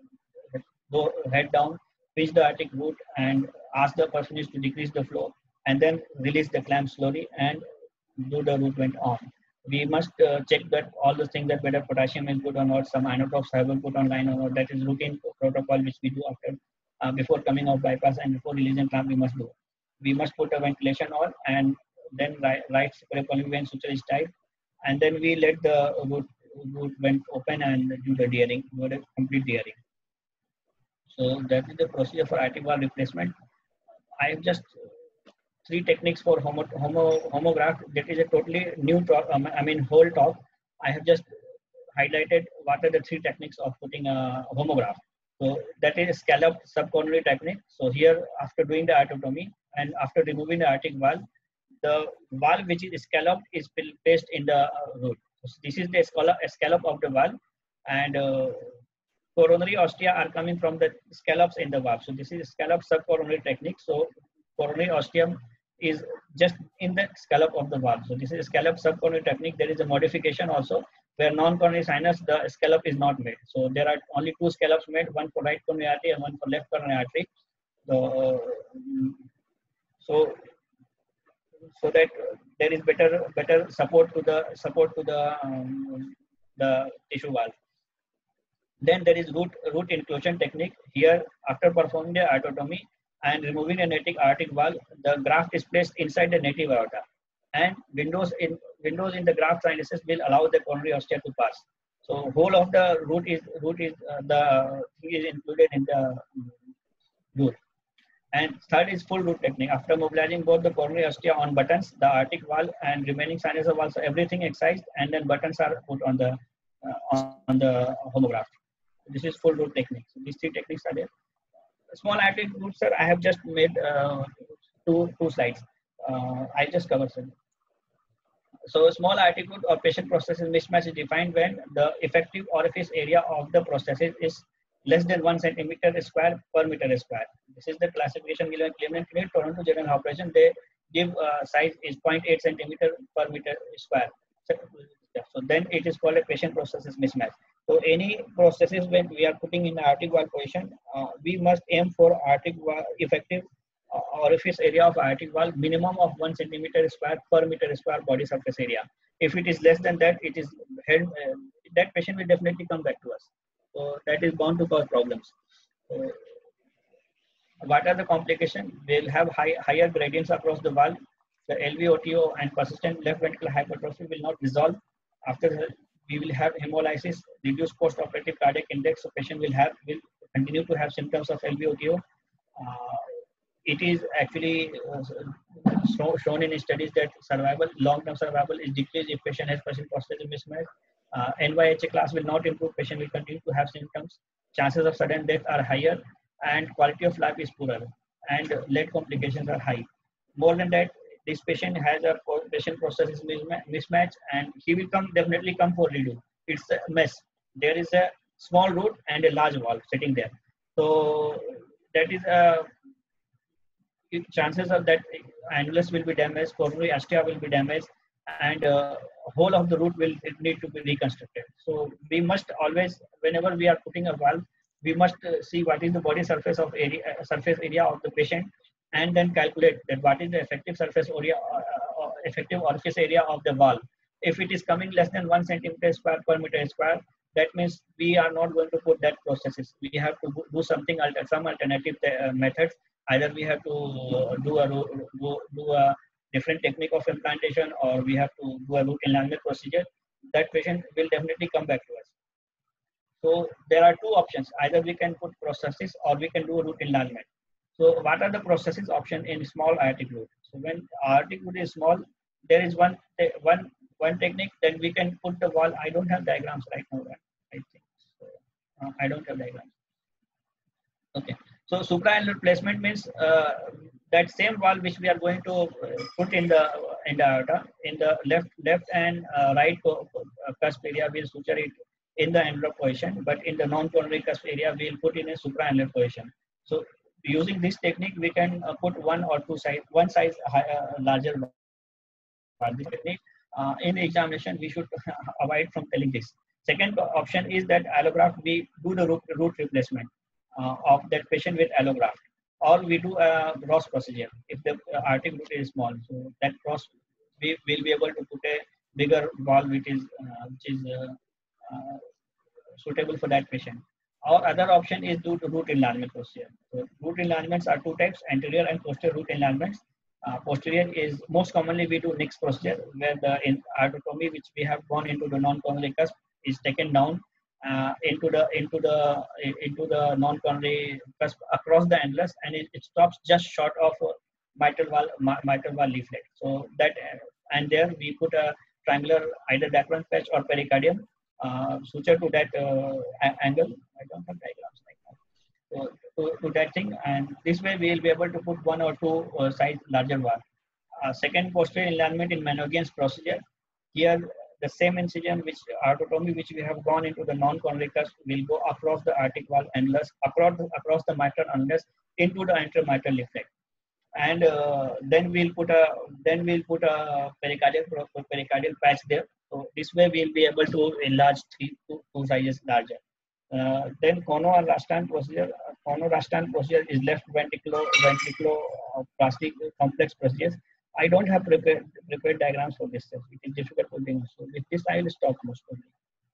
go head down, pinch the aortic root, and ask the personage to decrease the flow, and then release the clamp slowly and do the root vent on. We must uh, check that all the things that whether potassium is good or not, some inotropes have been put online or not. That is routine protocol which we do after uh, before coming off bypass and before releasing clamp. We must do. We must put a ventilation on, and then right, right superior pulmonary vein suture is tied, and then we let the root root vent open and do the dearing, do the complete dearing. So that is the procedure for aortic valve replacement. I have just three techniques for homo, homo, homograft. That is a totally new talk, um, I mean whole talk. I have just highlighted what are the three techniques of putting a homograph. So that is scallop subcoronary technique. So here after doing the aortotomy and after removing the aortic valve, the valve which is scalloped is placed in the root. So this is the scallop, scallop of the valve, and uh, coronary ostia are coming from the scallops in the valve. So this is scallop subcoronary technique. So coronary ostium is just in the scallop of the valve. So this is a scallop subcoronary technique. There is a modification also where non-coronary sinus, the scallop is not made. So there are only two scallops made, one for right coronary artery and one for left coronary artery. So, so, so that there is better better support to the support to the um, the tissue valve. Then there is root root inclusion technique. Here, after performing the aortotomy and removing a native aortic valve, the graft is placed inside the native aorta, and windows in windows in the graft sinuses will allow the coronary ostia to pass. So whole of the root is root is uh, the thing is included in the root. And third is full root technique. After mobilizing both the coronary ostia on buttons, the aortic valve and remaining sinus valve, so everything excised, and then buttons are put on the uh, on, on the homograft. This is full root technique. So these three techniques are there. Small aortic root, sir, I have just made uh, two two slides. Uh, I just covered, sir. So small aortic root or patient prosthesis mismatch is defined when the effective orifice area of the prosthesis is less than one centimeter square per meter square. This is the classification given in Cleveland Clinic, Toronto General Operation. They give uh, size is zero point eight centimeter per meter square. So, so then it is called a patient prosthesis mismatch. So any prosthesis when we are putting in the aortic valve position, uh, we must aim for aortic valve effective uh, orifice area of aortic valve minimum of one centimeter square per meter square body surface area. If it is less than that, it is head, uh, that patient will definitely come back to us. So that is bound to cause problems. So what are the complications? They'll have high, higher gradients across the valve. The L V O T O and persistent left ventricular hypertrophy will not resolve. After the, we will have hemolysis, reduced post-operative cardiac index. So patient will have will continue to have symptoms of L V O T O. Uh, it is actually uh, show, shown in studies that survival, long-term survival is decreased if patient has patient prosthesis mismatch. Uh, N Y H A class will not improve, patient will continue to have symptoms, chances of sudden death are higher, and quality of life is poorer, and late complications are high. More than that, this patient has a patient prosthesis mismatch, and he will come definitely come for redo. It's a mess. There is a small root and a large valve sitting there. So that is a chances of that annulus will be damaged, coronary ostia will be damaged, and uh, whole of the root will need to be reconstructed. So we must always, whenever we are putting a valve, we must uh, see what is the body surface of area, uh, surface area of the patient, and then calculate that what is the effective surface area, uh, uh, effective orifice area of the valve. If it is coming less than one centimeter square per meter square, that means we are not going to put that prosthesis. We have to do something, alter, some alternative uh, methods. Either we have to uh, do a do, do a different technique of implantation, or we have to do a root enlargement procedure. That patient will definitely come back to us. So there are two options. Either we can put prosthesis or we can do a root enlargement. So what are the prosthesis option in small aortic root? So when aortic root is small, there is one one one technique. Then we can put the wall. I don't have diagrams right now. I think so. Uh, I don't have diagrams. Okay. So supraannular placement means uh, that same wall which we are going to put in the in the aorta, in the left left and uh, right cusp area, we'll suture it in the annular position, but in the non-coronary cusp area, we'll put in a supraannular position. So using this technique, we can uh, put one or two size, one size high, uh, larger wall. This technique uh, in the examination, we should avoid from telling this. Second option is that allograft, we do the root, root replacement uh, of that patient with allograft, or we do a Ross procedure if the uh, aortic root is small. So that Ross, we will be able to put a bigger wall which is uh, which is uh, uh, suitable for that patient. Our other option is do root enlargement procedure. So root enlargements are two types: anterior and posterior root enlargements. Uh, posterior is most commonly we do Nix procedure, where the in aortotomy which we have gone into the non-coronary cusp is taken down uh, into the into the into the non-coronary cusp across the annulus, and it, it stops just short of uh, mitral valve mitral valve leaflet. So that uh, and there we put a triangular either Dacron patch or pericardium uh, suture to that uh, angle. I don't have diagrams like that. So to, to that thing, and this way we will be able to put one or two uh, size larger valve. Uh, second, posterior enlargement in Manogian's procedure. Here the same incision which aortotomy which we have gone into the non-coronary cusp will go across the aortic valve annulus, across the, across the mitral annulus into the anterior mitral leaflet, and uh, then we'll put a then we'll put a pericardial pericardial patch there. So this way we'll be able to enlarge three two, two sizes larger. Uh, then cono or Rastan procedure. Uh, cono Rastan procedure is left ventriculo ventriculoplastic complex procedures. I don't have prepared prepared diagrams for this. It is difficult for them. So with this, I will stop most probably.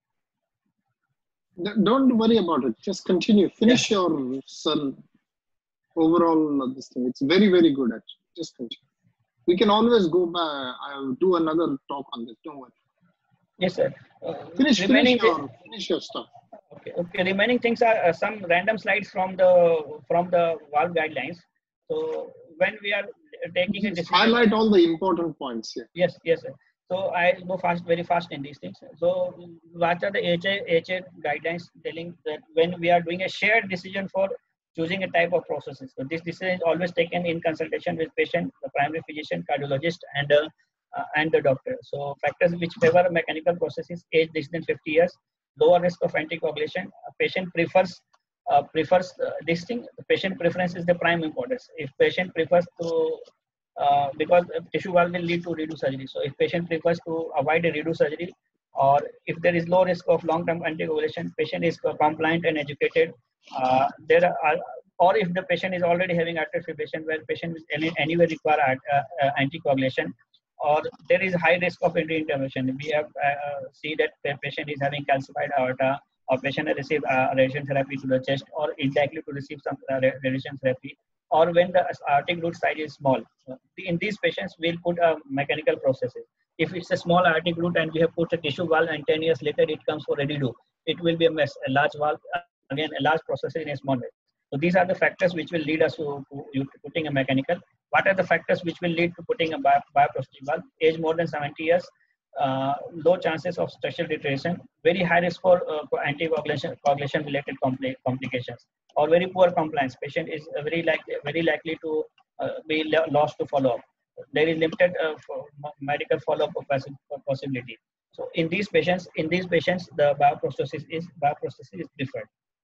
Don't worry about it. Just continue. Finish yeah. your son. Overall, uh, this thing. It's very very good actually. Just continue. We can always go back. I'll do another talk on this. Don't worry. Yes, sir. Uh, finish, finish, your, finish your stuff. Okay. Okay. Remaining things are uh, some random slides from the from the valve guidelines. So when we are taking a decision, highlight all the important points here. Yes. Yes, sir. So I'll go fast, very fast in these things. So what are the H A, H A guidelines telling that when we are doing a shared decision for choosing a type of processes? So this decision is always taken in consultation with patient, the primary physician, cardiologist, and uh, uh, and the doctor. So factors which favor mechanical processes: age less than fifty years, lower risk of anticoagulation. A patient prefers uh, prefers uh, this thing. The patient preference is the prime importance. If patient prefers to uh, because tissue valve will lead to redo surgery. So if patient prefers to avoid a redo surgery, or if there is low risk of long-term anticoagulation, patient is compliant and educated. Uh, there are, or if the patient is already having atrial fibrillation, where patient is any, anyway require uh, uh, anticoagulation, or there is high risk of intervention. We have uh, see that the patient is having calcified aorta, or patient has received uh, radiation therapy to the chest, or is likely to receive some uh, radiation therapy, or when the aortic root size is small. So in these patients, we'll put a mechanical processes. If it's a small aortic root and we have put a tissue valve and ten years later it comes for a redo, it will be a mess. A large valve, again, a large process in a small way. So these are the factors which will lead us to, to you putting a mechanical. What are the factors which will lead to putting a bio, bioprosthetic valve? Age more than seventy years, uh, low chances of structural deterioration, very high risk for, uh, for anticoagulation coagulation related compli complications, or very poor compliance. Patient is very likely very likely to uh, be lost to follow up. There is limited uh, for medical follow-up possibility. So in these patients, in these patients, the bioprosthesis is bioprosthesis is preferred.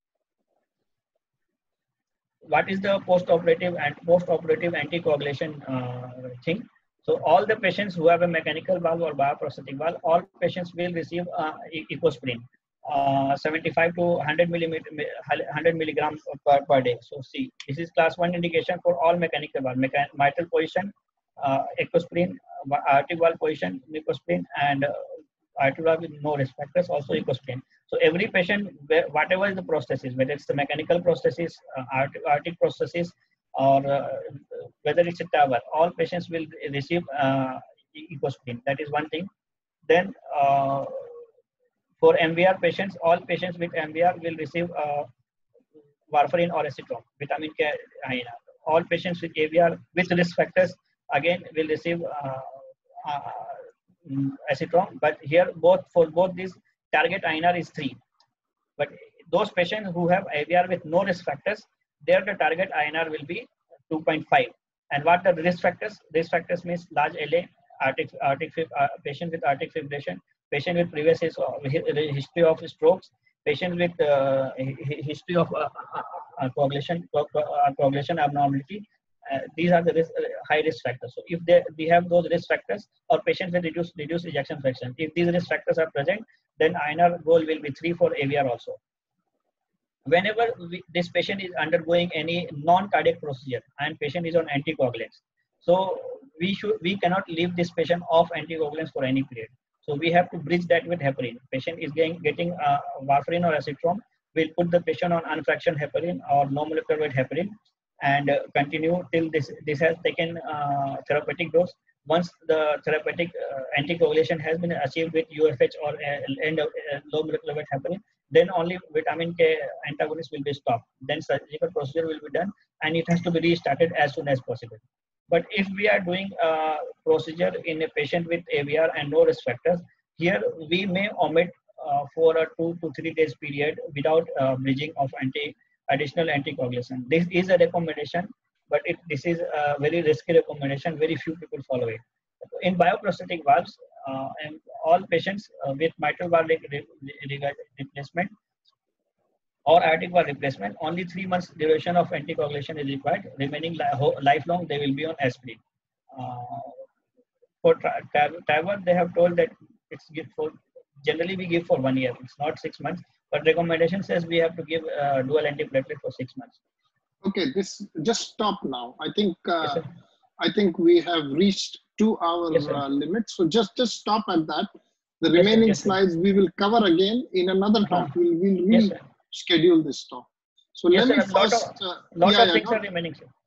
What is the post-operative and post-operative anticoagulation uh, thing? So all the patients who have a mechanical valve or bioprosthetic valve, all patients will receive uh, ecosprin, uh, seventy-five to one hundred millimeter, one hundred milligrams per, per day. So see, this is class one indication for all mechanical valve, Mecha mitral position, uh, ecosprin, aortic valve position, ecosprin, and uh, aortic valve with no risk factors, also ecosprin. So every patient, whatever is the prosthesis, whether it's the mechanical prosthesis, uh, aortic, aortic prosthesis, or uh, whether it's a TAVR, all patients will receive uh, ecosprin. That is one thing. Then uh, for M V R patients, all patients with M V R will receive uh, warfarin or acetone, vitamin K. All patients with A V R with risk factors again will receive uh, uh, acetone. But here, both for both these, target I N R is three. But those patients who have A V R with no risk factors, there the target I N R will be two point five. And what are the risk factors? Risk factors means large L A, aortic, aortic, uh, patient with aortic fibrillation, patient with previous history of strokes, patient with uh, history of uh, uh, coagulation, co uh, coagulation abnormality. Uh, these are the risk, uh, high risk factors. So if they, we have those risk factors, or patients with reduced, reduced ejection fraction, if these risk factors are present, then I N R goal will be three for A V R also. Whenever we, this patient is undergoing any non-cardiac procedure and patient is on anticoagulants, so we should we cannot leave this patient off anticoagulants for any period. So we have to bridge that with heparin. Patient is getting getting uh, warfarin or acetone. We'll put the patient on unfractioned heparin or no molecular weight heparin and uh, continue till this this has taken uh, therapeutic dose. Once the therapeutic uh, anticoagulation has been achieved with U F H or uh, end of uh, low molecular weight heparin, then only vitamin K antagonist will be stopped. Then surgical procedure will be done and it has to be restarted as soon as possible. But if we are doing a procedure in a patient with A V R and no risk factors, here we may omit uh, for a two to three days period without uh, bridging of anti additional anticoagulation. This is a recommendation, but it, this is a very risky recommendation. Very few people follow it. In bioprosthetic valves, uh, and all patients uh, with mitral valve re re replacement or aortic valve replacement, only three months duration of anticoagulation is required. Remaining li lifelong, they will be on aspirin. Uh, for TAVR, they have told that it's give for generally we give for one year. It's not six months, but recommendation says we have to give uh, dual antiplatelet for six months. Okay, this just stop now. I think uh, yes, I think we have reached two hour yes, uh, limit. So just just stop at that. The yes, remaining yes, slides we will cover again in another talk. We'll we'll yes, reschedule this talk. So yes, let me sir, first. lot of, uh, lot yeah, of yeah, things no, are remaining, sir.